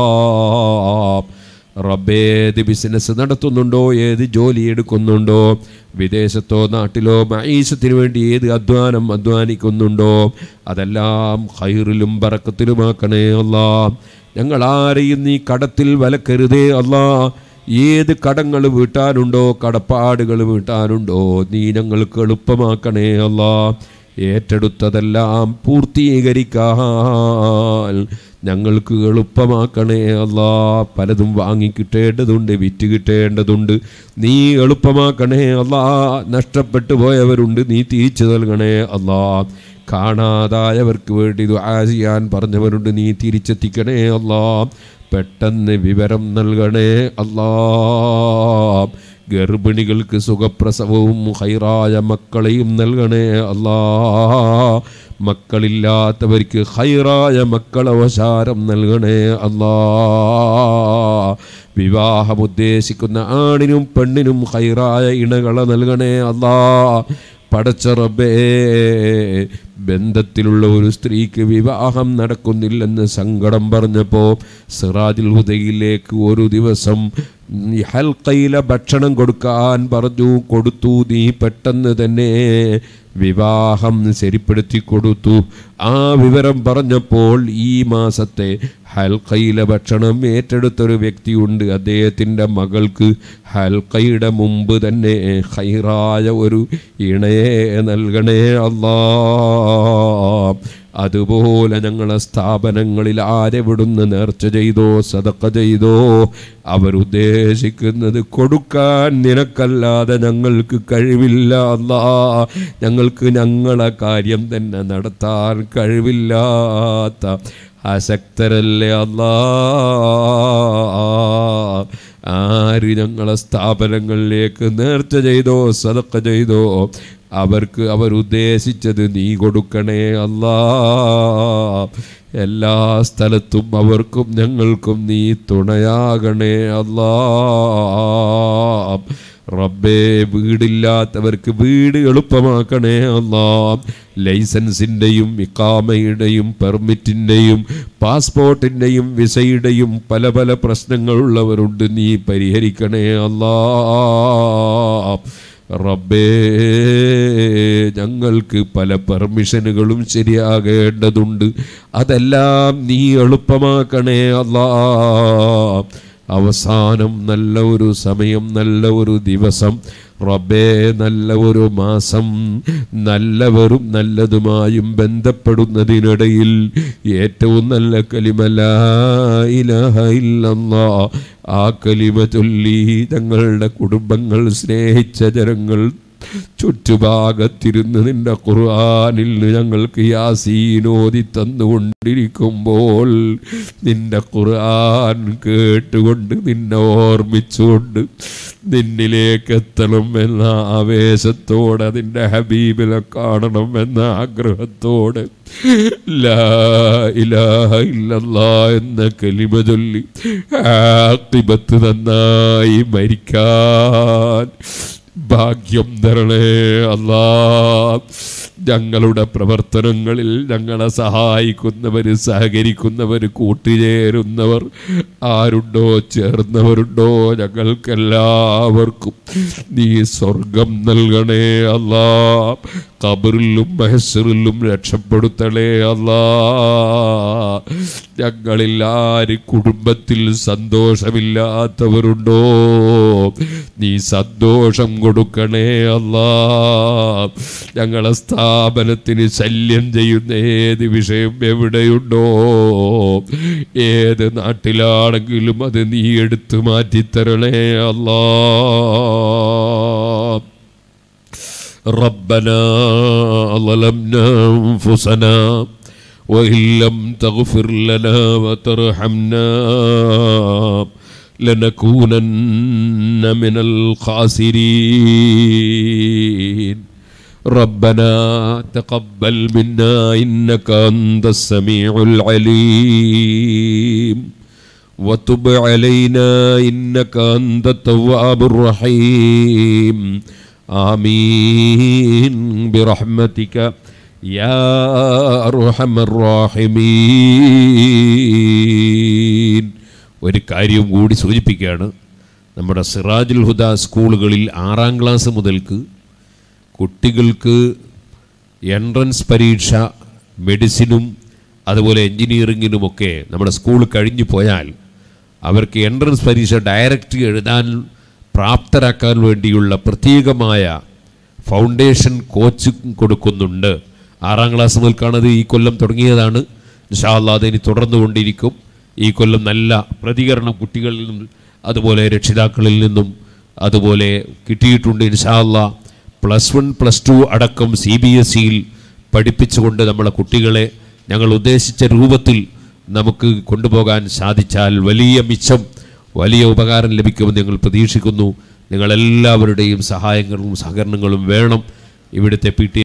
റബ്ബേ, ഏത് ബിസിനസ് നടത്തുന്നുണ്ടോ, ഏത് ജോലി എടുക്കുന്നുണ്ടോ, വിദേശത്തോ നാട്ടിലോ മഈശത്തിന് വേണ്ടി ഏത് അധ്വാനിക്കുന്നുണ്ടോ, അതെല്ലാം ഖൈറിലും ബറക്കത്തിലുമാക്കണേ അല്ലാ. ഞങ്ങൾ ആരെയും നീ കടത്തിൽ വലക്കരുതേ അല്ലാ. ഏത് കടങ്ങൾ വീട്ടാനുണ്ടോ, കടപ്പാടുകൾ വീട്ടാനുണ്ടോ, നീ ഞങ്ങൾക്ക് എളുപ്പമാക്കണേ അല്ലാ. ഏറ്റെടുത്തതെല്ലാം പൂർത്തീകരിക്കാൻ ഞങ്ങൾക്ക് എളുപ്പമാക്കണേ അല്ലാ. പലതും വാങ്ങിക്കിട്ടേണ്ടതുണ്ട്, വിറ്റ് കിട്ടേണ്ടതുണ്ട്, നീ എളുപ്പമാക്കണേ അല്ലാ. നഷ്ടപ്പെട്ടു പോയവരുണ്ട്, നീ തിരിച്ചു നൽകണേ അല്ലാ. കാണാതായവർക്ക് വേണ്ടി ദുആ ചെയ്യാൻ പറഞ്ഞവരുണ്ട്, നീ തിരിച്ചെത്തിക്കണേ അല്ലാ. പെട്ടെന്ന് വിവരം നൽകണേ അല്ലാ. ഗർഭിണികൾക്ക് സുഖപ്രസവവും ഖൈറായ മക്കളെയും നൽകണേ അല്ലാ. മക്കളില്ലാത്തവർക്ക് ഖൈറായ മക്കളവശാരം നൽകണേ അല്ലാ. വിവാഹം ഉദ്ദേശിക്കുന്ന ആണിനും പെണ്ണിനും ഖൈറായ ഇണകളെ നൽകണേ അല്ലാ. പടച്ച റബ്ബേ, ബന്ധത്തിലുള്ള ഒരു സ്ത്രീക്ക് വിവാഹം നടക്കുന്നില്ലെന്ന് സങ്കടം പറഞ്ഞപ്പോൾ സിറാജുൽ ഹുദയിലേക്ക് ഒരു ദിവസം ഹൽക്കയിലെ ഭക്ഷണം കൊടുക്കാൻ പറഞ്ഞു. കൊടുത്തു. നീ പെട്ടെന്ന് തന്നെ വിവാഹം ശരിപ്പെടുത്തി കൊടുത്തു. ആ വിവരം പറഞ്ഞപ്പോൾ ഈ മാസത്തെ ഹൽക്കയിലെ ഭക്ഷണം ഏറ്റെടുത്തൊരു വ്യക്തിയുണ്ട്. അദ്ദേഹത്തിൻ്റെ മകൾക്ക് ഹൽക്കയുടെ മുമ്പ് തന്നെ ഖൈറായ ഒരു ഇണയെ നൽകണേ അല്ലാ. അതുപോലെ ഞങ്ങളെ സ്ഥാപനങ്ങളിൽ ആരെവിടുന്ന് നേർച്ച ചെയ്തോ സദഖ ചെയ്തോ അവരുദ്ദേശിക്കുന്നത് കൊടുക്കാൻ നിനക്കല്ലാതെ ഞങ്ങൾക്ക് കഴിവില്ല അല്ലാ. ഞങ്ങൾക്ക് ഞങ്ങളെ കാര്യം തന്നെ നടത്താൻ കഴിവില്ലാത്ത അശക്തരല്ലേ അല്ലാ. ആര് ഞങ്ങളെ സ്ഥാപനങ്ങളിലേക്ക് നേർച്ച ചെയ്തോ സദഖ ചെയ്തോ അവർക്ക് അവരുദ്ദേശിച്ചത് നീ കൊടുക്കണേ അല്ലാ. എല്ലാ സ്ഥലത്തും അവർക്കും ഞങ്ങൾക്കും നീ തുണയാകണേ അല്ലാ. റബ്ബേ, വീടില്ലാത്തവർക്ക് വീട് എളുപ്പമാക്കണേ അല്ലാ. ലൈസൻസിൻ്റെയും ഇഖാമയുടെയും പെർമിറ്റിൻ്റെയും പാസ്പോർട്ടിൻ്റെയും വിസയുടെയും പല പല പ്രശ്നങ്ങളുള്ളവരുണ്ട്. നീ പരിഹരിക്കണേ അല്ലാ. റബ്ബേ, ഞങ്ങൾക്ക് പല പെർമിഷനുകളും ശരിയാകേണ്ടതുണ്ട്. അതെല്ലാം നീ എളുപ്പമാക്കണേ അല്ലാ. അവസാനം നല്ല ഒരു സമയം, നല്ല ഒരു ദിവസം റബ്ബേ, നല്ല ഒരു മാസം നല്ലവരും നല്ലതുമായും ബന്ധപ്പെടുന്നതിനിടയിൽ ഏറ്റവും നല്ല കലിമ ലാ ഇലാഹ ഇല്ലല്ലാഹ് ആ കലിമ ചൊല്ലി ഞങ്ങളുടെ കുടുംബങ്ങൾ സ്നേഹിച്ച ജനങ്ങൾ ചുറ്റുഭാഗത്തിരുന്ന് നിന്റെ ഖുർആനിൽ ഞങ്ങൾക്ക് യാസീൻ ഓതി തന്നുകൊണ്ടിരിക്കുമ്പോൾ നിന്റെ ഖുർആൻ കേട്ടുകൊണ്ട് നിന്നെ ഓർമ്മിച്ചുകൊണ്ട് നിന്നിലേക്ക് എത്തണം എന്ന ആവേശത്തോടെ നിന്റെ ഹബീബിനെ കാണണം എന്ന ആഗ്രഹത്തോടെ ലാ ഇലാഹ ഇല്ലല്ലാഹ് എന്ന കലിമ ചൊല്ലി ആഖിബത്ത് നന്നായി മരിക്കാൻ ഭാഗ്യം തരണേ അല്ലാ. ഞങ്ങളുടെ പ്രവർത്തനങ്ങളിൽ ഞങ്ങളെ സഹായിക്കുന്നവർ, സഹകരിക്കുന്നവർ, കൂട്ടുചേരുന്നവർ ആരുണ്ടോ, ചേർന്നവരുണ്ടോ, ഞങ്ങൾക്കെല്ലാവർക്കും നീ സ്വർഗം നൽകണേ അല്ലാ. ഖബറിലും മഹ്ശറിലും രക്ഷപ്പെടുത്തണേ അല്ലാ. ഞങ്ങളിൽ ആര് കുടുംബത്തിൽ സന്തോഷമില്ലാത്തവരുണ്ടോ, നീ സന്തോഷം കൊടുക്കണേ അല്ലാ. ഞങ്ങളെ സ്ഥാപനത്തിന് ശല്യം ചെയ്യുന്ന ഏത് വിഷയം എവിടെയുണ്ടോ, ഏത് നാട്ടിലാണെങ്കിലും അത് നീ എടുത്തു മാറ്റിത്തരണേ അല്ലാ. ربنا ظلمنا أنفسنا وإن لم تغفر لنا وترحمنا لنكونن من الخاسرين ربنا تقبل منا إنك أنت السميع العليم وتب علينا إنك أنت التواب الرحيم آمين برحمتك يا أرحم الراحمين. ഒരു കാര്യം കൂടി സൂചിപ്പിക്കുകയാണ്. നമ്മുടെ സിറാജുൽ ഹുദ സ്കൂളുകളിൽ 6ാം ക്ലാസ് മുതൽക്ക് കുട്ടികൾക്ക് എൻട്രൻസ് പരീക്ഷ മെഡിസിനും അതുപോലെ എൻജിനീയറിങ്ങിനുമൊക്കെ നമ്മുടെ സ്കൂൾ കഴിഞ്ഞു പോയാൽ അവർക്ക് എൻട്രൻസ് പരീക്ഷ ഡയറക്റ്റ് എഴുതാൻ പ്രാപ്തരാക്കാൻ വേണ്ടിയുള്ള പ്രത്യേകമായ ഫൗണ്ടേഷൻ കോച്ച് കൊടുക്കുന്നുണ്ട്. 6ാം ക്ലാസ് മുതൽക്കാണത് ഈ കൊല്ലം തുടങ്ങിയതാണ്. ഇൻഷാ അല്ലാഹ് അതിനി തുടർന്നുകൊണ്ടിരിക്കും. ഈ കൊല്ലം നല്ല പ്രതികരണം കുട്ടികളിൽ നിന്നും അതുപോലെ രക്ഷിതാക്കളിൽ നിന്നും അതുപോലെ കിട്ടിയിട്ടുണ്ട്. ഇൻഷാ അല്ലാഹ് +1 +2 അടക്കം CBSEയിൽ പഠിപ്പിച്ചുകൊണ്ട് നമ്മളെ കുട്ടികളെ ഞങ്ങൾ ഉദ്ദേശിച്ച രൂപത്തിൽ നമുക്ക് കൊണ്ടുപോകാൻ സാധിച്ചാൽ വലിയ മിച്ചം, വലിയ ഉപകാരം ലഭിക്കുമെന്ന് ഞങ്ങൾ പ്രതീക്ഷിക്കുന്നു. നിങ്ങളെല്ലാവരുടെയും സഹായങ്ങളും സഹകരണങ്ങളും വേണം. ഇവിടുത്തെ PTA